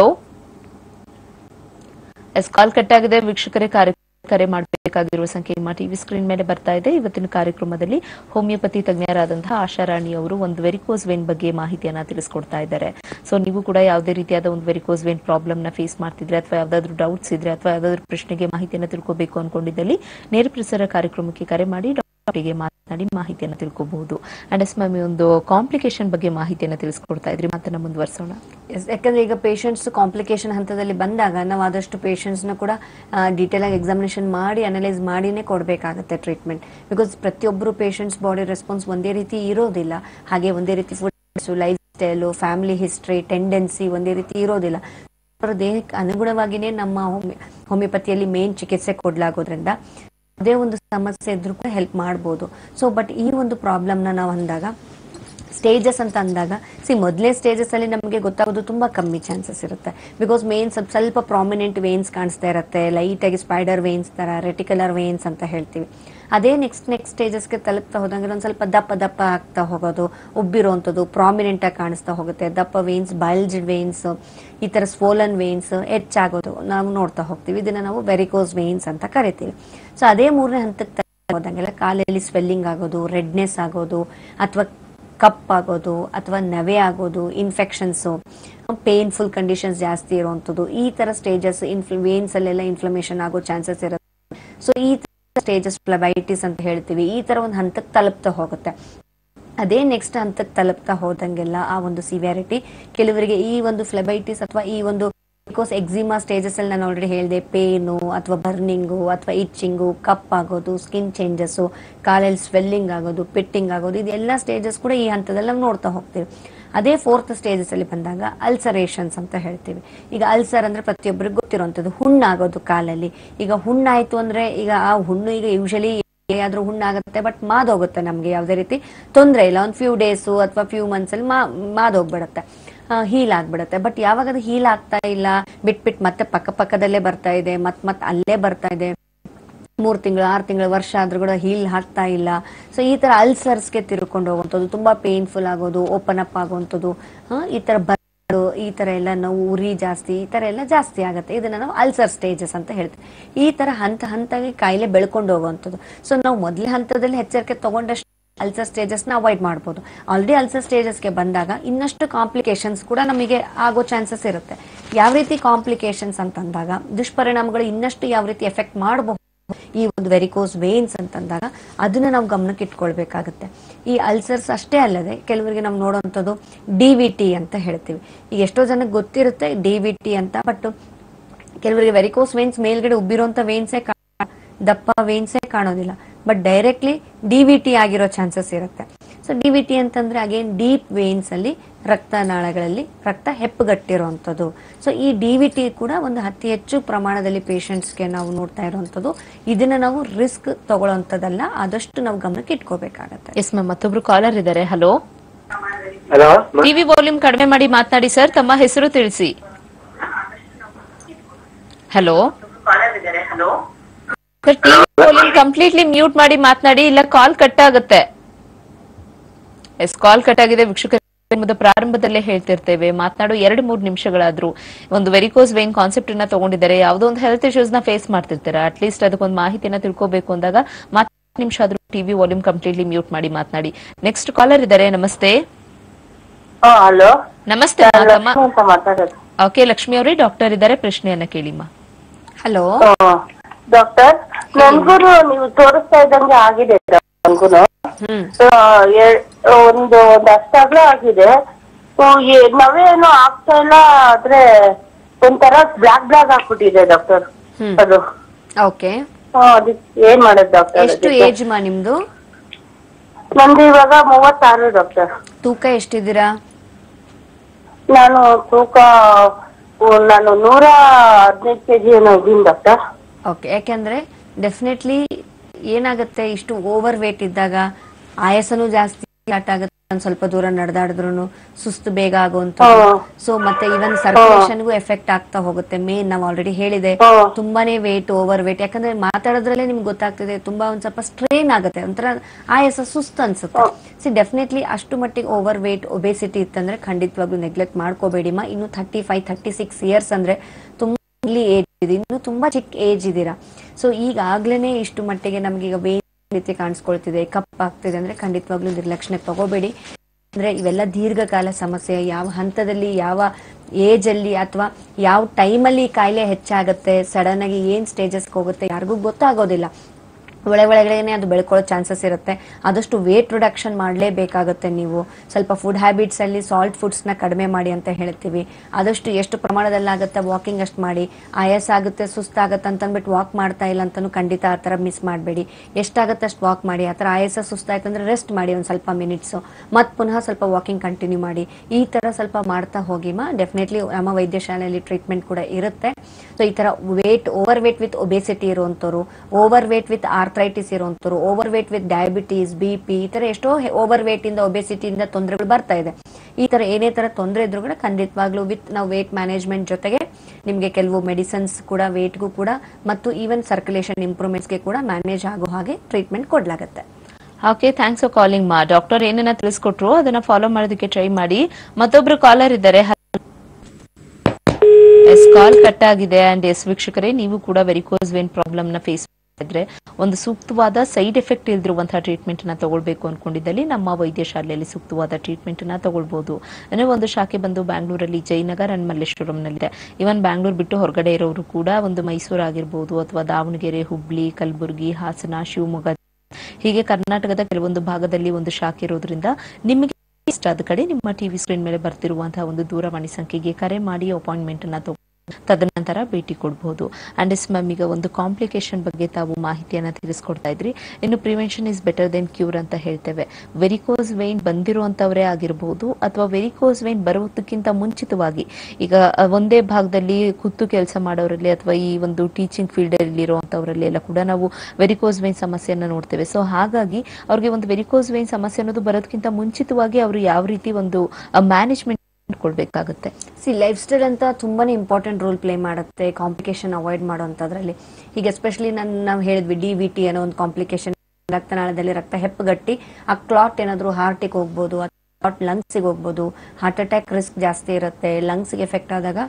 Yes, call cut ಆಗಿದೆ. ವೀಕ್ಷಕರೇ, ಕರೆ ಮಾಡಬೇಕಾಗಿರುವ ಸಂಖ್ಯೆ ನಿಮ್ಮ ಟಿವಿ ಸ್ಕ್ರೀನ್ ಮೇಲೆ ಬರ್ತಾ ಇದೆ. ಇವತ್ತಿನ ಕಾರ್ಯಕ್ರಮದಲ್ಲಿ ಹೋಮಿಯೋಪತಿ ತಜ್ಞರಾದಂತಹ ಆಶಾರಾಣಿ ಅವರು ಒಂದು ವೆರಿಕೋಸ್ ವೇನ್ ಬಗ್ಗೆ ಮಾಹಿತಿಯನ್ನ ತಿಳಿಸ್ಕೊಡ್ತಾ ಇದ್ದಾರೆ. ಸೊ ನೀವು ಕೂಡ ಯಾವುದೇ ರೀತಿಯಾದ ಒಂದು ವೆರಿಕೋಸ್ ವೇನ್ ಪ್ರಾಬ್ಲಮ್ ನ ಫೇಸ್ ಮಾಡ್ತಿದ್ರೆ ಅಥವಾ ಯಾವ್ದಾದ್ರು ಡೌಟ್ಸ್ ಇದ್ರೆ ಅಥವಾ ಯಾವ್ದಾದ್ರು ಪ್ರಶ್ನೆಗೆ ಮಾಹಿತಿಯನ್ನ ತಿಳ್ಕೋಬೇಕು ಅನ್ಕೊಂಡಿದ್ದಲ್ಲಿ ನೇರ ಪ್ರಸಾರ ಕಾರ್ಯಕ್ರಮಕ್ಕೆ ಕರೆ ಮಾಡಿ ಡಾಕ್ಟರ್ಗೆ ಮಾತನಾಡಿ ಮಾಹಿತಿಯನ್ನ ತಿಳ್ಕೋಬಹುದು. ಅಂಡ್ ಎಸ್ ಮ್ಯಾಮ್, ಒಂದು ಕಾಂಪ್ಲಿಕೇಶನ್ ಬಗ್ಗೆ ಮಾಹಿತಿಯನ್ನ ತಿಳಿಸ್ಕೊಡ್ತಾ ಇದ್ರಿ. ಮಾತನ್ನ ಮುಂದುವರಿಸೋಣ. ಯಾಕಂದ್ರೆ ಈಗ ಪೇಷಂಟ್ಸ್ ಕಾಂಪ್ಲಿಕೇಶನ್ ಹಂತದಲ್ಲಿ ಬಂದಾಗ ನಾವು ಆದಷ್ಟು ಪೇಷಂಟ್ಸ್ ನ ಕೂಡ ಡೀಟೇಲ್ ಆಗಿ ಎಕ್ಸಾಮಿನೇಷನ್ ಮಾಡಿ ಅನಲೈಸ್ ಮಾಡಿನೇ ಕೊಡಬೇಕಾಗುತ್ತೆ ಟ್ರೀಟ್ಮೆಂಟ್. ಬಿಕಾಸ್ ಪ್ರತಿಯೊಬ್ಬರು ಪೇಷಂಟ್ಸ್ ಬಾಡಿ ರೆಸ್ಪಾನ್ಸ್ ಒಂದೇ ರೀತಿ ಇರೋದಿಲ್ಲ. ಹಾಗೆ ಒಂದೇ ರೀತಿ food, lifestyle, family history, tendency ಒಂದೇ ರೀತಿ ಇರೋದಿಲ್ಲ. ಅವರ ದೇಹಕ್ಕೆ ಅನುಗುಣವಾಗಿನೇ ನಮ್ಮ ಹೋಮಿಯೋಪತಿಯಲ್ಲಿ ಮೇನ್ ಚಿಕಿತ್ಸೆ ಕೊಡ್ಲಾಗೋದ್ರಿಂದ ಯಾವುದೇ ಒಂದು ಸಮಸ್ಯೆ ಇದ್ರೂ ಕೂಡ ಹೆಲ್ಪ್ ಮಾಡ್ಬೋದು. ಸೊ ಬಟ್ ಈ ಒಂದು ಪ್ರಾಬ್ಲಮ್ನ ನಾವು ಅಂದಾಗ ಸ್ಟೇಜಸ್ ಅಂತ ಅಂದಾಗ ಮೊದಲೇ ಸ್ಟೇಜಸ್ ಅಲ್ಲಿ ನಮಗೆ ಗೊತ್ತಾಗೋದು ತುಂಬಾ ಕಮ್ಮಿ ಚಾನ್ಸಸ್ ಇರುತ್ತೆ. ಬಿಕಾಸ್ ಮೇನ್ ಸ್ವಲ್ಪ ಪ್ರಾಮಿನೆಂಟ್ ವೇನ್ಸ್ ಕಾಣಿಸ್ತಾ ಇರುತ್ತೆ, ಲೈಟ್ ಆಗಿ ಸ್ಪೈಡರ್ ವೇನ್ಸ್ ತರ, ರೆಟಿಕ್ಯುಲರ್ ವೇನ್ಸ್ ಅಂತ ಹೇಳ್ತೀವಿ. ಅದೇ ನೆಕ್ಸ್ಟ್ ಸ್ಟೇಜಸ್ಗೆ ತಲುಪ್ತಾ ಹೋದಂಗೆ ಒಂದು ಸ್ವಲ್ಪ ದಪ್ಪ ಆಗ್ತಾ ಹೋಗೋದು, ಉಬ್ಬಿರುವಂಥದ್ದು, ಪ್ರಾಮಿನೆಂಟ್ ಆಗಿ ಕಾಣಿಸ್ತಾ ಹೋಗುತ್ತೆ. ದಪ್ಪ ವೇನ್ಸ್, ಬಲ್ಜ್ಡ್ ವೇನ್ಸ್, ಈ ತರ ಸ್ವೋಲನ್ ವೇನ್ಸ್ ಹೆಚ್ಚಾಗೋದು ನಾವು ನೋಡ್ತಾ ಹೋಗ್ತೀವಿ. ಇದನ್ನ ನಾವು ವೆರಿಕೋಸ್ ವೇನ್ಸ್ ಅಂತ ಕರಿತೀವಿ. ಸೊ ಅದೇ ಮೂರನೇ ಹಂತಕ್ಕೆ ಹೋದಂಗೆಲ್ಲ ಕಾಲಲ್ಲಿ ಸ್ವೆಲ್ಲಿಂಗ್ ಆಗೋದು, ರೆಡ್ನೆಸ್ ಆಗೋದು, ಅಥವಾ ಕಪ್ ಆಗೋದು, ಅಥವಾ ನವೆ ಆಗೋದು, ಇನ್ಫೆಕ್ಷನ್ಸು, ಪೇನ್ಫುಲ್ ಕಂಡೀಷನ್ಸ್ ಜಾಸ್ತಿ ಇರುವಂಥದ್ದು, ಈ ತರ ಸ್ಟೇಜಸ್ ವೇನ್ಸ್ ಅಲ್ಲೆಲ್ಲ ಇನ್ಫ್ಲಮೇಷನ್ ಆಗೋ ಚಾನ್ಸಸ್ ಇರುತ್ತೆ. ಸೊ ಈ ಸ್ಟೇಜಸ್ ಫ್ಲೆಬೈಟಿಸ್ ಅಂತ ಹೇಳ್ತೀವಿ. ಈ ತರ ಒಂದು ಹಂತಕ್ಕೆ ತಲುಪ್ತಾ ಹೋಗುತ್ತೆ. ಅದೇ ನೆಕ್ಸ್ಟ್ ಹಂತಕ್ಕೆ ತಲುಪ್ತಾ ಹೋದಂಗೆಲ್ಲ ಆ ಒಂದು ಸಿವಿಯಾರಿಟಿ ಕೆಲವರಿಗೆ ಈ ಒಂದು ಫ್ಲೆಬೈಟಿಸ್ ಅಥವಾ ಈ ಒಂದು ಬಿಕಾಸ್ ಎಕ್ಸಿಮಾ ಸ್ಟೇಜಸ್ ಅಲ್ಲಿ ನಾನು ಆಲ್ರೆಡಿ ಹೇಳಿದೆ, ಪೇನು ಅಥವಾ ಬರ್ನಿಂಗು ಅಥವಾ ಇಚ್ಚಿಂಗು, ಕಪ್ ಆಗೋದು, ಸ್ಕಿನ್ ಚೇಂಜಸ್, ಕಾಲಲ್ಲಿ ಸ್ವೆಲ್ಲಿಂಗ್ ಆಗೋದು, ಪಿಟ್ಟಿಂಗ್ ಆಗೋದು, ಇದೆಲ್ಲ ಸ್ಟೇಜಸ್ ಕೂಡ ಈ ಹಂತದಲ್ಲಿ ನಾವು ನೋಡ್ತಾ ಹೋಗ್ತೀವಿ. ಅದೇ ಫೋರ್ತ್ ಸ್ಟೇಜಸ್ ಅಲ್ಲಿ ಬಂದಾಗ ಅಲ್ಸರೇಷನ್ಸ್ ಅಂತ ಹೇಳ್ತೀವಿ. ಈಗ ಅಲ್ಸರ್ ಅಂದ್ರೆ ಪ್ರತಿಯೊಬ್ಬರಿಗೆ ಗೊತ್ತಿರುವಂತದ್ದು, ಹುಣ್ಣಾಗೋದು ಕಾಲಲ್ಲಿ. ಈಗ ಹುಣ್ಣಾಯ್ತು ಅಂದ್ರೆ ಈಗ ಆ ಹುಣ್ಣು ಈಗ ಯೂಶಲಿ ಯಾವ್ದಾದ್ರು ಹುಣ್ಣಾಗುತ್ತೆ, ಬಟ್ ಮಾದೋಗುತ್ತೆ, ನಮ್ಗೆ ಯಾವ್ದೇ ರೀತಿ ತೊಂದರೆ ಇಲ್ಲ. ಒಂದು ಫ್ಯೂ ಡೇಸು ಅಥವಾ ಫ್ಯೂ ಮಂತ್ಸ್ ಅಲ್ಲಿ ಮಾದೋಗ್ಬಿಡುತ್ತೆ, ಹೀಲ್ ಆಗ್ಬಿಡುತ್ತೆ. ಬಟ್ ಯಾವಾಗ ಅದು ಹೀಲ್ ಆಗ್ತಾ ಇಲ್ಲ, ಬಿಟ್ಬಿಟ್ಟು ಮತ್ತೆ ಪಕ್ಕದಲ್ಲೇ ಬರ್ತಾ ಇದೆ, ಮತ್ ಅಲ್ಲೇ ಬರ್ತಾ ಇದೆ, 3 ತಿಂಗಳು 6 ತಿಂಗಳು ವರ್ಷ ಆದ್ರೂ ಕೂಡ ಹೀಲ್ ಆಗ್ತಾ ಇಲ್ಲ. ಸೊ ಈ ತರ ಅಲ್ಸರ್ಸ್ಗೆ ತಿರ್ಕೊಂಡು ಹೋಗುವಂಥದ್ದು, ತುಂಬಾ ಪೇನ್ಫುಲ್ ಆಗೋದು, ಓಪನ್ ಅಪ್ ಆಗುವಂಥದ್ದು, ಈ ತರ ಬರೋದು, ಈ ತರ ಎಲ್ಲ ನಾವು ಉರಿ ಜಾಸ್ತಿ, ಈ ತರ ಎಲ್ಲ ಜಾಸ್ತಿ ಆಗುತ್ತೆ. ಇದನ್ನ ನಾವು ಅಲ್ಸರ್ ಸ್ಟೇಜಸ್ ಅಂತ ಹೇಳ್ತೀವಿ. ಈ ತರ ಹಂತವಾಗಿ ಕಾಯಿಲೆ ಬೆಳ್ಕೊಂಡು ಹೋಗುವಂಥದ್ದು. ಸೊ ನಾವು ಮೊದಲೇ ಹಂತದಲ್ಲಿ ಎಚ್ಚರಿಕೆ ತಗೊಂಡಷ್ಟು ಅಲ್ಸರ್ ಸ್ಟೇಜಸ್ ನ ಅವಾಯ್ಡ್ ಮಾಡಬಹುದು. ಆಲ್ರೆಡಿ ಅಲ್ಸರ್ ಸ್ಟೇಜಸ್ಗೆ ಬಂದಾಗ ಇನ್ನಷ್ಟು ಕಾಂಪ್ಲಿಕೇಶನ್ಸ್ ಕೂಡ ನಮಗೆ ಆಗೋ ಚಾನ್ಸಸ್ ಇರುತ್ತೆ. ಯಾವ ರೀತಿ ಕಾಂಪ್ಲಿಕೇಶನ್ಸ್ ಅಂತಂದಾಗ ದುಷ್ಪರಿಣಾಮಗಳು ಇನ್ನಷ್ಟು ಯಾವ ರೀತಿ ಎಫೆಕ್ಟ್ ಮಾಡಬಹುದು ಈ ಒಂದು ವೆರಿಕೋಸ್ ವೇನ್ಸ್ ಅಂತಂದಾಗ ಅದನ್ನ ನಾವು ಗಮನಕ್ಕೆ ಇಟ್ಕೊಳ್ಬೇಕಾಗುತ್ತೆ. ಈ ಅಲ್ಸರ್ಸ್ ಅಷ್ಟೇ ಅಲ್ಲದೆ ಕೆಲವರಿಗೆ ನಾವು ನೋಡುವಂಥದ್ದು ಡಿವಿಟಿ ಅಂತ ಹೇಳ್ತೀವಿ. ಈಗ ಎಷ್ಟೋ ಜನಕ್ಕೆ ಗೊತ್ತಿರುತ್ತೆ ಡಿವಿಟಿ ಅಂತ, ಬಟ್ ಕೆಲವರಿಗೆ ವೆರಿಕೋಸ್ ವೇನ್ಸ್ ಮೇಲ್ಗಡೆ ಉಬ್ಬಿರುವಂತ ವೇನ್ಸೇ ದಪ್ಪ ವೇನ್ಸೇ ಕಾಣೋದಿಲ್ಲ, ಬಟ್ ಡೈರೆಕ್ಟ್ಲಿ ಡಿವಿಟಿ ಆಗಿರೋ ಚಾನ್ಸಸ್ ಇರುತ್ತೆ. ಸೊ ಡಿವಿಟಿ ಅಂತಂದ್ರೆ ಅಗೇನ್ ಡೀಪ್ ವೇನ್ಸ್ ಅಲ್ಲಿ ರಕ್ತನಾಳಗಳಲ್ಲಿ ರಕ್ತ ಹೆಪ್ಪುಗಟ್ಟಿರುವಂಥದ್ದು. ಸೊ ಈ ಡಿವಿಟಿ ಕೂಡ ಒಂದು ಅತಿ ಹೆಚ್ಚು ಪ್ರಮಾಣದಲ್ಲಿ ಪೇಷಂಟ್ಸ್ಗೆ ನಾವು ನೋಡ್ತಾ ಇರುವಂಥದ್ದು. ಇದನ್ನ ನಾವು ರಿಸ್ಕ್ ತಗೊಳ್ಳೋಂಥದ್ದಲ್ಲ, ಆದಷ್ಟು ನಾವು ಗಮನಕ್ಕೆ ಇಟ್ಕೋಬೇಕಾಗತ್ತೆ. ಎಸ್ ಮ್ಯಾಮ್, ಮತ್ತೊಬ್ರು ಕಾಲರ್ ಇದ್ದಾರೆ. ಹಲೋ, ಹಲೋ, ಟಿವಿ ವಾಲ್ಯೂಮ್ ಕಡಿಮೆ ಮಾಡಿ ಮಾತನಾಡಿ ಸರ್, ತಮ್ಮ ಹೆಸರು ತಿಳಿಸಿ. Hello sir, TV volume completely mute ಮಾಡಿ ಮಾತನಾಡಿ, ಇಲ್ಲ ಕಾಲ್ ಕಟ್ ಆಗುತ್ತೆ. ಎಸ್, ಕಾಲ್ ಕಟ್ ಆಗಿದೆ ವೀಕ್ಷಕರ. ಪ್ರಾರಂಭದಲ್ಲೇ ಹೇಳ್ತಿರ್ತೇವೆ, ಮಾತನಾಡೋ 2-3 ನಿಮಿಷಗಳಾದ್ರೂ ಒಂದು ವೆರಿಕೋಸ್ ವೇನ್ ಕಾನ್ಸೆಪ್ಟ್ ನ ತಗೊಂಡಿದ್ದಾರೆ, ಯಾವುದೋ ಒಂದು ಹೆಲ್ತ್ ಇಶ್ಯೂಸ್ ನ ಫೇಸ್ ಮಾಡ್ತಿರ್ತಾರೆ, ಅಟ್ಲೀಸ್ಟ್ ಅದಕ್ಕೊಂದು ಮಾಹಿತಿನ ತಿಳ್ಕೋಬೇಕು ಅಂದಾಗ 4 ನಿಮಿಷ ಆದ್ರೂ ಟಿವಿ ವಾಲ್ಯೂಮ್ ಕಂಪ್ಲೀಟ್ಲಿ ಮ್ಯೂಟ್ ಮಾಡಿ ಮಾತನಾಡಿ. ನೆಕ್ಸ್ಟ್ ಕಾಲರ್ ಇದ್ದಾರೆ. ನಮಸ್ತೆ. ಹಲೋ, ನಮಸ್ತೆ. ಓಕೆ, ಲಕ್ಷ್ಮಿ ಅವರೇ, ಡಾಕ್ಟರ್ ಇದ್ದಾರೆ, ಪ್ರಶ್ನೆಯನ್ನ ಕೇಳಿಮ್ಮ. ಹಲೋ ಡಾಕ್ಟರ್, ನನ್ಗೂ ನೀವು ತೋರಿಸ್ತಾ ಇದ್ದಂಗೆ ಆಗಿದೆ. ನನ್ಗೂ ಒಂದು ಅಷ್ಟಾಗ್ಲೂ ಆಗಿದೆ. ನವೆ ಏನೋ ಆಗ್ತಾ ಇಲ್ಲ, ಆದ್ರೆ ಒಂಥರ ಬ್ಲಾಕ್ ಆಗ್ಬಿಟ್ಟಿದೆ ಡಾಕ್ಟರ್ ಅದು. ಓಕೆ, ಏನ್ ಮಾಡೋದು ಡಾಕ್ಟರ್? ಎಷ್ಟು ಏಜ್ ಮಾ ನಿಮ್ದು? ನಂದು ಇವಾಗ 36 ಡಾಕ್ಟರ್. ತೂಕ ಎಷ್ಟಿದ್ದೀರಾ? ನಾನು 115 kg ಏನೋ ಇದ್ದೀನಿ ಡಾಕ್ಟರ್. ಓಕೆ, ಯಾಕೆಂದ್ರೆ ಡೆಫಿನೆಟ್ಲಿ ಏನಾಗುತ್ತೆ, ಇಷ್ಟು ಓವರ್ ವೇಟ್ ಇದ್ದಾಗ ಆಯಾಸನೂ ಜಾಸ್ತಿ ಸ್ಟಾರ್ಟ್ ಆಗುತ್ತೆ. ಸ್ವಲ್ಪ ದೂರ ನಡೆದಾಡಿದ್ರು ಸುಸ್ತು ಬೇಗ ಆಗುವಂತ. ಸೊ ಮತ್ತೆ ಇವನ್ ಸರ್ಕ್ಯುಲೇಷನ್ಗೂ ಎಫೆಕ್ಟ್ ಆಗ್ತಾ ಹೋಗುತ್ತೆ. ಮೇನ್ ನಾವು ಆಲ್ರೆಡಿ ಹೇಳಿದೆ, ತುಂಬಾನೇ ವೇಟ್, ಓವರ್ ವೇಟ್. ಯಾಕಂದ್ರೆ ಮಾತಾಡೋದ್ರಲ್ಲೇ ನಿಮ್ಗೆ ಗೊತ್ತಾಗ್ತಿದೆ, ತುಂಬಾ ಒಂದ್ ಸ್ವಲ್ಪ ಸ್ಟ್ರೇನ್ ಆಗುತ್ತೆ, ಒಂಥರ ಆಯಾಸ, ಸುಸ್ತು ಅನ್ಸುತ್ತೆ. ಡೆಫಿನೆಟ್ಲಿ ಅಷ್ಟು ಮಟ್ಟಿಗೆ ಓವರ್ ವೇಟ್, ಒಬೇಸಿಟಿ ಇತ್ತಂದ್ರೆ ಖಂಡಿತವಾಗ್ಲೂ ನೆಗ್ಲೆಕ್ಟ್ ಮಾಡ್ಕೋಬೇಡಿಮ್ಮ. ಇನ್ನು 35-36 ಇಯರ್ಸ್ ಅಂದ್ರೆ ತುಂಬಾ ಏಜ್ ಇದೆ, ಇನ್ನು ತುಂಬಾ ಚಿಕ್ಕ ಏಜ್ ಇದೀರಾ. ಸೊ ಈಗಾಗ್ಲೇನೆ ಇಷ್ಟು ಮಟ್ಟಿಗೆ ನಮ್ಗೆ ಈಗ ವೇಟ್ ರೀತಿ ಕಾಣಿಸ್ಕೊಳ್ತಿದೆ, ಕಪ್ ಆಗ್ತಿದೆ ಅಂದ್ರೆ ಖಂಡಿತವಾಗ್ಲೂ ನಿರ್ಲಕ್ಷ್ಯ ತಗೋಬೇಡಿ. ಅಂದ್ರೆ ಇವೆಲ್ಲ ದೀರ್ಘಕಾಲ ಸಮಸ್ಯೆ. ಯಾವ ಹಂತದಲ್ಲಿ, ಯಾವ ಏಜ್ ಅಲ್ಲಿ ಅಥವಾ ಯಾವ ಟೈಮಲ್ಲಿ ಕಾಯಿಲೆ ಹೆಚ್ಚಾಗುತ್ತೆ, ಸಡನ್ ಆಗಿ ಏನ್ ಸ್ಟೇಜಸ್ ಹೋಗುತ್ತೆ ಯಾರಿಗೂ ಗೊತ್ತಾಗೋದಿಲ್ಲ. ಒಳಗಡೆನೆ ಅದು ಬೆಳ್ಕೊಳ್ಳೋ ಚಾನ್ಸಸ್ ಇರುತ್ತೆ. ಆದಷ್ಟು ವೇಟ್ ರಿಡಕ್ಷನ್ ಮಾಡಲೇಬೇಕಾಗುತ್ತೆ. ನೀವು ಸ್ವಲ್ಪ ಫುಡ್ ಹ್ಯಾಬಿಟ್ಸ್ ಅಲ್ಲಿ ಸಾಲ್ಟ್ ಫುಡ್ಸ್ ನ ಕಡಿಮೆ ಮಾಡಿ ಅಂತ ಹೇಳ್ತೀವಿ. ಆದಷ್ಟು ಎಷ್ಟು ಪ್ರಮಾಣದಲ್ಲಿ ಆಗುತ್ತೆ ವಾಕಿಂಗ್ ಅಷ್ಟು ಮಾಡಿ. ಆಯಾಸ ಆಗುತ್ತೆ ಸುಸ್ತಾಗುತ್ತೆ ಅಂತ ಅಂದ್ಬಿಟ್ಟು ವಾಕ್ ಮಾಡ್ತಾ ಇಲ್ಲ ಅಂತಾನು ಖಂಡಿತ ಆ ತರ ಮಿಸ್ ಮಾಡಬೇಡಿ. ಎಷ್ಟಾಗುತ್ತೆ ಅಷ್ಟು ವಾಕ್ ಮಾಡಿ. ಆ ತರ ಆಯಾಸ ಸುಸ್ತಾಯ್ತಂದ್ರೆ ರೆಸ್ಟ್ ಮಾಡಿ ಒಂದ್ ಸ್ವಲ್ಪ ಮಿನಿಟ್ಸ್, ಮತ್ ಪುನಃ ಸ್ವಲ್ಪ ವಾಕಿಂಗ್ ಕಂಟಿನ್ಯೂ ಮಾಡಿ. ಈ ತರ ಸ್ವಲ್ಪ ಮಾಡ್ತಾ ಹೋಗಿ ಡೆಫಿನೆಟ್ಲಿ ನಮ್ಮ ವೈದ್ಯಶಾಲೆಯಲ್ಲಿ ಟ್ರೀಟ್ಮೆಂಟ್ ಕೂಡ ಇರುತ್ತೆ. ಸೊ ಈ ತರ ಓವರ್ ವೇಟ್ ವಿತ್ ಒಬೆಸಿಟಿ ಇರುವಂತವ್ರು, ಓವರ್ ವೇಟ್ ವಿತ್ ಆರ್ಥರೈಟಿಸ್ ಇರುವಂತವ್ರು, overweight with diabetes, BP, ಈ ತರ ಎಷ್ಟೋ ಓವರ್ ವೇಟ್ ಇಂದ ಒಬೆಸಿಟಿಯಿಂದ ತೊಂದರೆಗಳು ಬರ್ತಾ ಇದೆ. ಈ ತರ ಏನೇ ತರ ತೊಂದರೆ ಇದ್ರು ಕೂಡ ಖಂಡಿತವಾಗ್ಲೂ ನಾವು ವೇಟ್ ಮ್ಯಾನೇಜ್ಮೆಂಟ್ ಜೊತೆಗೆ ನಿಮ್ಗೆ ಕೆಲವು ಮೆಡಿಸಿನ್ಸ್ ಕೂಡ ವೇಟ್ಗೂ ಕೂಡ ಮತ್ತು ಈವನ್ ಸರ್ಕ್ಯುಲೇಷನ್ ಇಂಪ್ರೂವ್ಮೆಂಟ್ಸ್ಗೆ ಕೂಡ ಮ್ಯಾನೇಜ್ ಆಗೋ ಹಾಗೆ ಟ್ರೀಟ್ಮೆಂಟ್ ಕೊಡ್ಲಾಗತ್ತೆ. ಓಕೆ, ಥ್ಯಾಂಕ್ಸ್ ಫಾರ್ ಕಾಲಿಂಗ್ ಮಾ. ಡಾಕ್ಟರ್ ಏನನ್ನ ತಿಳಿಸ್ಕೊಟ್ರು ಅದನ್ನ ಫಾಲೋ ಮಾಡೋದಕ್ಕೆ ಟ್ರೈ ಮಾಡಿ. ಮತ್ತೊಬ್ರು ಕಾಲರ್ ಇದ್ದಾರೆ. ಕಾಲ್ ಕಟ್ ಆಗಿದೆ. ಅಂಡ್ ಎಸ್ ವೀಕ್ಷಕರೇ, ನೀವು ಕೂಡ ವೆರಿಕೋಸ್ ವೇನ್ ಪ್ರಾಬ್ಲಮ್ ನ ಫೇಸ್ ಮಾಡಿದ್ರೆ ಒಂದು ಸೂಕ್ತವಾದ ಸೈಡ್ ಎಫೆಕ್ಟ್ ಇಲ್ದಿರುವಂತಹ ಟ್ರೀಟ್ಮೆಂಟ್ ನ ತಗೊಳ್ಬೇಕು ಅನ್ಕೊಂಡಿದ್ದಲ್ಲಿ ನಮ್ಮ ವೈದ್ಯಶಾಲೆಯಲ್ಲಿ ಸೂಕ್ತವಾದ ಟ್ರೀಟ್ಮೆಂಟ್ ನ ತಗೊಳ್ಬಹುದು. ಅಂದ್ರೆ ಒಂದು ಶಾಖೆ ಬಂದು ಬ್ಯಾಂಗ್ಳೂರಲ್ಲಿ ಜಯನಗರ್ ಅಂಡ್ ಮಲ್ಲೇಶ್ವರಂನಲ್ಲಿದೆ. ಇವನ್ ಬ್ಯಾಂಗ್ಳೂರ್ ಬಿಟ್ಟು ಹೊರಗಡೆ ಇರೋರು ಕೂಡ ಒಂದು ಮೈಸೂರು ಆಗಿರ್ಬೋದು ಅಥವಾ ದಾವಣಗೆರೆ, ಹುಬ್ಳಿ, ಕಲಬುರಗಿ, ಹಾಸನ, ಶಿವಮೊಗ್ಗ, ಹೀಗೆ ಕರ್ನಾಟಕದ ಕೆಲವೊಂದು ಭಾಗದಲ್ಲಿ ಒಂದು ಶಾಖೆ ಇರೋದ್ರಿಂದ ನಿಮಗೆ ಇಷ್ಟ ಆದ ಕಡೆ ನಿಮ್ಮ ಟಿವಿ ಸ್ಕ್ರೀನ್ ಮೇಲೆ ಬರ್ತಿರುವಂತಹ ಒಂದು ದೂರವಾಣಿ ಸಂಖ್ಯೆಗೆ ಕರೆ ಮಾಡಿ ಅಪಾಯಿಂಟ್ಮೆಂಟ್ ಅನ್ನ ತದನಂತರ ಭೇಟಿ ಕೊಡಬಹುದು. ಅಂಡ್ ಎಸ್ ಮ್ಯಾಮ್, ಈಗ ಒಂದು ಕಾಂಪ್ಲಿಕೇಶನ್ ಬಗ್ಗೆ ತಾವು ಮಾಹಿತಿಯನ್ನ ತಿಳಿಸ್ಕೊಡ್ತಾ ಇದ್ರಿ. ಇನ್ನು prevention is better than cure ಅಂತ ಹೇಳ್ತೇವೆ. ವೆರಿಕೋಸ್ ವೇನ್ ಬಂದಿರುವಂತವರೇ ಆಗಿರಬಹುದು ಅಥವಾ ವೆರಿಕೋಸ್ ವೇನ್ ಬರುವುದಕ್ಕಿಂತ ಮುಂಚಿತವಾಗಿ ಈಗ ಒಂದೇ ಭಾಗದಲ್ಲಿ ಕೂತು ಕೆಲಸ ಮಾಡೋರಲ್ಲಿ ಅಥವಾ ಈ ಒಂದು ಟೀಚಿಂಗ್ ಫೀಲ್ಡ್ ಅಲ್ಲಿ ಇರುವಂತವರಲ್ಲಿ ಎಲ್ಲ ಕೂಡ ನಾವು ವೆರಿಕೋಸ್ ವೇನ್ ಸಮಸ್ಯೆಯನ್ನ ನೋಡ್ತೇವೆ. ಸೊ ಹಾಗಾಗಿ ಅವ್ರಿಗೆ ಒಂದು ವೆರಿಕೋಸ್ ವೇನ್ ಸಮಸ್ಯೆ ಅನ್ನೋದು ಬರೋದಕ್ಕಿಂತ ಮುಂಚಿತವಾಗಿ ಅವರು ಯಾವ ರೀತಿ ಒಂದು ಮ್ಯಾನೇಜ್ಮೆಂಟ್ ಕೊಡ್ಬೇಕಾಗುತ್ತೆ? ಲೈಫ್ ಸ್ಟೈಲ್ ಅಂತ ತುಂಬಾನೇ ಇಂಪಾರ್ಟೆಂಟ್ ರೋಲ್ ಪ್ಲೇ ಮಾಡುತ್ತೆ ಕಾಂಪ್ಲಿಕೇಶನ್ ಅವಾಯ್ಡ್ ಮಾಡೋಂಥದ್ರಲ್ಲಿ. ಈಗ ಎಸ್ಪೆಷಲಿ ನಾವು ಹೇಳಿದ್ವಿ DVT ಅನ್ನೋ ಒಂದು ಕಾಂಪ್ಲಿಕೇಶನ್, ರಕ್ತನಾಳದಲ್ಲಿ ರಕ್ತ ಹೆಪ್ಪುಗಟ್ಟಿ ಆ ಕ್ಲಾಟ್ ಏನಾದ್ರು ಹಾರ್ಟಿಗೆ ಹೋಗ್ಬೋದು, ಕ್ಲಾಟ್ ಲಂಗ್ಸ್ಗೆ ಹೋಗ್ಬೋದು. ಹಾರ್ಟ್ ಅಟ್ಯಾಕ್ ರಿಸ್ಕ್ ಜಾಸ್ತಿ ಇರುತ್ತೆ. ಲಂಗ್ಸ್ಗೆ ಎಫೆಕ್ಟ್ ಆದಾಗ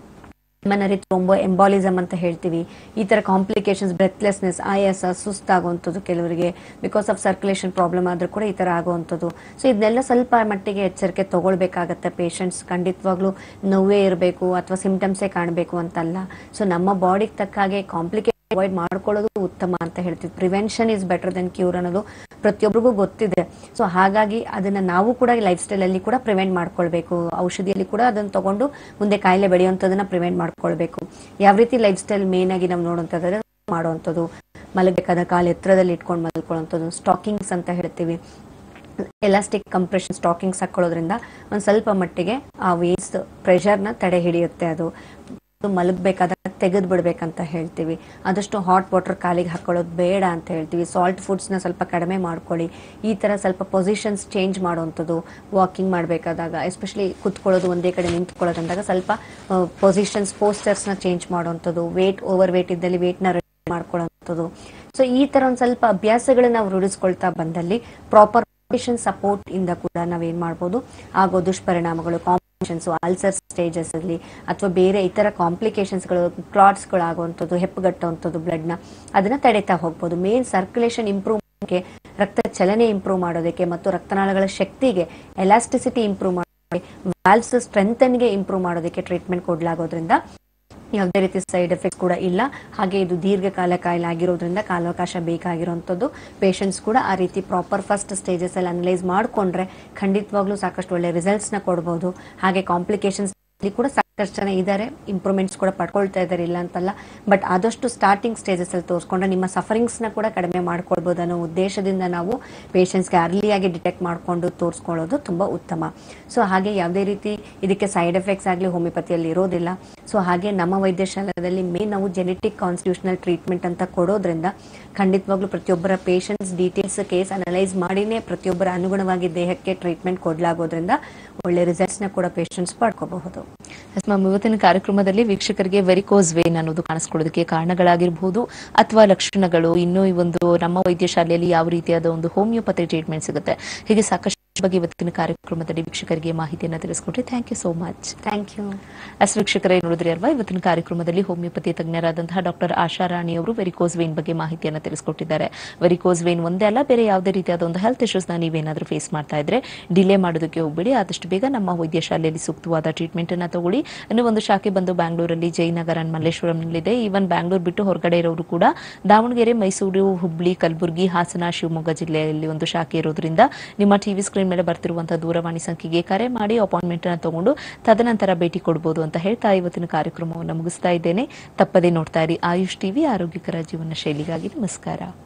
ಪಲ್ಮನರಿ ಥ್ರೋಂಬೋ ಎಂಬಾಲಿಸಮ್ ಅಂತ ಹೇಳ್ತೀವಿ. ಈ ತರ ಕಾಂಪ್ಲಿಕೇಶನ್ಸ್, ಬ್ರೆತ್ಲೆಸ್ನೆಸ್, ಆಯಾಸ, ಸುಸ್ತಾಗುವಂಥದ್ದು, ಕೆಲವರಿಗೆ ಬಿಕಾಸ್ ಆಫ್ ಸರ್ಕ್ಯುಲೇಷನ್ ಪ್ರಾಬ್ಲಮ್ ಆದ್ರೂ ಕೂಡ ಈ ತರ ಆಗುವಂಥದ್ದು. ಸೊ ಇದನ್ನೆಲ್ಲ ಸ್ವಲ್ಪ ಮಟ್ಟಿಗೆ ಎಚ್ಚರಿಕೆ ತಗೊಳ್ಬೇಕಾಗತ್ತೆ ಪೇಷಂಟ್ಸ್. ಖಂಡಿತವಾಗ್ಲೂ ನೋವೇ ಇರಬೇಕು ಅಥವಾ ಸಿಂಪ್ಟಮ್ಸೇ ಕಾಣಬೇಕು ಅಂತಲ್ಲ. ಸೊ ನಮ್ಮ ಬಾಡಿಗೆ ತಕ್ಕ ಹಾಗೆ ಕಾಂಪ್ಲಿಕೇಶನ್ ಅವಾಯ್ಡ್ ಮಾಡ್ಕೊಳ್ಳೋದು ಉತ್ತಮ ಅಂತ ಹೇಳ್ತೀವಿ. Prevention is better than cure ಅನ್ನೋದು ಪ್ರತಿಯೊಬ್ಬರಿಗೂ ಗೊತ್ತಿದೆ. ಸೊ ಹಾಗಾಗಿ ಅದನ್ನ ನಾವು ಕೂಡ ಲೈಫ್ ಸ್ಟೈಲ್ ಅಲ್ಲಿ ಕೂಡ ಪ್ರಿವೆಂಟ್ ಮಾಡ್ಕೊಳ್ಬೇಕು. ಔಷಧಿಯಲ್ಲಿ ಕೂಡ ಅದನ್ನ ತಗೊಂಡು ಮುಂದೆ ಕಾಯಿಲೆ ಬೆಳೆಯುವಂಥದನ್ನ ಪ್ರಿವೆಂಟ್ ಮಾಡ್ಕೊಳ್ಬೇಕು. ಯಾವ ರೀತಿ ಲೈಫ್ ಸ್ಟೈಲ್ ಮೇನ್ ಆಗಿ ನಾವು ನೋಡುವಂಥದ್ದು ಮಾಡುವಂಥದ್ದು, ಮಲಗಬೇಕಾದ ಕಾಲು ಎತ್ತರದಲ್ಲಿ ಇಟ್ಕೊಂಡು ಮಲ್ಕೊಳ್ಳುವಂಥದ್ದು, ಸ್ಟಾಕಿಂಗ್ಸ್ ಅಂತ ಹೇಳ್ತೀವಿ. ಎಲಾಸ್ಟಿಕ್ ಕಂಪ್ರೆಷನ್ ಸ್ಟಾಕಿಂಗ್ಸ್ ಹಾಕೊಳ್ಳೋದ್ರಿಂದ ಒಂದ್ ಸ್ವಲ್ಪ ಮಟ್ಟಿಗೆ ಆ ವೇಸ್ಟ್ ಪ್ರೆಷರ್ನ ತಡೆ ಹಿಡಿಯುತ್ತೆ. ಅದು ಮಲಗಬೇಕಾದಾಗ ತೆಗೆದು ಬಿಡ್ಬೇಕಂತ ಹೇಳ್ತೀವಿ. ಆದಷ್ಟು ಹಾಟ್ ವಾಟರ್ ಕಾಲಿಗೆ ಹಾಕೊಳ್ಳೋದು ಬೇಡ ಅಂತ ಹೇಳ್ತೀವಿ. ಸಾಲ್ಟ್ ಫುಡ್ಸ್ ನ ಸ್ವಲ್ಪ ಕಡಿಮೆ ಮಾಡ್ಕೊಳ್ಳಿ. ಈ ತರ ಸ್ವಲ್ಪ ಪೊಸಿಷನ್ಸ್ ಚೇಂಜ್ ಮಾಡುವಂಥದ್ದು, ವಾಕಿಂಗ್ ಮಾಡಬೇಕಾದಾಗ ಎಸ್ಪೆಷಲಿ ಕುತ್ಕೊಳ್ಳೋದು ಒಂದೇ ಕಡೆ ನಿಂತ್ಕೊಳ್ಳೋದು ಅಂದಾಗ ಸ್ವಲ್ಪ ಪೊಸಿಷನ್ಸ್, ಪೋಸ್ಟರ್ಸ್ ನ ಚೇಂಜ್ ಮಾಡುವಂಥದ್ದು, ಓವರ್ ವೇಟ್ ಇದ್ದಲ್ಲಿ ವೇಟ್ ನ ಮಾಡ್ಕೊಳ್ಳುವಂಥದ್ದು. ಸೊ ಈ ತರ ಒಂದ್ ಸ್ವಲ್ಪ ಅಭ್ಯಾಸಗಳನ್ನ ನಾವು ರೂಢಿಸ್ಕೊಳ್ತಾ ಬಂದಲ್ಲಿ ಪ್ರಾಪರ್ ಸಪೋರ್ಟ್ ಇಂದ ಕೂಡ ನಾವೇನ್ ಮಾಡ್ಬೋದು ಆಗೋ ದುಷ್ಪರಿಣಾಮಗಳು, ಅಲ್ಸರ್ ಸ್ಟೇಜಸ್ ಅಲ್ಲಿ ಅಥವಾ ಬೇರೆ ಇತರ ಕಾಂಪ್ಲಿಕೇಶನ್ಸ್ ಗಳು, ಕ್ಲಾಟ್ಸ್ ಗಳು ಆಗುವಂಥದ್ದು, ಹೆಪ್ಪುಗಟ್ಟುವಂಥದ್ದು ಬ್ಲಡ್ ನ, ಅದನ್ನ ತಡೆತಾ ಹೋಗ್ಬೋದು. ಮೇನ್ ಸರ್ಕ್ಯುಲೇಷನ್ ಇಂಪ್ರೂವ್ ಮಾಡೋಕೆ, ರಕ್ತ ಚಲನೆ ಇಂಪ್ರೂವ್ ಮಾಡೋದಕ್ಕೆ ಮತ್ತು ರಕ್ತನಾಳಗಳ ಶಕ್ತಿಗೆ, ಎಲಾಸ್ಟಿಸಿಟಿ ಇಂಪ್ರೂವ್ ಮಾಡೋದಕ್ಕೆ, ವಾಲ್ವ್ಸ್ ಸ್ಟ್ರೆಂಥನ್ಗೆ ಇಂಪ್ರೂವ್ ಮಾಡೋದಕ್ಕೆ ಟ್ರೀಟ್ಮೆಂಟ್ ಕೊಡ್ಲಾಗೋದ್ರಿಂದ ಯಾವುದೇ ರೀತಿ ಸೈಡ್ ಎಫೆಕ್ಟ್ ಕೂಡ ಇಲ್ಲ. ಹಾಗೆ ಇದು ದೀರ್ಘಕಾಲ ಕಾಯಿಲೆ ಆಗಿರೋದ್ರಿಂದ ಕಾಲಾವಕಾಶ ಬೇಕಾಗಿರುವಂತದ್ದು. ಪೇಷಂಟ್ಸ್ ಕೂಡ ಆ ರೀತಿ ಪ್ರಾಪರ್ ಫಸ್ಟ್ ಸ್ಟೇಜಸ್ ಅಲ್ಲಿ ಅನಲೈಸ್ ಮಾಡ್ಕೊಂಡ್ರೆ ಖಂಡಿತವಾಗ್ಲೂ ಸಾಕಷ್ಟು ಒಳ್ಳೆ ರಿಸಲ್ಟ್ಸ್ ನ ಕೊಡಬಹುದು. ಹಾಗೆ ಕಾಂಪ್ಲಿಕೇಶನ್ಸ್ ಕೂಡ ಸಾಕಷ್ಟು ಜನ ಇದ್ದಾರೆ, ಇಂಪ್ರೂವ್ಮೆಂಟ್ಸ್ ಕೂಡ ಪಡ್ಕೊಳ್ತಾ ಇದ್ದಾರೆ, ಇಲ್ಲ ಅಂತಲ್ಲ. ಬಟ್ ಆದಷ್ಟು ಸ್ಟಾರ್ಟಿಂಗ್ ಸ್ಟೇಜಸ್ ಅಲ್ಲಿ ತೋರಿಸ್ಕೊಂಡ್ರೆ ನಿಮ್ಮ ಸಫರಿಂಗ್ಸ್ ನ ಕೂಡ ಕಡಿಮೆ ಮಾಡ್ಕೊಳ್ಬಹುದು ಅನ್ನೋ ಉದ್ದೇಶದಿಂದ ನಾವು ಪೇಷಂಟ್ಸ್ಗೆ ಅರ್ಲಿಯಾಗಿ ಡಿಟೆಕ್ಟ್ ಮಾಡ್ಕೊಂಡು ತೋರಿಸ್ಕೊಳ್ಳೋದು ತುಂಬಾ ಉತ್ತಮ. ಸೊ ಹಾಗೆ ಯಾವುದೇ ರೀತಿ ಇದಕ್ಕೆ ಸೈಡ್ ಎಫೆಕ್ಟ್ಸ್ ಆಗಲಿ ಹೋಮಿಯೋಪತಿಯಲ್ಲಿ ಇರೋದಿಲ್ಲ. ಸೊ ಹಾಗೆ ನಮ್ಮ ವೈದ್ಯಶಾಲೆಯಲ್ಲಿ ಮೇನ್ ನಾವು ಜೆನೆಟಿಕ್ ಕಾನ್ಸ್ಟಿಟ್ಯೂಷನಲ್ ಟ್ರೀಟ್ಮೆಂಟ್ ಅಂತ ಕೊಡೋದ್ರಿಂದ ಖಂಡಿತವಾಗ್ಲೂ ಪ್ರತಿಯೊಬ್ಬರ ಪೇಷಂಟ್ಸ್ ಡೀಟೇಲ್ಸ್ ಕೇಸ್ ಅನಲೈಸ್ ಮಾಡಿನೇ ಪ್ರತಿಯೊಬ್ಬರ ಅನುಗುಣವಾಗಿ ದೇಹಕ್ಕೆ ಟ್ರೀಟ್ಮೆಂಟ್ ಕೊಡ್ಲಾಗೋದ್ರಿಂದ ಒಳ್ಳೆ ರಿಸಲ್ಟ್ಸ್ ನ ಕೂಡ ಪೇಷಂಟ್ಸ್ ಪಡ್ಕೋಬಹುದು. ಇವತ್ತಿನ ಕಾರ್ಯಕ್ರಮದಲ್ಲಿ ವೀಕ್ಷಕರಿಗೆ ವೆರಿಕೋಸ್ ವೇನ್ ಅನ್ನೋದು ಕಾಣಿಸ್ಕೊಳ್ಳೋದಕ್ಕೆ ಕಾರಣಗಳಾಗಿರಬಹುದು ಅಥವಾ ಲಕ್ಷಣಗಳು, ಇನ್ನು ಈ ಒಂದು ನಮ್ಮ ವೈದ್ಯಶಾಲೆಯಲ್ಲಿ ಯಾವ ರೀತಿಯಾದ ಒಂದು ಹೋಮಿಯೋಪತಿ ಟ್ರೀಟ್ಮೆಂಟ್ ಸಿಗುತ್ತೆ, ಹೀಗೆ ಸಾಕಷ್ಟು ಬಗ್ಗೆ ಇವತ್ತಿನ ಕಾರ್ಯಕ್ರಮದಲ್ಲಿ ವೀಕ್ಷಕರಿಗೆ ಮಾಹಿತಿಯನ್ನು ತಿಳಿಸಿಕೊಟ್ರಿ. Thank you so much. Thank you. ವೀಕ್ಷಕರೇ ನೋಡಿದ್ರಿ ಅಲ್ವಾ, ಇವತ್ತಿನ ಕಾರ್ಯಕ್ರಮದಲ್ಲಿ ಹೋಮಿಯೋಪತಿ ತಜ್ಞರಾದಂತಹ ಡಾಕ್ಟರ್ ಆಶಾ ರಾಣಿ ಅವರು ವೆರಿಕೋಸ್ ವೇನ್ ಬಗ್ಗೆ ಮಾಹಿತಿಯನ್ನು ತಿಳಿಸಿಕೊಟ್ಟಿದ್ದಾರೆ. ವೆರಿಕೋಸ್ ವೇನ್ ಒಂದೇ ಅಲ್ಲ, ಬೇರೆ ಯಾವುದೇ ರೀತಿಯಾದ ಒಂದು ಹೆಲ್ತ್ ಇಶ್ಯೂಸ್ ನೀವೇನಾದ್ರೂ ಫೇಸ್ ಮಾಡ್ತಾ ಇದ್ರೆ ಡಿಲೇ ಮಾಡೋದಕ್ಕೆ ಹೋಗಬೇಡಿ. ಆದಷ್ಟು ಬೇಗ ನಮ್ಮ ವೈದ್ಯಶಾಲೆಯಲ್ಲಿ ಸೂಕ್ತವಾದ ಟ್ರೀಟ್ಮೆಂಟ್ ಅನ್ನ ತಗೊಳ್ಳಿ. ಇನ್ನು ಒಂದು ಶಾಖೆ ಬಂದು ಬ್ಯಾಂಗ್ಳೂರಲ್ಲಿ ಜಯನಗರ ಅಂಡ್ ಮಲ್ಲೇಶ್ವರಂನಲ್ಲಿದೆ. ಈವನ್ ಬ್ಯಾಂಗ್ಳೂರ್ ಬಿಟ್ಟು ಹೊರಗಡೆ ಇರೋರು ಕೂಡ ದಾವಣಗೆರೆ, ಮೈಸೂರು, ಹುಬ್ಳಿ, ಕಲಬುರಗಿ, ಹಾಸನ, ಶಿವಮೊಗ್ಗ ಜಿಲ್ಲೆಯಲ್ಲಿ ಒಂದು ಶಾಖೆ ಇರೋದ್ರಿಂದ ನಿಮ್ಮ ಟಿವಿ ಸ್ಕ್ರೀನ್ ಮೇಲೆ ಬರ್ತಿರುವಂತಹ ದೂರವಾಣಿ ಸಂಖ್ಯೆಗೆ ಕರೆ ಮಾಡಿ ಅಪಾಯಿಂಟ್ಮೆಂಟ್ ಅನ್ನು ತಗೊಂಡು ತದನಂತರ ಭೇಟಿ ಕೊಡಬಹುದು ಅಂತ ಹೇಳ್ತಾ ಇವತ್ತಿನ ಕಾರ್ಯಕ್ರಮವನ್ನು ಮುಗಿಸ್ತಾ ಇದ್ದೇನೆ. ತಪ್ಪದೇ ನೋಡ್ತಾ ಇರಿ ಆಯುಷ್ ಟಿವಿ, ಆರೋಗ್ಯಕರ ಜೀವನ ಶೈಲಿಗಾಗಿ. ನಮಸ್ಕಾರ.